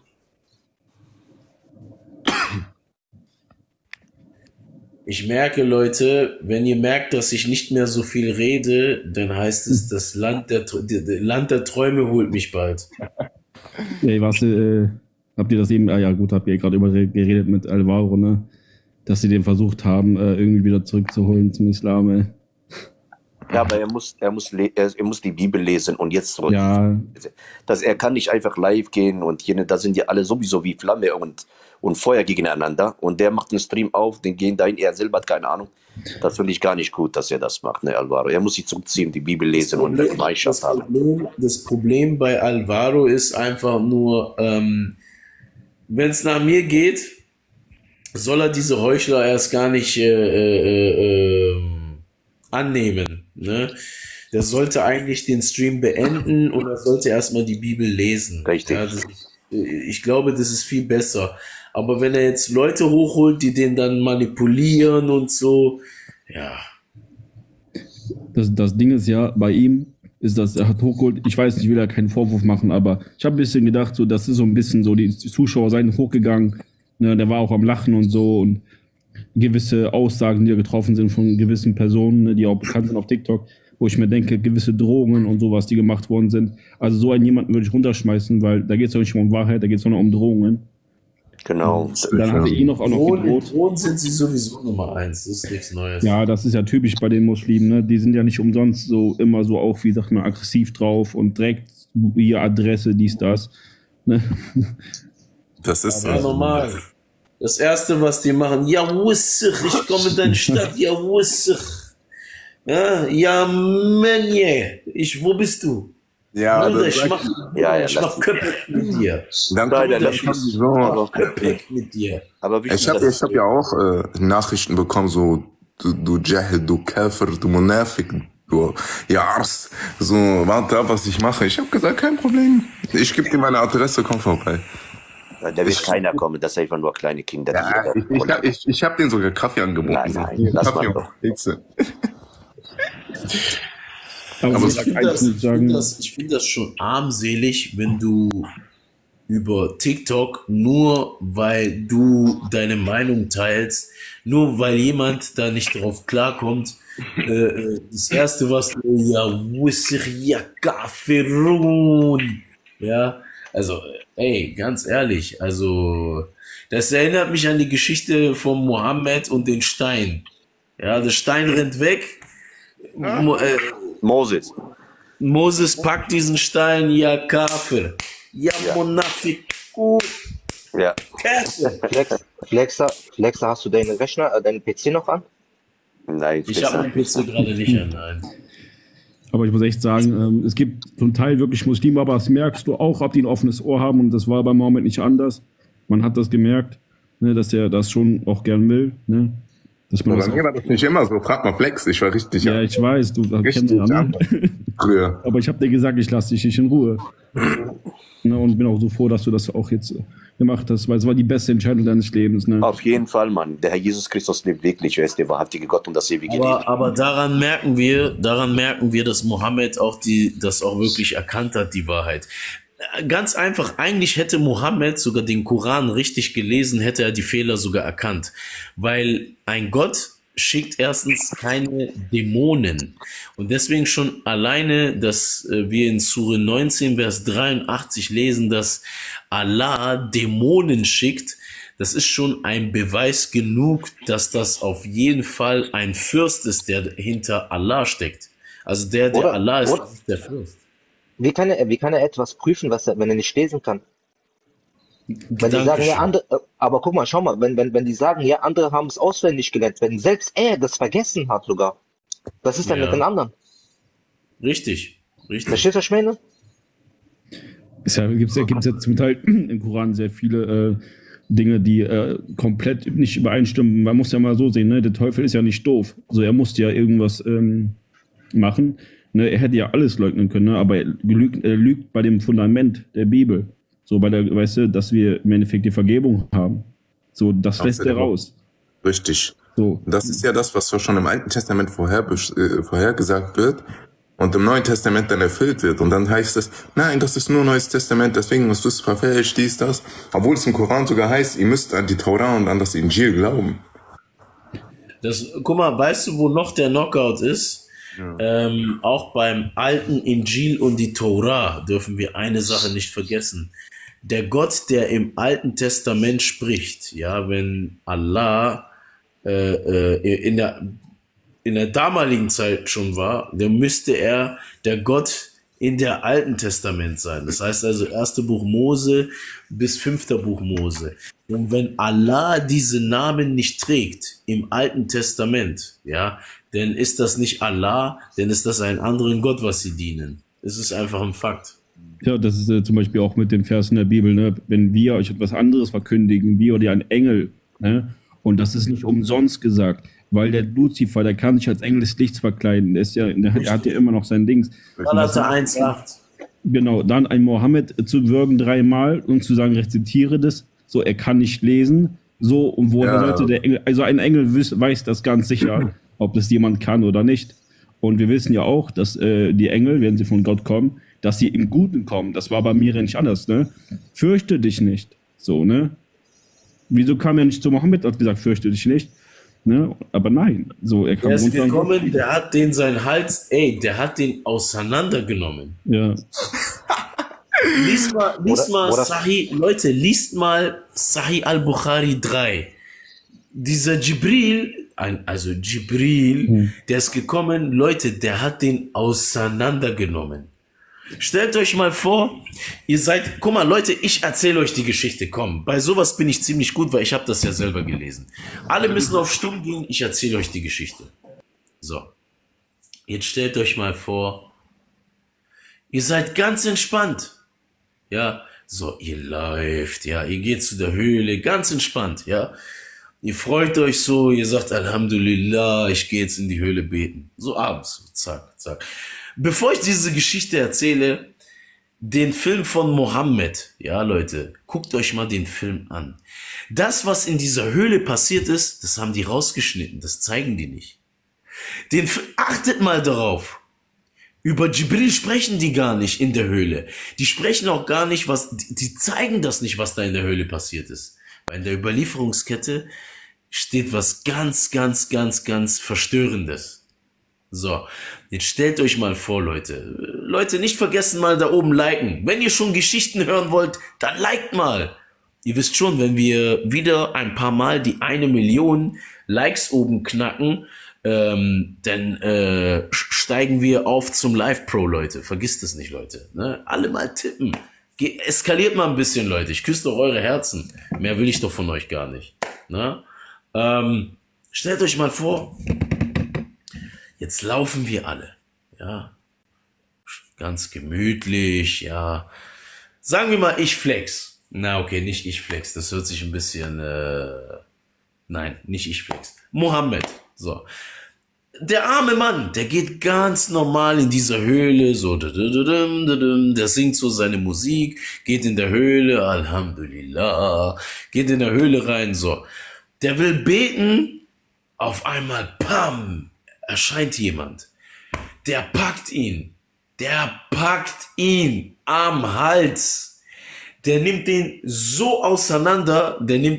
Ich merke, Leute, wenn ihr merkt, dass ich nicht mehr so viel rede, dann heißt es, das Land der Träume holt mich bald. Ey, habt ihr das eben, habt ihr gerade über geredet mit Alvaro, ne? Dass sie den versucht haben, irgendwie wieder zurückzuholen zum Islam, ey. Ja, aber er muss die Bibel lesen und jetzt zurück. Ja, Er kann nicht einfach live gehen und da sind die alle sowieso wie Flamme und Feuer gegeneinander und der macht einen Stream auf, den gehen dahin, er selber hat keine Ahnung. Das finde ich gar nicht gut, dass er das macht, ne, Alvaro. Er muss sich zurückziehen, die Bibel lesen und eine Gemeinschaft haben. Das Problem bei Alvaro ist einfach nur, wenn es nach mir geht, soll er diese Heuchler erst gar nicht annehmen. Ne? Der sollte eigentlich den Stream beenden oder sollte erstmal die Bibel lesen. Richtig. Ja, ich glaube, das ist viel besser. Aber wenn er jetzt Leute hochholt, die den dann manipulieren und so, ja. das Ding ist ja, bei ihm ist das, er hat hochgeholt, ich weiß, ich will ja keinen Vorwurf machen, aber ich habe ein bisschen gedacht, so, das ist so ein bisschen so, die Zuschauer seien hochgegangen, ne, der war auch am Lachen und so und gewisse Aussagen, die ja getroffen sind von gewissen Personen, ne, die auch bekannt sind auf TikTok, wo ich mir denke, gewisse Drohungen und sowas, die gemacht worden sind. Also so einen jemanden würde ich runterschmeißen, weil da geht es ja nicht um Wahrheit, da geht es nur um Drohungen. Genau. Dann hat er ihn auch noch gedroht. Drohnen sind sie sowieso Nummer 1, das ist nichts Neues. Ja, das ist ja typisch bei den Muslimen, ne? Die sind ja nicht umsonst so immer so auch, wie sagt man, aggressiv drauf und direkt ihre Adresse, dies, das. Ne? Das ist ja normal. Das Erste, was die machen, ja, wussig, ich komme in deine Stadt, ja, wussig. Ja, Menje, wo bist du? Ja, Bruder, ich mach Köpek mit dir. Dann Köpek mit dir. Aber ich hab ja auch Nachrichten bekommen, so, du Jahil, du Käfer, du Monafik, du Ars. So, warte ab, was ich mache. Ich habe gesagt, kein Problem. Ich gebe dir meine Adresse, komm vorbei. Da wird keiner kommen, das sind einfach nur kleine Kinder. Ja, ich habe denen sogar Kaffee angeboten. Nein, das Kaffee war doch. Aber ich finde das schon armselig, wenn du über TikTok, nur weil du deine Meinung teilst, nur weil jemand da nicht drauf klarkommt, das Erste, was du, ja, also, ey, ganz ehrlich, also, das erinnert mich an die Geschichte von Mohammed und den Stein. Ja, der Stein rennt weg. Moses packt diesen Stein, ja, Kafir. Ja, Monafiku. Ja. Flexer, hast du deinen Rechner, deinen PC noch an? Nein, ich habe meinen PC gerade nicht an, nein. Aber ich muss echt sagen, es gibt zum Teil wirklich Muslime, aber das merkst du auch, ob die ein offenes Ohr haben und das war bei Mohammed nicht anders. Man hat das gemerkt, ne, dass er das schon auch gern will, ne? Bei mir war das nicht immer so. Frag mal Flex, ich war richtig. Ja, ich weiß, du kennst ja, ne? Früher. Aber ich habe dir gesagt, ich lasse dich nicht in Ruhe. Ne, und bin auch so froh, dass du das auch jetzt gemacht hast, weil es war die beste Entscheidung deines Lebens. Ne? Auf jeden Fall, Mann. Der Herr Jesus Christus lebt wirklich. Er ist der wahrhaftige Gott und das ewige Leben. Aber daran merken wir, dass Mohammed auch das auch wirklich erkannt hat, die Wahrheit. Ganz einfach, eigentlich hätte Mohammed sogar den Koran richtig gelesen, hätte er die Fehler sogar erkannt. Weil ein Gott schickt erstens keine Dämonen. Und deswegen schon alleine, dass wir in Sure 19, Vers 83 lesen, dass Allah Dämonen schickt, das ist schon ein Beweis genug, dass das auf jeden Fall ein Fürst ist, der hinter Allah steckt. Also der Allah ist der Fürst. Wie kann er etwas prüfen, wenn er nicht lesen kann? Wenn die sagen, ja, andere, aber guck mal, schau mal, wenn die sagen, ja, andere haben es auswendig gelernt, wenn selbst er das vergessen hat sogar, was ist dann mit den anderen? Richtig. Verstehst du, was ich meine? Gibt's ja zum Teil im Koran sehr viele Dinge, die komplett nicht übereinstimmen. Man muss ja mal so sehen, ne? Der Teufel ist ja nicht doof. Also er musste ja irgendwas machen. Ne? Er hätte ja alles leugnen können, ne? Aber er lügt bei dem Fundament der Bibel. So bei der, weißt du, dass wir im Endeffekt die Vergebung haben. So, das lässt er raus. Richtig. So. Das ist ja das, was schon im Alten Testament vorhergesagt wird und im Neuen Testament dann erfüllt wird. Und dann heißt es, nein, das ist nur Neues Testament, deswegen musst du es verfälscht, dies, das. Obwohl es im Koran sogar heißt, ihr müsst an die Tora und an das Injil glauben. Guck mal, weißt du, wo noch der Knockout ist? Ja. Auch beim alten Injil und die Tora dürfen wir eine Sache nicht vergessen. Der Gott, der im Alten Testament spricht, ja, wenn Allah in der damaligen Zeit schon war, dann müsste er der Gott in der Alten Testament sein. Das heißt also 1. Buch Mose bis 5. Buch Mose. Und wenn Allah diese Namen nicht trägt im Alten Testament, ja, dann ist das nicht Allah, dann ist das ein anderen Gott, was sie dienen. Es ist einfach ein Fakt. Ja, das ist zum Beispiel auch mit den Versen der Bibel, ne? Wenn wir euch etwas anderes verkündigen, wir oder ein Engel, ne? Und das ist nicht umsonst gesagt, weil der Luzifer, der kann sich als Engel des Lichts verkleiden, er hat ja immer noch sein Dings. Galater 1,8. Genau, dann ein Mohammed zu würgen 3-mal und zu sagen, rezitiere das, so, er kann nicht lesen, so, und woher sollte der Engel, also ein Engel weiß das ganz sicher, ob das jemand kann oder nicht. Und wir wissen ja auch, dass die Engel, wenn sie von Gott kommen, dass sie im Guten kommen. Das war bei mir nicht anders, ne? Fürchte dich nicht, so, ne? Wieso kam er nicht zu Mohammed und hat gesagt, fürchte dich nicht? Ne? Aber nein, so, er kam ist runter. Gekommen, der hat den seinen Hals, der hat den auseinandergenommen. Ja. Liest mal Sahih, Leute, liest mal Sahih al-Bukhari 3. Dieser Jibril, der ist gekommen, Leute, der hat den auseinandergenommen. Stellt euch mal vor, ihr seid, guck mal Leute, ich erzähle euch die Geschichte, komm, bei sowas bin ich ziemlich gut, weil ich habe das ja selber gelesen. Alle müssen auf Stumm gehen, ich erzähle euch die Geschichte. So, jetzt stellt euch mal vor, ihr seid ganz entspannt, ja, so, ihr läuft, ja, ihr geht zu der Höhle, ganz entspannt, ja, ihr freut euch so, ihr sagt Alhamdulillah, ich gehe jetzt in die Höhle beten, so abends, so, zack, zack. Bevor ich diese Geschichte erzähle, den Film von Mohammed, ja Leute, guckt euch mal den Film an. Das, was in dieser Höhle passiert ist, das haben die rausgeschnitten, das zeigen die nicht. Achtet mal darauf. Über Jibril sprechen die gar nicht in der Höhle. Die sprechen auch gar nicht, die zeigen das nicht, was da in der Höhle passiert ist. Weil in der Überlieferungskette steht was ganz, ganz, ganz, ganz Verstörendes. So, jetzt stellt euch mal vor, Leute. Leute, nicht vergessen mal da oben liken. Wenn ihr schon Geschichten hören wollt, dann liked mal. Ihr wisst schon, wenn wir wieder ein paar Mal die 1 Million Likes oben knacken, dann steigen wir auf zum Live-Pro, Leute. Vergisst es nicht, Leute. Ne? Alle mal tippen. Eskaliert mal ein bisschen, Leute. Ich küsse doch eure Herzen. Mehr will ich doch von euch gar nicht. Ne? Stellt euch mal vor, jetzt laufen wir alle, ja, ganz gemütlich, ja, sagen wir mal, ich flex, na okay, nicht ich flex, das hört sich ein bisschen, nein, nicht ich flex, Mohammed, so, der arme Mann, der geht ganz normal in dieser Höhle, so, der singt so seine Musik, geht in der Höhle, Alhamdulillah, geht in der Höhle rein, so, der will beten, auf einmal, pam, erscheint jemand, der packt ihn am Hals, der nimmt den so auseinander,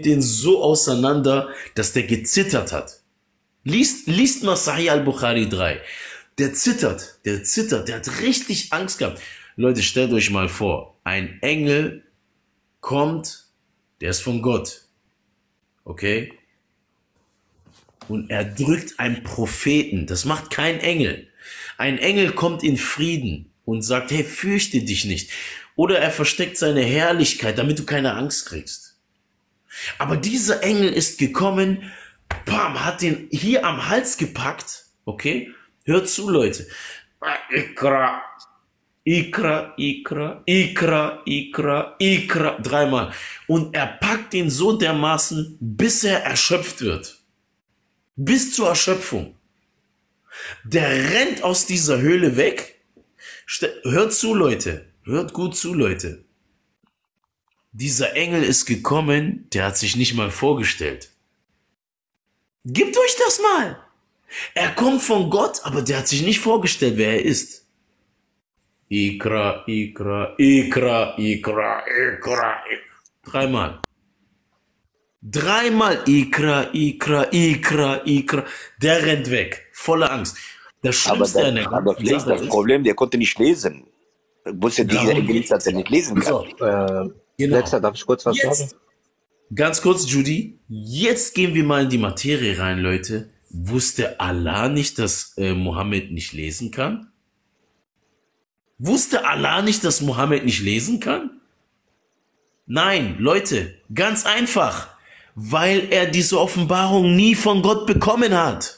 dass der gezittert hat. Liest mal Sahih al-Bukhari 3. Der zittert, der hat richtig Angst gehabt. Leute, stellt euch mal vor, ein Engel kommt, der ist von Gott, okay? Und er drückt einen Propheten. Das macht kein Engel. Ein Engel kommt in Frieden und sagt, hey, fürchte dich nicht. Oder er versteckt seine Herrlichkeit, damit du keine Angst kriegst. Aber dieser Engel ist gekommen, bam, hat den hier am Hals gepackt. Okay? Hört zu, Leute. Ikra, Ikra, Ikra, Ikra, Ikra, Ikra. 3-mal. Und er packt ihn so dermaßen, bis er erschöpft wird. Bis zur Erschöpfung. Der rennt aus dieser Höhle weg. Hört zu, Leute. Hört gut zu, Leute. Dieser Engel ist gekommen, der hat sich nicht mal vorgestellt. Gebt euch das mal. Er kommt von Gott, aber der hat sich nicht vorgestellt, wer er ist. Ikra, Ikra, Ikra, Ikra, Ikra. 3-mal. 3-mal Ikra, Ikra, Ikra, Ikra. Der rennt weg, voller Angst. Das Schlimmste an der ganzen Sache das Problem, der konnte nicht lesen. Wusste dieser Engel nicht, dass er nicht lesen kann. So, genau. Letzter, darf ich kurz was sagen? Ganz kurz, Judy. Jetzt gehen wir mal in die Materie rein, Leute. Wusste Allah nicht, dass Mohammed nicht lesen kann? Wusste Allah nicht, dass Mohammed nicht lesen kann? Nein, Leute, ganz einfach, weil er diese Offenbarung nie von Gott bekommen hat.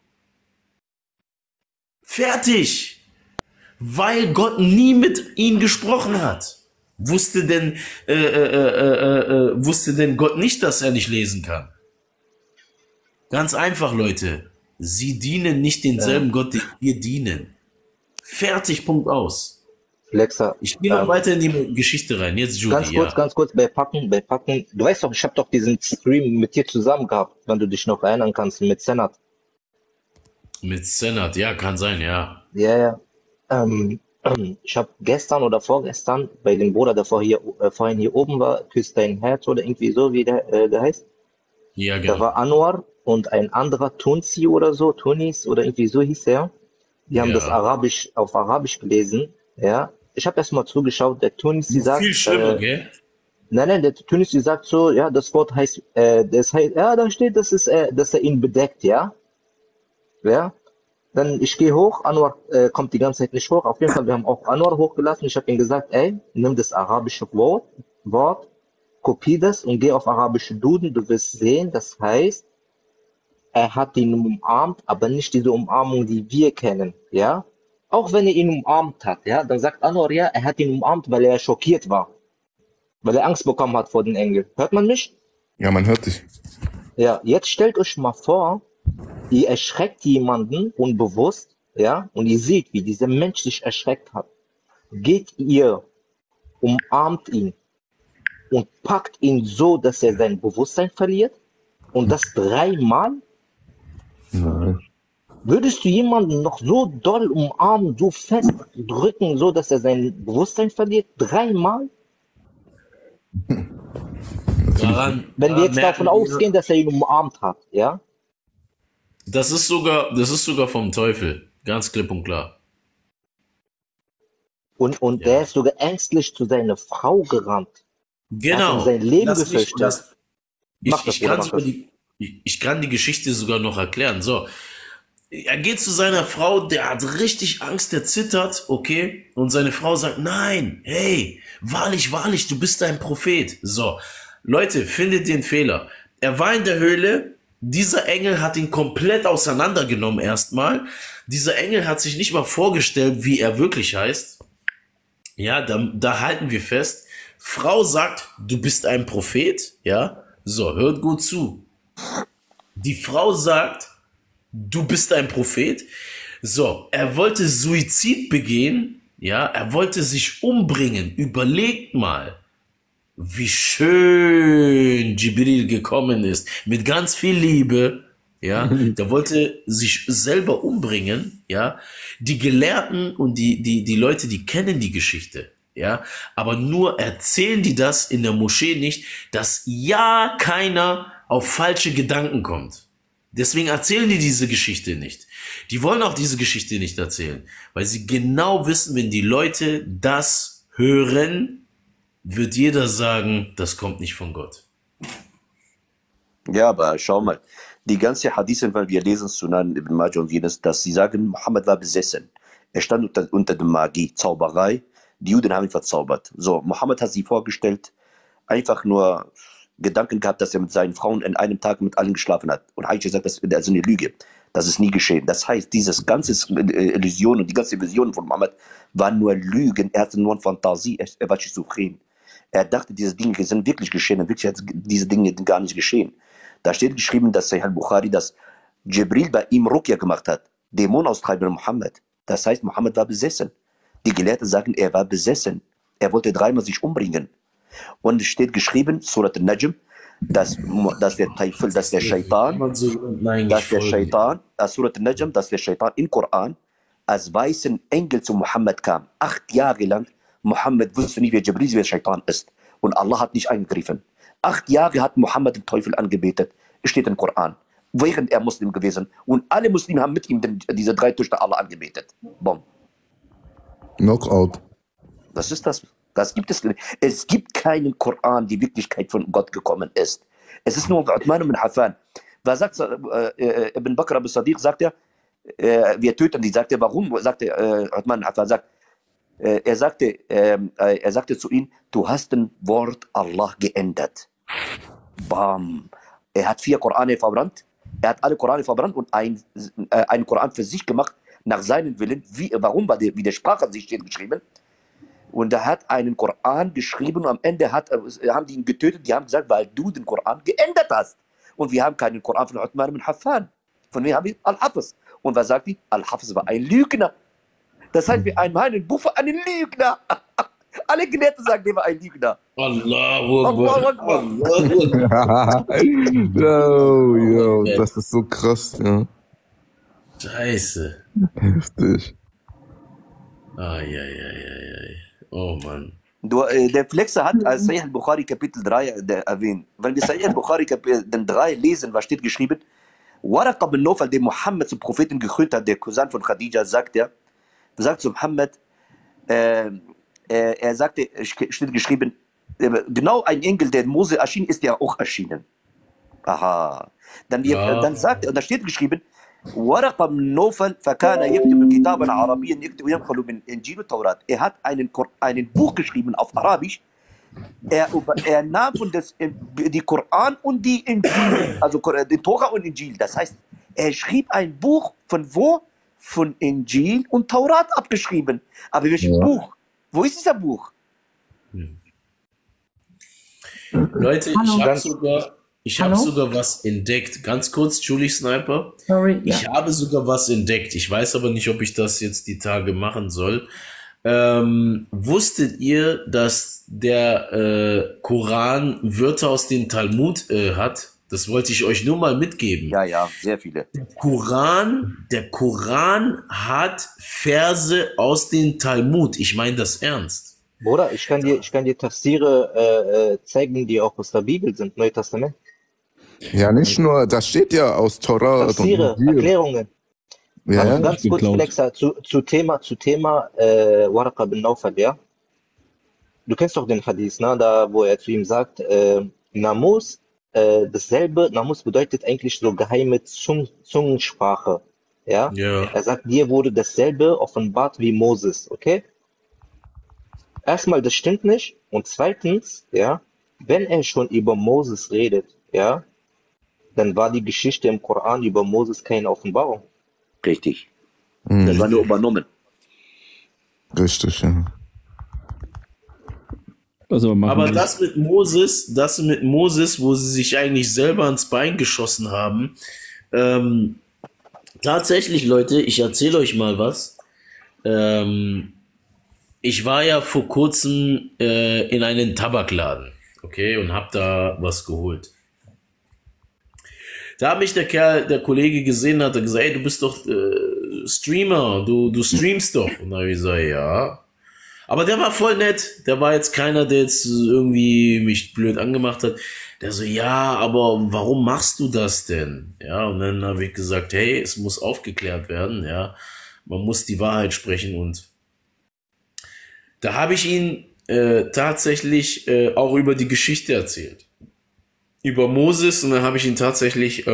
Fertig. Weil Gott nie mit ihm gesprochen hat. Wusste denn Gott nicht, dass er nicht lesen kann? Ganz einfach, Leute. Sie dienen nicht denselben Gott, den wir dienen. Fertig, Punkt aus. Alexa, Ich gehe noch weiter in die Geschichte rein. Jetzt Judy, ganz kurz, bei Packen. Du weißt doch, ich habe doch diesen Stream mit dir zusammen gehabt, wenn du dich noch erinnern kannst, mit Senat. Mit Senat, ja, kann sein, ja. Ja. Ich habe gestern oder vorgestern bei dem Bruder, der vorhin hier oben war, Küsst dein Herz oder irgendwie so, wie der heißt. Ja, Da genau. war Anwar und ein anderer Tunsi oder so, Tunis oder irgendwie so hieß er. Die haben das auf Arabisch gelesen, ja. Ich habe erst mal zugeschaut, der Tunisi sagt, Viel schlimmer, gell? nein, der Tunisi sagt so, ja, das Wort heißt, ja, da steht, dass er ihn bedeckt, ja. Ja. Dann ich gehe hoch, Anwar kommt die ganze Zeit nicht hoch. Auf jeden Fall, wir haben auch Anwar hochgelassen. Ich habe ihm gesagt, ey, nimm das arabische Wort, kopier das und geh auf arabische Duden. Du wirst sehen, das heißt, er hat ihn umarmt, aber nicht diese Umarmung, die wir kennen, ja. Auch wenn er ihn umarmt hat, ja, dann sagt Anwar, ja, er hat ihn umarmt, weil er schockiert war. Weil er Angst bekommen hat vor den Engeln. Hört man mich? Ja, man hört dich. Ja, jetzt stellt euch mal vor, ihr erschreckt jemanden unbewusst, ja, und ihr seht, wie dieser Mensch sich erschreckt hat. Geht ihr, umarmt ihn und packt ihn so, dass er sein Bewusstsein verliert und das 3-mal? Nein. Würdest du jemanden noch so doll umarmen, so fest drücken, so dass er sein Bewusstsein verliert? 3-mal? Wenn wir jetzt davon ausgehen, dass er ihn umarmt hat, ja? Das ist sogar vom Teufel. Ganz klipp und klar. Und der ist sogar ängstlich zu seiner Frau gerannt. Er hat Genau. um sein Leben Lass mich- gefürchtet. lass- Mach das, Bruder, mach das. Ich kann die Geschichte sogar noch erklären. So, er geht zu seiner Frau, der hat richtig Angst, der zittert, okay? Und seine Frau sagt, nein, hey, wahrlich, wahrlich, du bist ein Prophet. So, Leute, findet den Fehler. Er war in der Höhle, dieser Engel hat ihn komplett auseinandergenommen erstmal. Dieser Engel hat sich nicht mal vorgestellt, wie er wirklich heißt. Ja, da halten wir fest. Frau sagt, du bist ein Prophet, ja? So, hört gut zu. Die Frau sagt, du bist ein Prophet. So, er wollte Suizid begehen, ja? Er wollte sich umbringen. Überlegt mal, wie schön Jibril gekommen ist, mit ganz viel Liebe, ja, der wollte sich selber umbringen, ja, die Gelehrten und die Leute, die kennen die Geschichte, ja, aber nur erzählen die das in der Moschee nicht, dass ja keiner auf falsche Gedanken kommt. Deswegen erzählen die diese Geschichte nicht. Die wollen auch diese Geschichte nicht erzählen, weil sie genau wissen, wenn die Leute das hören, wird jeder sagen, das kommt nicht von Gott. Ja, aber schau mal, die ganze Hadithen, weil wir lesen Sunan Ibn Majah und jenes, dass sie sagen, Mohammed war besessen. Er stand unter der Magie, Zauberei. Die Juden haben ihn verzaubert. So, Mohammed hat sie vorgestellt, einfach nur Gedanken gehabt, dass er mit seinen Frauen in einem Tag mit allen geschlafen hat. Und Aisha sagt, das ist also eine Lüge. Das ist nie geschehen. Das heißt, dieses ganze Illusion und die ganze Vision von Mohammed waren nur Lügen. Er hatte nur eine Fantasie. Er war schizophren. Er dachte, diese Dinge sind wirklich geschehen. Und wirklich hat diese Dinge gar nicht geschehen. Da steht geschrieben, dass Sahih al-Bukhari, dass Jibril bei ihm Ruqya gemacht hat. Dämonaustreiber Mohammed. Das heißt, Mohammed war besessen. Die Gelehrten sagen, er war besessen. Er wollte 3-mal sich umbringen. Und es steht geschrieben, Surat al-Najm, dass der Teufel, dass der Shaitan, Surat al-Najm, dass der Shaitan im Koran als weißen Engel zu Mohammed kam. 8 Jahre lang, Mohammed wusste nicht, wer Jibril, wer Shaitan ist. Und Allah hat nicht eingegriffen. 8 Jahre hat Mohammed den Teufel angebetet. Es steht im Koran. Während er Muslim gewesen. Und alle Muslime haben mit ihm diese 3 Töchter Allah angebetet. Boom. Knockout. Was ist das? Das gibt es. Es gibt keinen Koran, die Wirklichkeit von Gott gekommen ist. Es ist nur Uthman ibn Affan. Was sagt Ibn Bakr al-Sadiq, sagt er, wir töten die, sagt er, warum? Sagte Uthman Affan, er sagte zu ihm, du hast ein Wort Allah geändert. Bam. Er hat 4 Korane verbrannt, er hat alle Korane verbrannt und einen Koran für sich gemacht, nach seinem Willen. Warum? Weil der widersprach sich, steht geschrieben. Und er hat einen Koran geschrieben und am Ende haben die ihn getötet, die haben gesagt, weil du den Koran geändert hast. Und wir haben keinen Koran von Uthman ibn Affan. Von wem haben wir? Al-Hafiz. Und was sagt die? Al-Hafiz war ein Lügner. Das heißt, wir haben einen Buch für einen Lügner. Alle Gelehrten sagen, der war ein Lügner. Allahu Akbar. Yo, das ist so krass, ja. Scheiße. Heftig. Oh Mann. Der Flexer hat als Sahih al-Bukhari Kapitel 3 erwähnt. Wenn wir Sahih al-Bukhari Kapitel 3 lesen, was steht geschrieben? Waraqa bin Nawfal, der Mohammed zum Propheten gekrönt hat, der Cousin von Khadija, sagt zu Mohammed, er sagte, steht geschrieben, genau ein Engel, der Mose erschien, ist ja auch erschienen. Aha. Dann sagt er, und da steht geschrieben, Waraqa bin Nawfal, fakana yaktubu kitaban arabiyyan yaktubu yanqulu min Injil und Taurat. Er hat ein Buch geschrieben auf Arabisch. Er nahm von die Koran und die Injil, also den Tora und Injil. Das heißt, er schrieb ein Buch von wo? Von Injil und Taurat abgeschrieben. Aber welches Buch? Wo ist dieser Buch? Leute, ich habe sogar was entdeckt. Ganz kurz, Julie Sniper. Sorry, Ich habe sogar was entdeckt. Ich weiß aber nicht, ob ich das jetzt die Tage machen soll. Wusstet ihr, dass der Koran Wörter aus dem Talmud hat? Das wollte ich euch nur mal mitgeben. Ja, sehr viele. Der Koran hat Verse aus dem Talmud. Ich meine das ernst. Bruder, ich kann dir Tafsire zeigen, die auch aus der Bibel sind, Neue Testament. Ja, nicht nur, das steht ja aus Torah Tafsire, und Injil. Erklärungen. Ja, Also ganz kurz, Flexa, zu Thema Waraqa bin Nawfal, ja? Du kennst doch den Hadith, ne? Da, wo er zu ihm sagt, Namus, dasselbe, Namus bedeutet eigentlich so geheime Zungensprache, ja? Er sagt, dir wurde dasselbe offenbart wie Moses, okay? Erstmal, das stimmt nicht. Und zweitens, ja, wenn er schon über Moses redet, ja, dann war die Geschichte im Koran über Moses keine Offenbarung. Richtig. Das war nur übernommen. Richtig, ja. Aber das mit Moses, wo sie sich eigentlich selber ans Bein geschossen haben, tatsächlich, Leute, ich erzähle euch mal was. Ich war ja vor kurzem in einen Tabakladen, okay, und habe da was geholt. Da hat mich der Kollege gesehen, hat er gesagt, hey, du bist doch Streamer, du streamst doch. Und da habe ich gesagt, ja. Aber der war voll nett. Der war jetzt keiner, der jetzt irgendwie mich blöd angemacht hat. Der so, ja, aber warum machst du das denn? Ja, und dann habe ich gesagt, hey, es muss aufgeklärt werden, ja. Man muss die Wahrheit sprechen. Und da habe ich ihn tatsächlich auch über die Geschichte erzählt. Über Moses, und dann habe ich ihn tatsächlich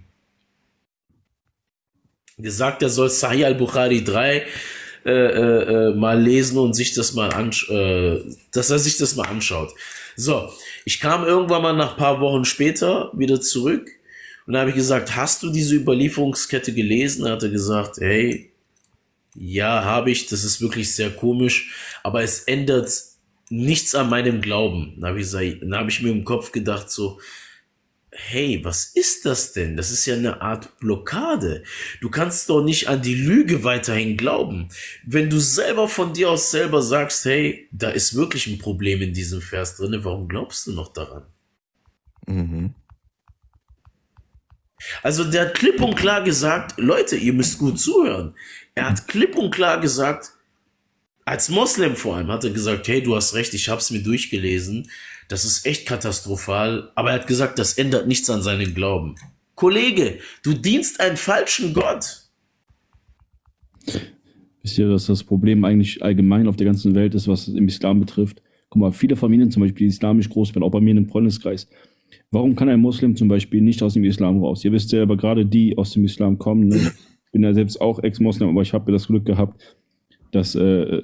gesagt, er soll Sahih al-Bukhari 3 mal lesen und sich das mal dass er sich das mal anschaut. So, ich kam irgendwann mal nach ein paar Wochen später wieder zurück und da habe ich gesagt, hast du diese Überlieferungskette gelesen? Da hat er gesagt, hey, ja, habe ich, das ist wirklich sehr komisch, aber es ändert nichts an meinem Glauben. Da habe ich mir im Kopf gedacht so, hey, was ist das denn? Das ist ja eine Art Blockade. Du kannst doch nicht an die Lüge weiterhin glauben. Wenn du selber von dir aus selber sagst, hey, da ist wirklich ein Problem in diesem Vers drin, warum glaubst du noch daran? Also der hat klipp und klar gesagt, Leute, ihr müsst gut zuhören. Er hat klipp und klar gesagt, als Moslem vor allem, hat er gesagt, hey, du hast recht, ich habe es mir durchgelesen. Das ist echt katastrophal, aber er hat gesagt, das ändert nichts an seinem Glauben. Kollege, du dienst einen falschen Gott. Wisst ihr, dass das Problem eigentlich allgemein auf der ganzen Welt ist, was im Islam betrifft? Guck mal, viele Familien zum Beispiel, die islamisch groß werden, auch bei mir in dem Freundeskreis, Warum kann ein Muslim zum Beispiel nicht aus dem Islam raus? Ihr wisst ja, aber gerade die aus dem Islam kommen, ne? Ich bin ja selbst auch Ex-Moslem, aber ich habe das Glück gehabt, dass,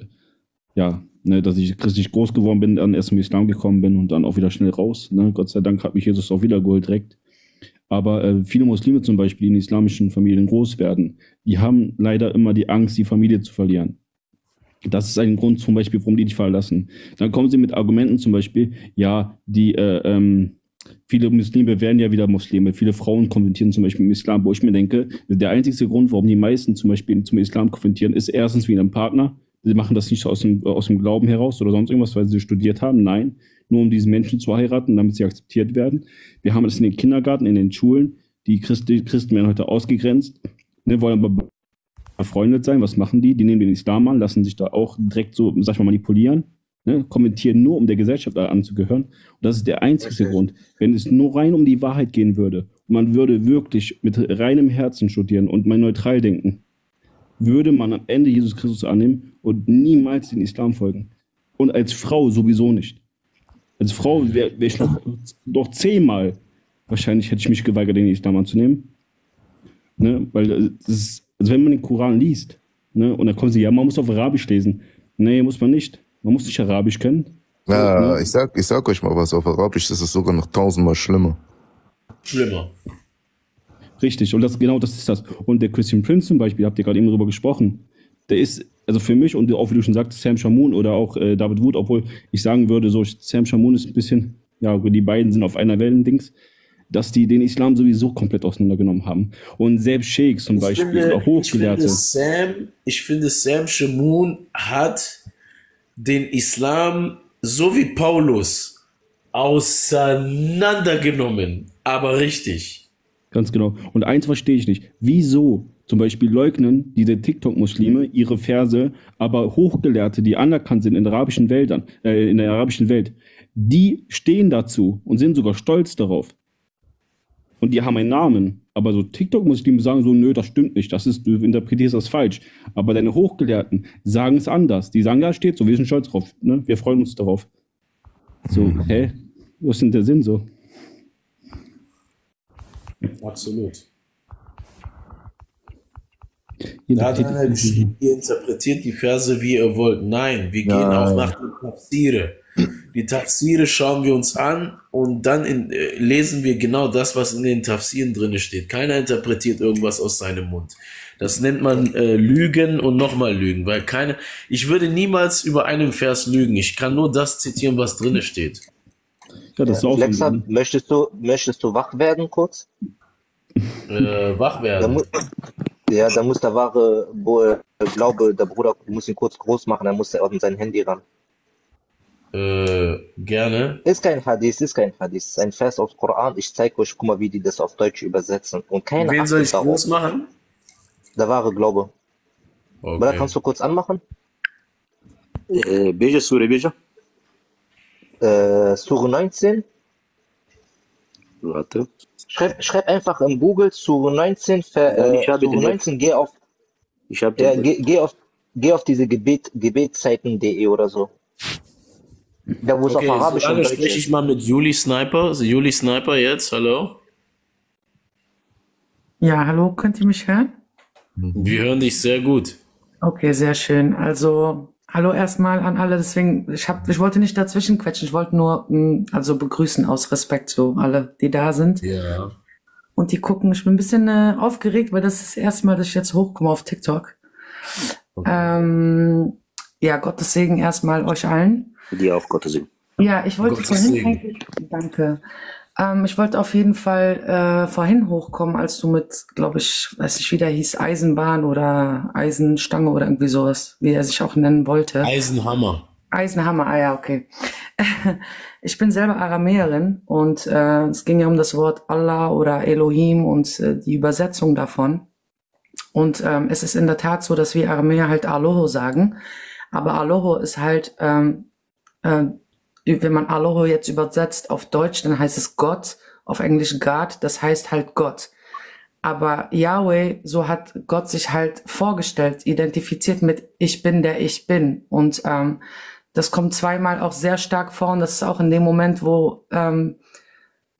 dass ich christlich groß geworden bin, dann erst im Islam gekommen bin und dann auch wieder schnell raus. Ne? Gott sei Dank hat mich Jesus auch wieder geholt direkt. Aber viele Muslime zum Beispiel, die in islamischen Familien groß werden, die haben leider immer die Angst, die Familie zu verlieren. Das ist ein Grund zum Beispiel, warum die dich verlassen. Dann kommen sie mit Argumenten zum Beispiel, ja, viele Muslime werden ja wieder Muslime, viele Frauen konvertieren zum Beispiel im Islam, wo ich mir denke, der einzige Grund, warum die meisten zum Beispiel zum Islam konvertieren, ist erstens wegen einem Partner. Sie machen das nicht aus dem Glauben heraus oder sonst irgendwas, weil sie studiert haben. Nein, nur um diesen Menschen zu heiraten, damit sie akzeptiert werden. Wir haben das in den Kindergarten, in den Schulen. Die Christen werden heute ausgegrenzt, ne, wollen aber befreundet sein. Was machen die? Die nehmen den Islam an, lassen sich da auch direkt so, sag ich mal, manipulieren. Ne, kommentieren nur, um der Gesellschaft anzugehören. Und das ist der einzige Grund. Wenn es nur rein um die Wahrheit gehen würde und man würde wirklich mit reinem Herzen studieren und mal neutral denken, würde man am Ende Jesus Christus annehmen und niemals den Islam folgen. Und als Frau sowieso nicht. Als Frau wäre ich noch 10-mal, wahrscheinlich hätte ich mich geweigert, den Islam anzunehmen. Ne, weil also wenn man den Koran liest, ne, und dann kommen sie, ja, man muss auf Arabisch lesen. Nee, muss man nicht. Man muss nicht Arabisch kennen. Ja, ich sag euch mal was, auf Arabisch ist es sogar noch 1000-mal schlimmer. Schlimmer. Richtig, und genau das ist das. Und der Christian Prince zum Beispiel, habt ihr gerade eben darüber gesprochen, der ist, also für mich, und auch wie du schon sagst, Sam Shamoun oder auch David Wood, obwohl ich sagen würde, so Sam Shamoun ist ein bisschen, ja, die beiden sind auf einer Wellendings, dass die den Islam sowieso komplett auseinandergenommen haben. Und selbst Sheikhs zum Beispiel, oder Hochgelehrte. Ich finde, Sam Shamoun hat den Islam, so wie Paulus, auseinandergenommen. Aber richtig. Ganz genau. Und eins verstehe ich nicht. Wieso zum Beispiel leugnen diese TikTok-Muslime ihre Verse, aber Hochgelehrte, die anerkannt sind in der arabischen Welt, die stehen dazu und sind sogar stolz darauf. Und die haben einen Namen. Aber so TikTok-Muslime sagen so, nö, das stimmt nicht. Du interpretierst das falsch. Aber deine Hochgelehrten sagen es anders. Die sagen, ja, steht so, wir sind stolz drauf. Ne? Wir freuen uns darauf. So, hä? Was ist denn der Sinn so? Absolut. Da hat einer geschrieben, ihr interpretiert die Verse, wie ihr wollt. Nein, wir gehen auch nach den Tafsire. Die Tafsire schauen wir uns an und dann lesen wir genau das, was in den Tafsiren drin steht. Keiner interpretiert irgendwas aus seinem Mund. Das nennt man Lügen und nochmal Lügen, weil ich würde niemals über einen Vers lügen. Ich kann nur das zitieren, was drin steht. Ja, das ist auch Alexa, möchtest du wach werden kurz? Wach werden? Da muss der wahre Glaube, der Bruder muss ihn kurz groß machen, dann muss er auf sein Handy ran. Gerne. Ist kein Hadith. Ist ein Vers aus Koran. Ich zeige euch, guck mal, wie die das auf Deutsch übersetzen. Und keine Wen soll ich groß machen? Der wahre Glaube. Okay. Oder kannst du kurz anmachen? Beja, Sure Beja. Sure 19. Warte. Schreib einfach im Google Sure 19, Sure 19, geh auf diese Gebetszeiten.de oder so. Da wo es auf Arabisch und Deutsch spreche ich mal mit Juli Sniper. Juli Sniper jetzt, hallo? Ja, hallo, könnt ihr mich hören? Wir hören dich sehr gut. Okay, sehr schön. Also, hallo erstmal an alle. Deswegen, ich wollte nicht dazwischen quetschen. Ich wollte nur begrüßen aus Respekt, so alle, die da sind. Ja. Und die gucken. Ich bin ein bisschen aufgeregt, weil das ist das erste Mal, dass ich jetzt hochkomme auf TikTok. Okay. Ja, Gottes Segen erstmal euch allen. Dir auch, Gottes Segen. Ja, ich wollte danke. Ich wollte auf jeden Fall vorhin hochkommen, als du mit, glaube ich, weiß nicht, wie der hieß, Eisenbahn oder Eisenstange oder irgendwie sowas, wie er sich auch nennen wollte. Eisenhammer. Eisenhammer, ah ja, okay. Ich bin selber Aramäerin und es ging ja um das Wort Allah oder Elohim und die Übersetzung davon. Und es ist in der Tat so, dass wir Aramäer halt Aloho sagen, aber Aloho ist halt, wenn man Aloho jetzt übersetzt auf Deutsch, dann heißt es Gott, auf Englisch God, das heißt halt Gott. Aber Yahweh, so hat Gott sich halt vorgestellt, identifiziert mit Ich bin, der ich bin. Und das kommt zweimal auch sehr stark vor und das ist auch in dem Moment, wo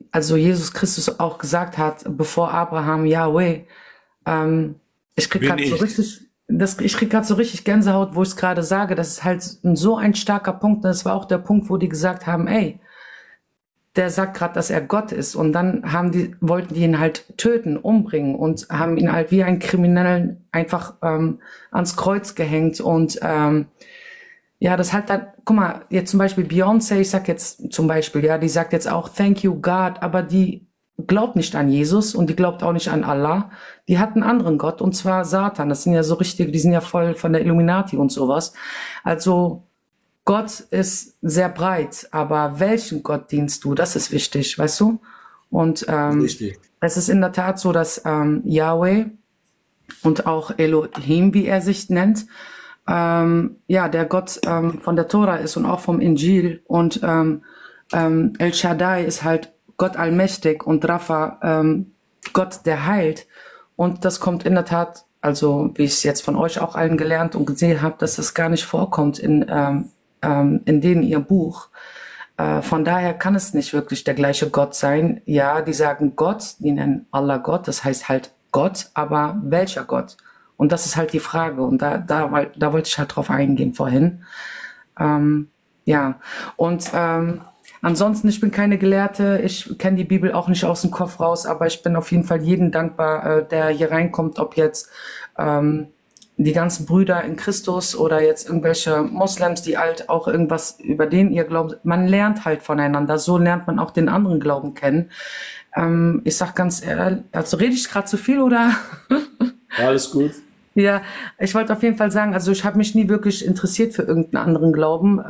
also Jesus Christus auch gesagt hat, bevor Abraham Yahweh, ich krieg Bin gerade so ich. richtig, ich krieg gerade so richtig Gänsehaut, wo ich es gerade sage, das ist halt so ein starker Punkt. Das war auch der Punkt, wo die gesagt haben, ey, der sagt gerade, dass er Gott ist. Und dann wollten die ihn halt töten, umbringen und haben ihn halt wie einen Kriminellen einfach ans Kreuz gehängt. Und ja, das halt dann, guck mal, jetzt zum Beispiel Beyoncé, ich sag jetzt zum Beispiel, ja, die sagt jetzt auch Thank you God, aber die glaubt nicht an Jesus und die glaubt auch nicht an Allah. Die hat einen anderen Gott, und zwar Satan. Das sind ja so richtige, die sind ja voll von der Illuminati und sowas. Also Gott ist sehr breit, aber welchen Gott dienst du? Das ist wichtig, weißt du? Und Richtig. es ist in der Tat so, dass Yahweh und auch Elohim, wie er sich nennt, ja, der Gott von der Tora ist und auch vom Injil. Und El Shaddai ist halt Gott allmächtig und Rapha, Gott, der heilt. Und das kommt in der Tat, also wie ich es jetzt von euch auch allen gelernt und gesehen habe, dass das gar nicht vorkommt in denen ihr Buch. Von daher kann es nicht wirklich der gleiche Gott sein. Ja, die sagen Gott, die nennen Allah Gott, das heißt halt Gott, aber welcher Gott? Und das ist halt die Frage. Und da wollte ich halt drauf eingehen vorhin. Ja, und ansonsten, ich bin keine Gelehrte, ich kenne die Bibel auch nicht aus dem Kopf raus, aber ich bin auf jeden Fall jedem dankbar, der hier reinkommt, ob jetzt die ganzen Brüder in Christus oder jetzt irgendwelche Moslems, die halt auch irgendwas über den ihr glaubt. Man lernt halt voneinander, so lernt man auch den anderen Glauben kennen. Ich sag ganz ehrlich, also rede ich gerade zu viel oder? Alles gut. Ja, ich wollte auf jeden Fall sagen, also ich habe mich nie wirklich interessiert für irgendeinen anderen Glauben,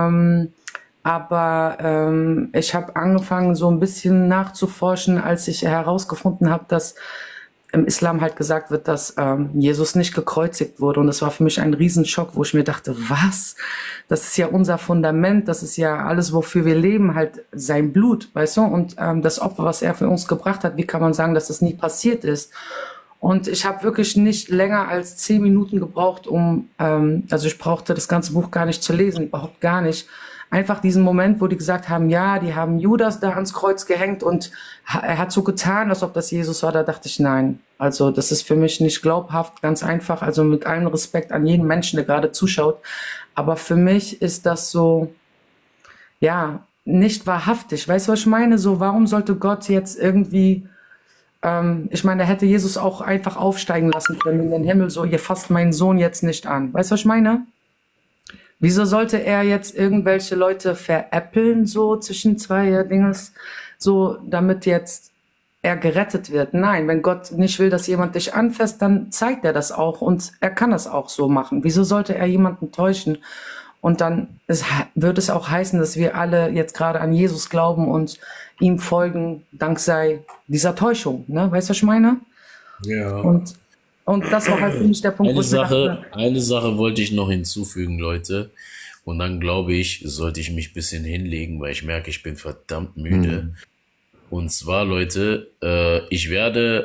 aber ich habe angefangen so ein bisschen nachzuforschen, als ich herausgefunden habe, dass im Islam halt gesagt wird, dass Jesus nicht gekreuzigt wurde, und das war für mich ein Riesenschock, wo ich mir dachte, was? Das ist ja unser Fundament, das ist ja alles, wofür wir leben, halt sein Blut, weißt du, und das Opfer, was er für uns gebracht hat, wie kann man sagen, dass das nie passiert ist? Und ich habe wirklich nicht länger als 10 Minuten gebraucht, also ich brauchte das ganze Buch gar nicht zu lesen, überhaupt gar nicht. Einfach diesen Moment, wo die gesagt haben, ja, die haben Judas da ans Kreuz gehängt und er hat so getan, als ob das Jesus war. Da dachte ich, nein, also das ist für mich nicht glaubhaft, ganz einfach. Also mit allem Respekt an jeden Menschen, der gerade zuschaut. Aber für mich ist das so, ja, nicht wahrhaftig. Weißt du, was ich meine? So, warum sollte Gott jetzt irgendwie, ich meine, da hätte Jesus auch einfach aufsteigen lassen können in den Himmel, so, ihr fasst meinen Sohn jetzt nicht an. Weißt du, was ich meine? Wieso sollte er jetzt irgendwelche Leute veräppeln, so zwischen zwei Dinges, so damit jetzt er gerettet wird? Nein, wenn Gott nicht will, dass jemand dich anfasst, dann zeigt er das auch und er kann das auch so machen. Wieso sollte er jemanden täuschen? Und dann wird es auch heißen, dass wir alle jetzt gerade an Jesus glauben und ihm folgen, dank sei dieser Täuschung. Ne? Weißt du, was ich meine? Ja. Und das war halt für mich der Punkt, wo ich mir dachte, Eine Sache wollte ich noch hinzufügen, Leute. Und dann glaube ich, sollte ich mich ein bisschen hinlegen, weil ich merke, ich bin verdammt müde. Und zwar, Leute, ich werde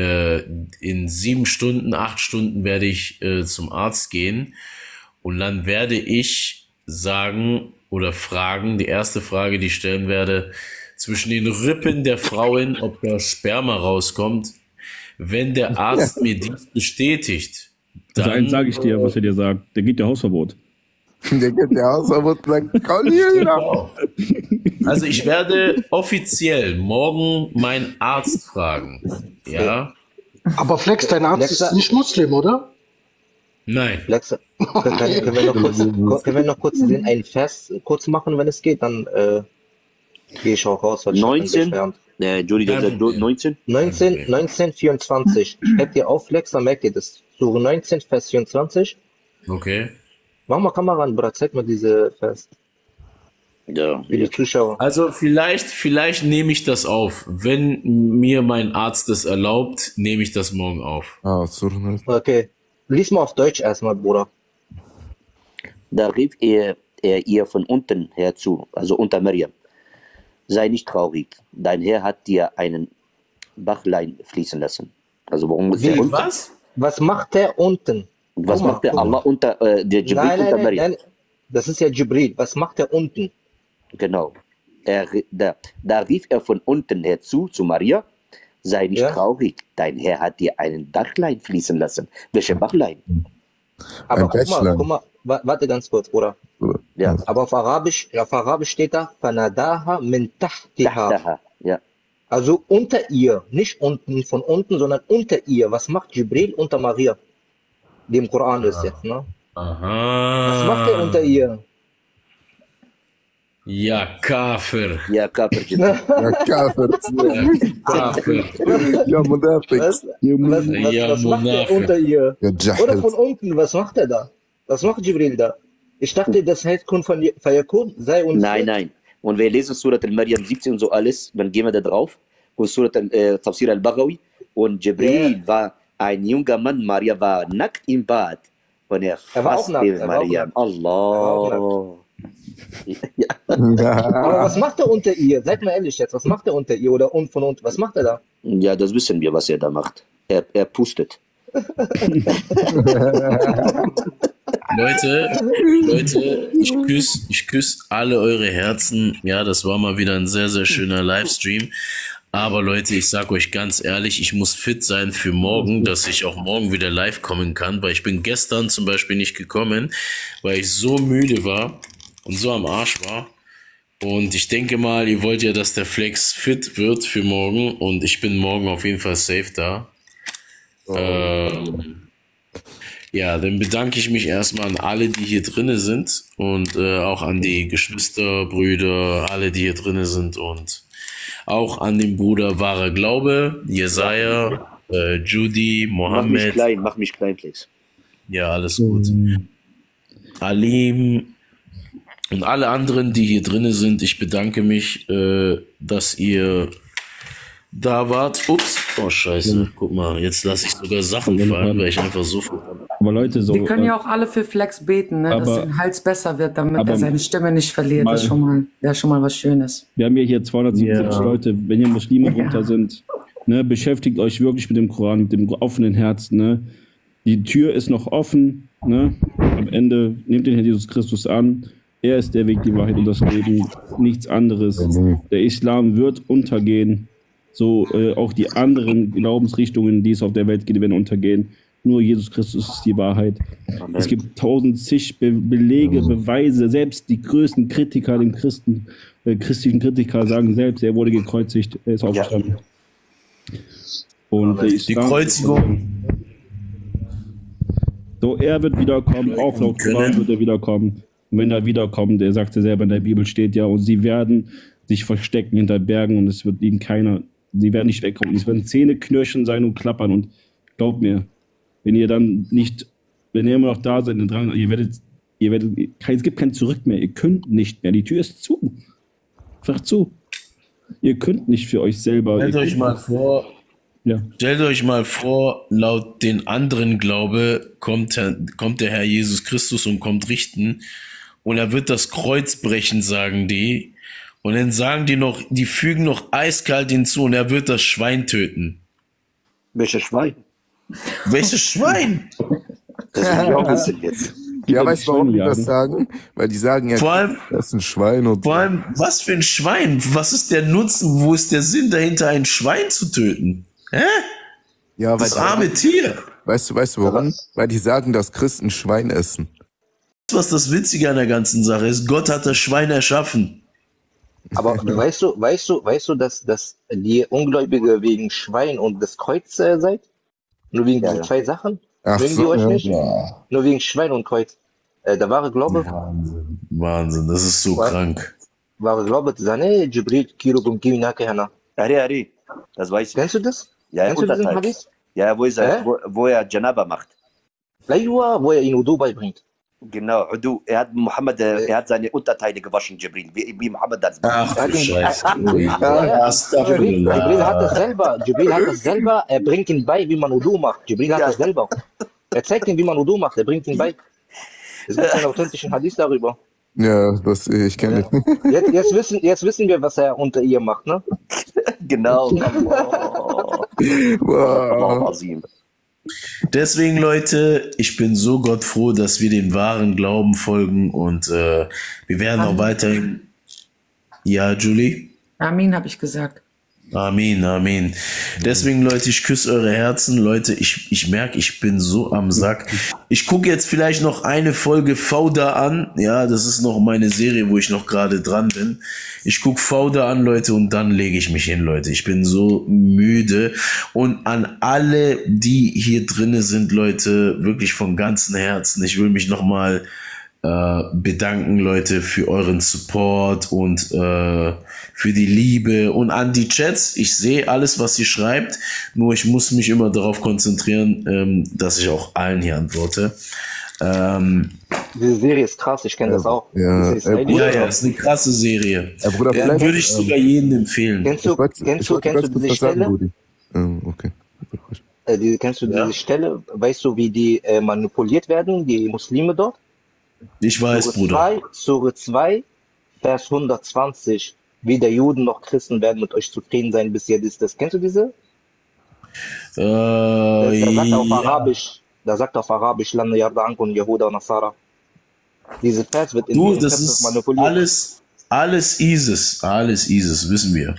in 7 Stunden, 8 Stunden werde ich zum Arzt gehen. Und dann werde ich sagen oder fragen, die erste Frage, die ich stellen werde, zwischen den Rippen der Frauen, ob da Sperma rauskommt. Wenn der Arzt mir dies bestätigt, dann... Also eins sage ich dir, was er dir sagt. Der gibt dir Hausverbot. Der gibt dir Hausverbot und sagt, komm hier wieder. Also ich werde offiziell morgen meinen Arzt fragen. Ja? Aber Flex, dein Arzt ist nicht Muslim, oder? Nein. Lexa, können wir noch kurz einen Vers kurz machen, wenn es geht, dann gehe ich auch raus. Weil 19? Juli, der sagt 19? 19, 24. Schreibt ihr auf, Lex, dann merkt ihr das. Sure 19, Vers 24. Okay. Mach mal Kamera an, Bruder, zeig mal diese Vers. Ja. Für die Zuschauer. Also vielleicht nehme ich das auf. Wenn mir mein Arzt das erlaubt, nehme ich das morgen auf. Okay. Lies mal auf Deutsch erstmal, Bruder. Da rief er ihr von unten her zu, also unter Miriam. Sei nicht traurig, dein Herr hat dir einen Bachlein fließen lassen. Also warum ist der unten? Was? Was macht der unten? Was macht der Allah unter, der Jibril unter Miriam? Nein, das ist ja Jibril. Was macht der unten? Genau. Da rief er von unten herzu zu Maria, sei nicht Ja? traurig, dein Herr hat dir einen Bachlein fließen lassen. Welcher Bachlein? Aber Ein Bächlein. guck mal, warte ganz kurz, Bruder. Ja, Aber auf Arabisch steht da, Fanadaha min tahtiha. Tahtaha. Ja. Also unter ihr, nicht unten von unten, sondern unter ihr. Was macht Jibril unter Maria? Die im Koran ist jetzt, ne? Was macht er unter Aha. ihr? Ja, Kafir. Ja, Kafir. Ja, Kafir. Ja, Kafir. Ja, Munafik. Was Ja, macht er Munafik. unter ihr? Ja, Oder Jahil. von unten, was macht er da? Was macht Jibril da? Ich dachte, das heißt Kun Fayakun, sei uns Nein, nein. Und wir lesen Surat al-Maryam 17 und so alles, dann gehen wir da drauf. Und Surat Tafsir al-Baghawi. Und Jibril war ein junger Mann, Maria war nackt im Bad. Und er Er war auch fasste nackt, er war auch Mariam. nackt. Er war Allah. Ja. Aber was macht er unter ihr? Seid mal ehrlich jetzt, was macht er unter ihr oder von unten? Was macht er da? Ja, das wissen wir, was er da macht. Er pustet. Leute, ich küsse alle eure Herzen. Ja, das war mal wieder ein sehr, sehr schöner Livestream. Aber Leute, ich sag euch ganz ehrlich, ich muss fit sein für morgen, dass ich auch morgen wieder live kommen kann, weil ich bin gestern zum Beispiel nicht gekommen, weil ich so müde war und so am Arsch war. Und ich denke mal, ihr wollt ja, dass der Flex fit wird für morgen und ich bin morgen auf jeden Fall safe da. Ja, dann bedanke ich mich erstmal an alle, die hier drinne sind und auch an die Geschwister, Brüder, alle, die hier drinne sind und auch an den Bruder Wahrer Glaube, Jesaja, Judy, Mohammed. Mach mich klein, Flex. Ja, alles gut. Alim und alle anderen, die hier drinne sind. Ich bedanke mich, dass ihr da wart. Ups, oh Scheiße, guck mal, jetzt lasse ich sogar Sachen fallen, weil ich einfach so viel habe. Aber Leute, so. Wir können ja auch alle für Flex beten, ne? dass aber- sein Hals besser wird, damit aber- er seine Stimme nicht verliert. Das ist schon mal was Schönes. Wir haben ja hier 270 Ja. Leute. Wenn ihr Muslime drunter sind, ne, beschäftigt euch wirklich mit dem Koran, mit dem offenen Herzen. Ne? Die Tür ist noch offen. Ne? Am Ende nehmt den Herrn Jesus Christus an. Er ist der Weg, die Wahrheit und das Leben. Nichts anderes. Der Islam wird untergehen. So auch die anderen Glaubensrichtungen, die es auf der Welt gibt, werden untergehen. Nur Jesus Christus ist die Wahrheit. Amen. Es gibt 1000 zig Belege, Beweise. Selbst die größten Kritiker, den christlichen Kritiker sagen selbst, er wurde gekreuzigt, er ist aufgestanden. Und der Die Islam- Kreuzigung. So, er wird wiederkommen, auch laut Koran wird er wiederkommen. Und wenn er wiederkommt, er sagte selber in der Bibel steht ja, und sie werden sich verstecken hinter Bergen und es wird ihnen keiner, sie werden nicht wegkommen. Es werden Zähne knirschen sein und klappern und glaubt mir, wenn ihr dann nicht, wenn ihr immer noch da seid, dann ihr werdet, es gibt kein Zurück mehr, ihr könnt nicht mehr, die Tür ist zu. Einfach zu. Ihr könnt nicht für euch selber. Stellt euch mal vor, Ja. stellt euch mal vor, laut den anderen Glaube kommt der Herr Jesus Christus und kommt richten und er wird das Kreuz brechen, sagen die. Und dann sagen die noch, die fügen noch eiskalt hinzu und er wird das Schwein töten. Welches Schwein? Welches Schwein? Das will ich auch wissen jetzt. Ja, weißt du, warum die Schweine das sagen? Weil die sagen ja, Vor allem, das ist ein Schwein und vor allem, was für ein Schwein? Was ist der Nutzen? Wo ist der Sinn dahinter, ein Schwein zu töten? Hä? ja, Das arme Tier. weißt du warum? Weil die sagen, dass Christen Schwein essen. Was das Witzige an der ganzen Sache ist, Gott hat das Schwein erschaffen. Aber weißt du, dass die Ungläubige wegen Schwein und des Kreuz seid? Nur wegen diesen zwei Sachen? Ach Mögen die so, euch ja. nicht? Nur wegen Schwein und Kreuz. Der wahre Glaube, Wahnsinn, das ist so Was? krank. wahre Glaube, Zane, Jibril, Kilo, Gumi, Nakehana. Ari, das weiß ich. Kennst du das? Ja, Kennst du diesen Unterteil. Hadith? Ja, wo er Janaba macht. Laywa, wo er ihn Udu beibringt. Genau, du, er hat Mohammed, er hat seine Unterteile gewaschen, Jibril, wie Mohammed das macht. Ach du Scheiße. Jibril hat das selber, er bringt ihn bei, wie man Udu macht. Jibril hat das selber. Er zeigt ihm, wie man Udu macht, er bringt ihn bei. Es gibt einen authentischen Hadith darüber. Ja, ich kenne dich. Jetzt wissen wir, was er unter ihr macht, ne? Genau. Wow. Azim. Deswegen, Leute, ich bin so gottfroh, dass wir dem wahren Glauben folgen und wir werden auch weiterhin. Ja, Julie? Amin, habe ich gesagt. Amen, Amen. Deswegen, Leute, ich küsse eure Herzen. Leute, ich merke, ich bin so am Sack. Ich gucke jetzt vielleicht noch eine Folge Fauda an. Ja, das ist noch meine Serie, wo ich noch gerade dran bin. Ich gucke Fauda an, Leute, und dann lege ich mich hin, Leute. Ich bin so müde. Und an alle, die hier drinne sind, Leute, wirklich von ganzem Herzen. Ich will mich nochmal bedanken, Leute, für euren Support und für die Liebe und an die Chats. Ich sehe alles, was ihr schreibt, nur ich muss mich immer darauf konzentrieren, dass ich auch allen hier antworte. Diese Serie ist krass, ich kenne das auch. Ja, Diese Israeli- Ja, ist eine krasse Serie. Bruder, Ja, vielleicht, würde ich sogar jedem empfehlen. Kennst du ganz diese kurz was sagen, Stelle? Rudi. Okay. Kennst du diese Stelle? Weißt du, wie die manipuliert werden, die Muslime dort? Ich weiß, Bruder. Sure 2, Vers 120. Weder Juden noch Christen werden mit euch zufrieden sein, bis ihr das. Kennst du diese? Da sagt er auf Arabisch, Lanne Yardank und Yehuda und Nasara. Diese Vers wird in Du, diesem das Text ist manipuliert. alles ISIS, wissen wir.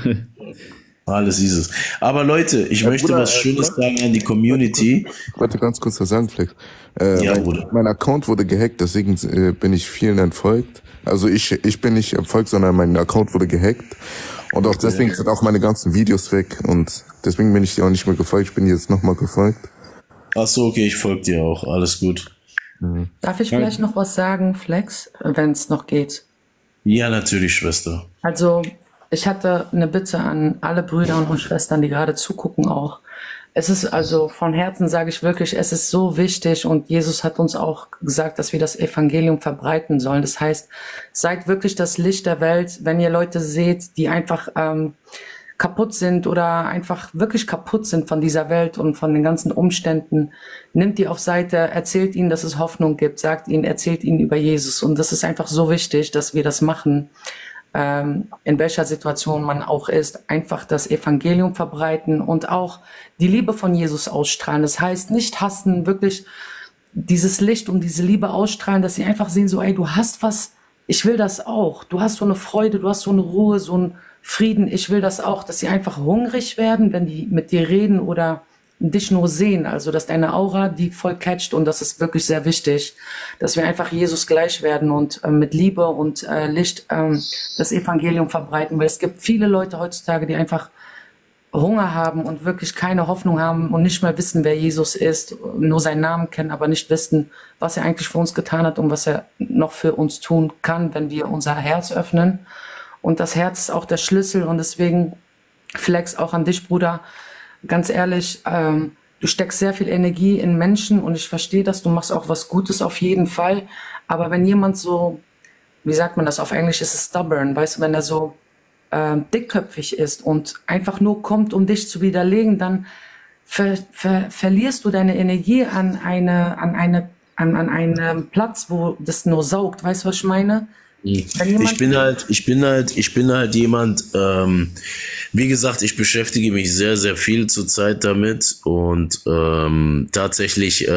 Alles ISIS. Aber Leute, ich möchte Bruder, was Schönes sagen an die Community. Ich wollte ganz kurz was sagen, Flex. Ja, Bruder. Mein Account wurde gehackt, deswegen bin ich vielen entfolgt. Also ich bin nicht entfolgt, sondern mein Account wurde gehackt. Und auch deswegen sind auch meine ganzen Videos weg. Und deswegen bin ich dir auch nicht mehr gefolgt. Ich bin dir jetzt nochmal gefolgt. Ach so, okay, ich folge dir auch. Alles gut. Darf ich vielleicht noch was sagen, Flex, wenn es noch geht? Ja, natürlich, Schwester. Also, ich hatte eine Bitte an alle Brüder und Schwestern, die gerade zugucken auch. Es ist also von Herzen, sage ich wirklich, es ist so wichtig und Jesus hat uns auch gesagt, dass wir das Evangelium verbreiten sollen. Das heißt, seid wirklich das Licht der Welt, wenn ihr Leute seht, die einfach kaputt sind oder einfach wirklich kaputt sind von dieser Welt und von den ganzen Umständen. Nimmt die auf Seite, erzählt ihnen, dass es Hoffnung gibt, erzählt ihnen über Jesus. Und das ist einfach so wichtig, dass wir das machen. In welcher Situation man auch ist, einfach das Evangelium verbreiten und auch die Liebe von Jesus ausstrahlen. Das heißt, nicht hassen, wirklich dieses Licht und diese Liebe ausstrahlen, dass sie einfach sehen, so, ey, du hast was, ich will das auch. Du hast so eine Freude, du hast so eine Ruhe, so einen Frieden, ich will das auch, dass sie einfach hungrig werden, wenn die mit dir reden oder dich nur sehen, also dass deine Aura die voll catcht und das ist wirklich sehr wichtig, dass wir einfach Jesus gleich werden und mit Liebe und Licht das Evangelium verbreiten, weil es gibt viele Leute heutzutage, die einfach Hunger haben und wirklich keine Hoffnung haben und nicht mal wissen, wer Jesus ist, nur seinen Namen kennen, aber nicht wissen, was er eigentlich für uns getan hat und was er noch für uns tun kann, wenn wir unser Herz öffnen. Und das Herz ist auch der Schlüssel und deswegen, Flex, auch an dich, Bruder, ganz ehrlich, du steckst sehr viel Energie in Menschen und ich verstehe das, du machst auch was Gutes auf jeden Fall. Aber wenn jemand so, wie sagt man das auf Englisch, ist es stubborn, weißt du, wenn er so dickköpfig ist und einfach nur kommt, um dich zu widerlegen, dann verlierst du deine Energie an einem Platz, wo das nur saugt. Weißt du, was ich meine? Ich bin halt jemand, wie gesagt, ich beschäftige mich sehr, sehr viel zurzeit damit und tatsächlich,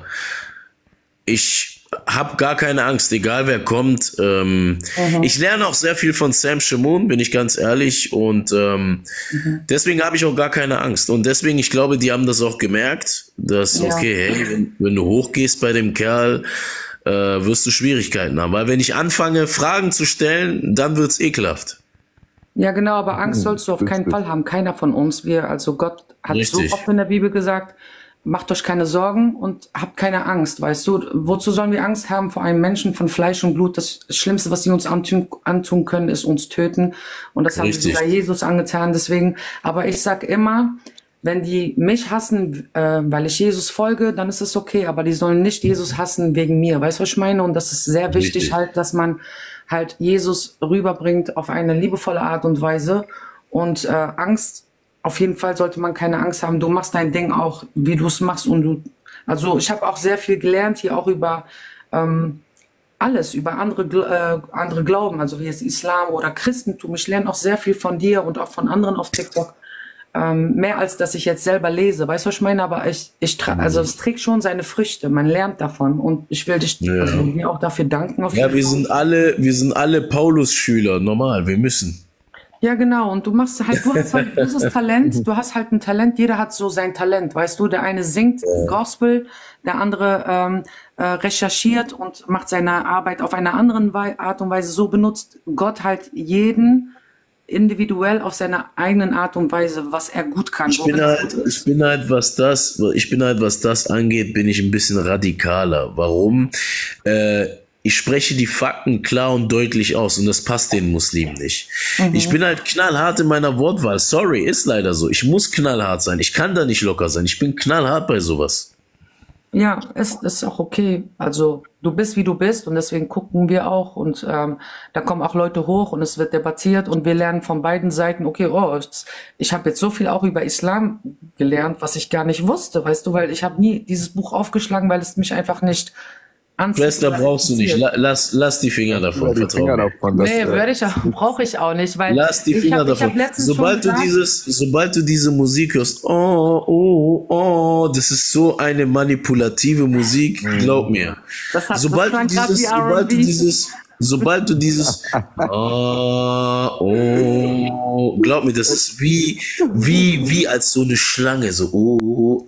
ich habe gar keine Angst, egal wer kommt. Ich lerne auch sehr viel von Sam Shamoun, bin ich ganz ehrlich und deswegen habe ich auch gar keine Angst und deswegen, ich glaube, die haben das auch gemerkt, dass, okay, hey, wenn du hochgehst bei dem Kerl, wirst du Schwierigkeiten haben. Weil wenn ich anfange, Fragen zu stellen, dann wird's ekelhaft. Ja, genau, aber Angst sollst du auf keinen Fall haben. Keiner von uns. Also Gott hat Richtig. so oft in der Bibel gesagt, macht euch keine Sorgen und habt keine Angst, weißt du? Wozu sollen wir Angst haben vor einem Menschen von Fleisch und Blut? Das Schlimmste, was sie uns antun können, ist uns töten. Und das haben sie sogar Jesus angetan. Deswegen, aber ich sag immer, wenn die mich hassen, weil ich Jesus folge, dann ist es okay, aber die sollen nicht Jesus hassen wegen mir. Weißt du, was ich meine? Und das ist sehr wichtig halt, dass man halt Jesus rüberbringt auf eine liebevolle Art und Weise. Und Angst, auf jeden Fall sollte man keine Angst haben. Du machst dein Ding auch, wie du es machst. Also ich habe auch sehr viel gelernt hier auch über alles, über andere Glauben, also wie jetzt Islam oder Christentum. Ich lerne auch sehr viel von dir und auch von anderen auf TikTok. mehr als dass ich jetzt selber lese. Weißt du, was ich meine? Aber also es trägt schon seine Früchte. Man lernt davon. Und ich will dich also dir auch dafür danken. Auf Ja, jeden Fall. wir sind alle Paulus-Schüler, normal, wir müssen. Ja, genau. Und du hast halt dieses Talent. Du hast halt ein Talent. Jeder hat so sein Talent. Weißt du, der eine singt Gospel, der andere recherchiert und macht seine Arbeit auf einer anderen Art und Weise. So benutzt Gott halt jeden individuell auf seine eigenen Art und Weise, was er gut kann. Ich bin halt, was das angeht, bin ich ein bisschen radikaler. Warum? Ich spreche die Fakten klar und deutlich aus und das passt den Muslimen nicht. Ich bin halt knallhart in meiner Wortwahl. Sorry, ist leider so. Ich muss knallhart sein. Ich kann da nicht locker sein. Ich bin knallhart bei sowas. Ja, es ist auch okay. Also du bist, wie du bist und deswegen gucken wir auch und da kommen auch Leute hoch und es wird debattiert und wir lernen von beiden Seiten, okay, ich habe jetzt so viel auch über Islam gelernt, was ich gar nicht wusste, weißt du, weil ich habe nie dieses Buch aufgeschlagen, weil es mich einfach nicht anzieht. Schwester, brauchst du nicht. Lass die Finger davon. Nee, brauche ich auch nicht, weil lass die Finger davon. Sobald du diese Musik hörst, das ist so eine manipulative Musik, glaub mir. Sobald du dieses glaub mir, das ist wie als so eine Schlange, so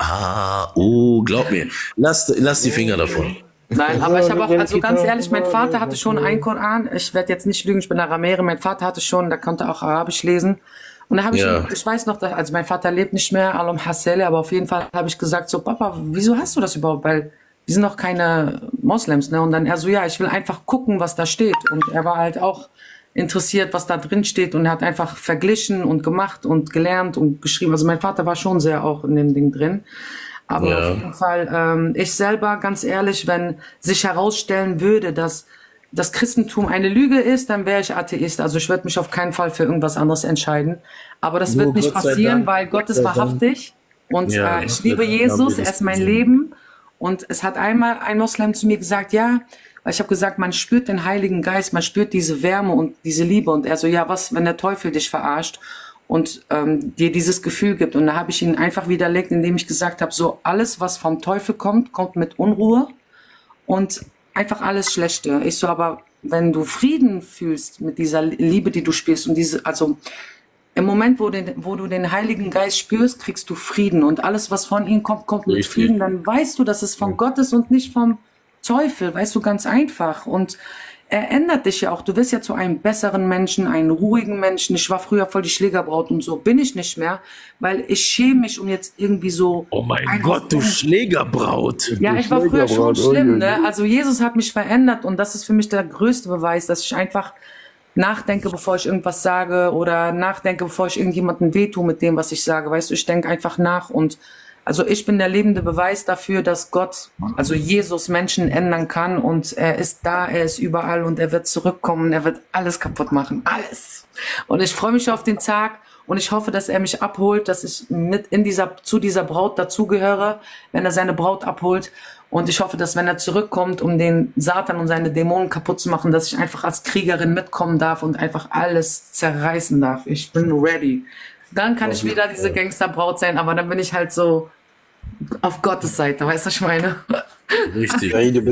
glaub mir. Lass die Finger davon. Nein, aber ich habe auch, also ganz ehrlich, mein Vater hatte schon einen Koran. Ich werde jetzt nicht lügen, ich bin Aramäer. Mein Vater hatte schon, der konnte auch Arabisch lesen. Und da habe ich weiß noch, also mein Vater lebt nicht mehr, Alom Hassele, aber auf jeden Fall habe ich gesagt so, Papa, wieso hast du das überhaupt? Weil wir sind doch keine Moslems, ne? Und dann er so, ja, ich will einfach gucken, was da steht. Und er war halt auch interessiert, was da drin steht und er hat einfach verglichen und gemacht und gelernt und geschrieben. Also mein Vater war schon sehr auch in dem Ding drin. Aber auf jeden Fall, ich selber, ganz ehrlich, wenn sich herausstellen würde, dass das Christentum eine Lüge ist, dann wäre ich Atheist. Also ich würde mich auf keinen Fall für irgendwas anderes entscheiden. Aber das wird nicht passieren, weil Gott ist wahrhaftig. Und ich liebe Jesus, er ist mein Leben. Und es hat einmal ein Moslem zu mir gesagt, ja, weil ich habe gesagt, man spürt den Heiligen Geist, man spürt diese Wärme und diese Liebe. Und er so, ja, was, wenn der Teufel dich verarscht und dir dieses Gefühl gibt. Und da habe ich ihn einfach widerlegt, indem ich gesagt habe, so alles, was vom Teufel kommt, kommt mit Unruhe und einfach alles Schlechte. Ich so, aber wenn du Frieden fühlst mit dieser Liebe, die du spürst und also im Moment, wo du den Heiligen Geist spürst, kriegst du Frieden und alles, was von ihm kommt, kommt mit Frieden. Dann weißt du, dass es von Gott ist und nicht vom Teufel, weißt du, ganz einfach. Und er ändert dich ja auch. Du wirst ja zu einem besseren Menschen, einen ruhigen Menschen. Ich war früher voll die Schlägerbraut und so bin ich nicht mehr, weil ich schäme mich um jetzt irgendwie so. Oh mein Gott, du Schlägerbraut. Ja, ich war früher schon schlimm, ne? Also Jesus hat mich verändert und das ist für mich der größte Beweis, dass ich einfach nachdenke, bevor ich irgendwas sage oder nachdenke, bevor ich irgendjemandem wehtue mit dem, was ich sage. Weißt du, ich denke einfach nach und also ich bin der lebende Beweis dafür, dass Gott, also Jesus, Menschen ändern kann und er ist da, er ist überall und er wird zurückkommen, er wird alles kaputt machen, alles. Und ich freue mich auf den Tag und ich hoffe, dass er mich abholt, dass ich zu dieser Braut dazugehöre, wenn er seine Braut abholt. Und ich hoffe, dass wenn er zurückkommt, um den Satan und seine Dämonen kaputt zu machen, dass ich einfach als Kriegerin mitkommen darf und einfach alles zerreißen darf. Ich bin ready. Dann kann ich wieder diese Gangsterbraut sein, aber dann bin ich halt so auf Gottes Seite, weißt du, was ich meine? Richtig.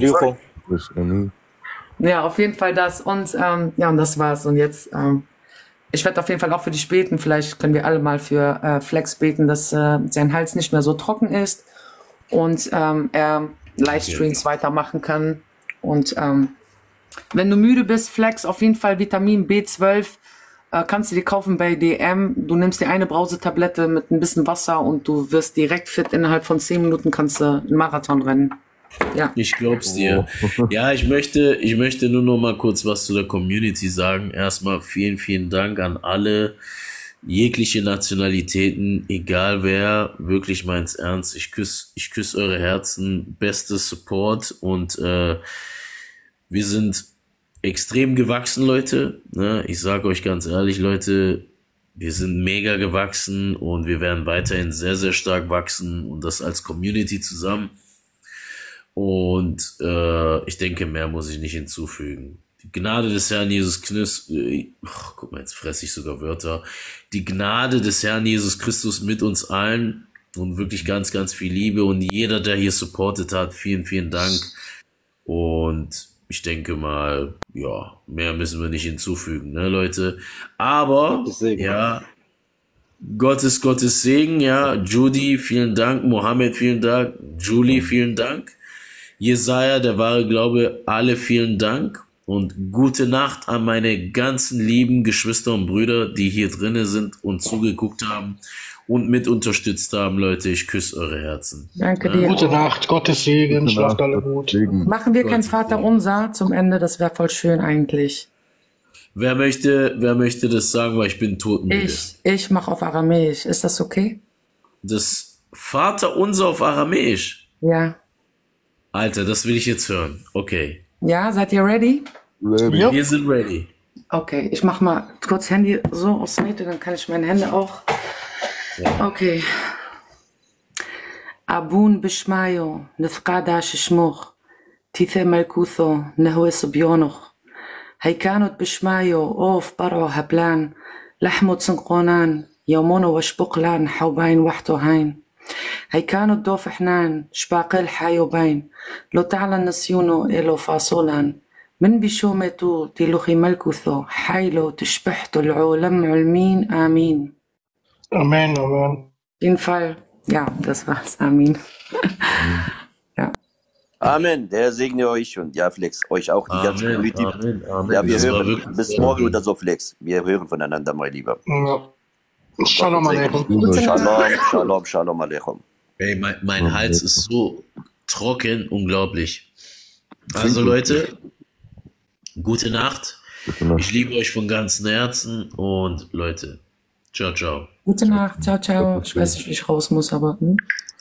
Ja, auf jeden Fall das. Und ja, und das war's. Und jetzt, ich werde auf jeden Fall auch für dich beten. Vielleicht können wir alle mal für Flex beten, dass sein Hals nicht mehr so trocken ist und er Livestreams weitermachen kann. Und wenn du müde bist, Flex, auf jeden Fall Vitamin B12 kannst du dir kaufen bei DM. Du nimmst dir eine Brausetablette mit ein bisschen Wasser und du wirst direkt fit. Innerhalb von 10 Minuten kannst du einen Marathon rennen. Ja. Ich glaub's dir. Ja, ich möchte nur noch mal kurz was zu der Community sagen. Erstmal vielen, vielen Dank an alle, jegliche Nationalitäten, egal wer, wirklich meint's ernst. Ich küsse eure Herzen, bestes Support und wir sind extrem gewachsen, Leute. Ne? Ich sage euch ganz ehrlich, Leute, wir sind mega gewachsen und wir werden weiterhin sehr, sehr stark wachsen und das als Community zusammen. Und ich denke, mehr muss ich nicht hinzufügen. Die Gnade des Herrn Jesus Christus, guck mal, jetzt fresse ich sogar Wörter. Die Gnade des Herrn Jesus Christus mit uns allen und wirklich ganz, ganz viel Liebe und jeder, der hier supportet hat, vielen, vielen Dank. Und ich denke mal, ja, mehr müssen wir nicht hinzufügen, ne, Leute. Aber, ja, Gottes Segen, ja. Judy, vielen Dank. Mohammed, vielen Dank. Julie, vielen Dank. Jesaja, der wahre Glaube, alle vielen Dank. Und gute Nacht an meine ganzen lieben Geschwister und Brüder, die hier drinnen sind und zugeguckt haben und mit unterstützt haben, Leute. Ich küsse eure Herzen. Danke dir. Gute Nacht, Gottes Segen, schlaft alle gut. Machen wir kein Vaterunser zum Ende, das wäre voll schön eigentlich. Wer möchte das sagen, weil ich bin todmüde. Ich mache auf Aramäisch. Ist das okay? Das Vaterunser auf Aramäisch? Ja. Alter, das will ich jetzt hören. Okay. Ja, seid ihr ready? Wir sind ready. Okay, ich mach mal kurz Handy so aus der Mitte, dann kann ich meine Hände auch. Ja. Okay. Abun bishmayo, nefqada shishmuch, tithe malkutho, nehu esubyonuch. هيكانت بشمايو أوف برعو هبلان لحمو تسنقونان يومونو وشبقلان حوبين وحتو هين هيكانت دوف حنان شباقل حايو بين لو تعلن نسيونو إلو فاصولان من بشومتو تلوخي ملكوثو حيلو تشبحتو العولم علمين آمين. Amen, Amen. jeden Fall, ja, das war's. Amen. Ja. Amen. Der Herr segne euch und ja, Flex, euch auch die ganze Community. Ja, wir hören bis morgen oder so, Flex. Wir hören voneinander, mein Lieber. Ja. Shalom alaikum. Shalom alaikum. Ey, mein Hals ist so trocken, unglaublich. Also Leute, gute Nacht. Ich liebe euch von ganzem Herzen und Leute, ciao, ciao. Gute Nacht, ciao, ciao. Ich weiß nicht, wie ich raus muss, aber...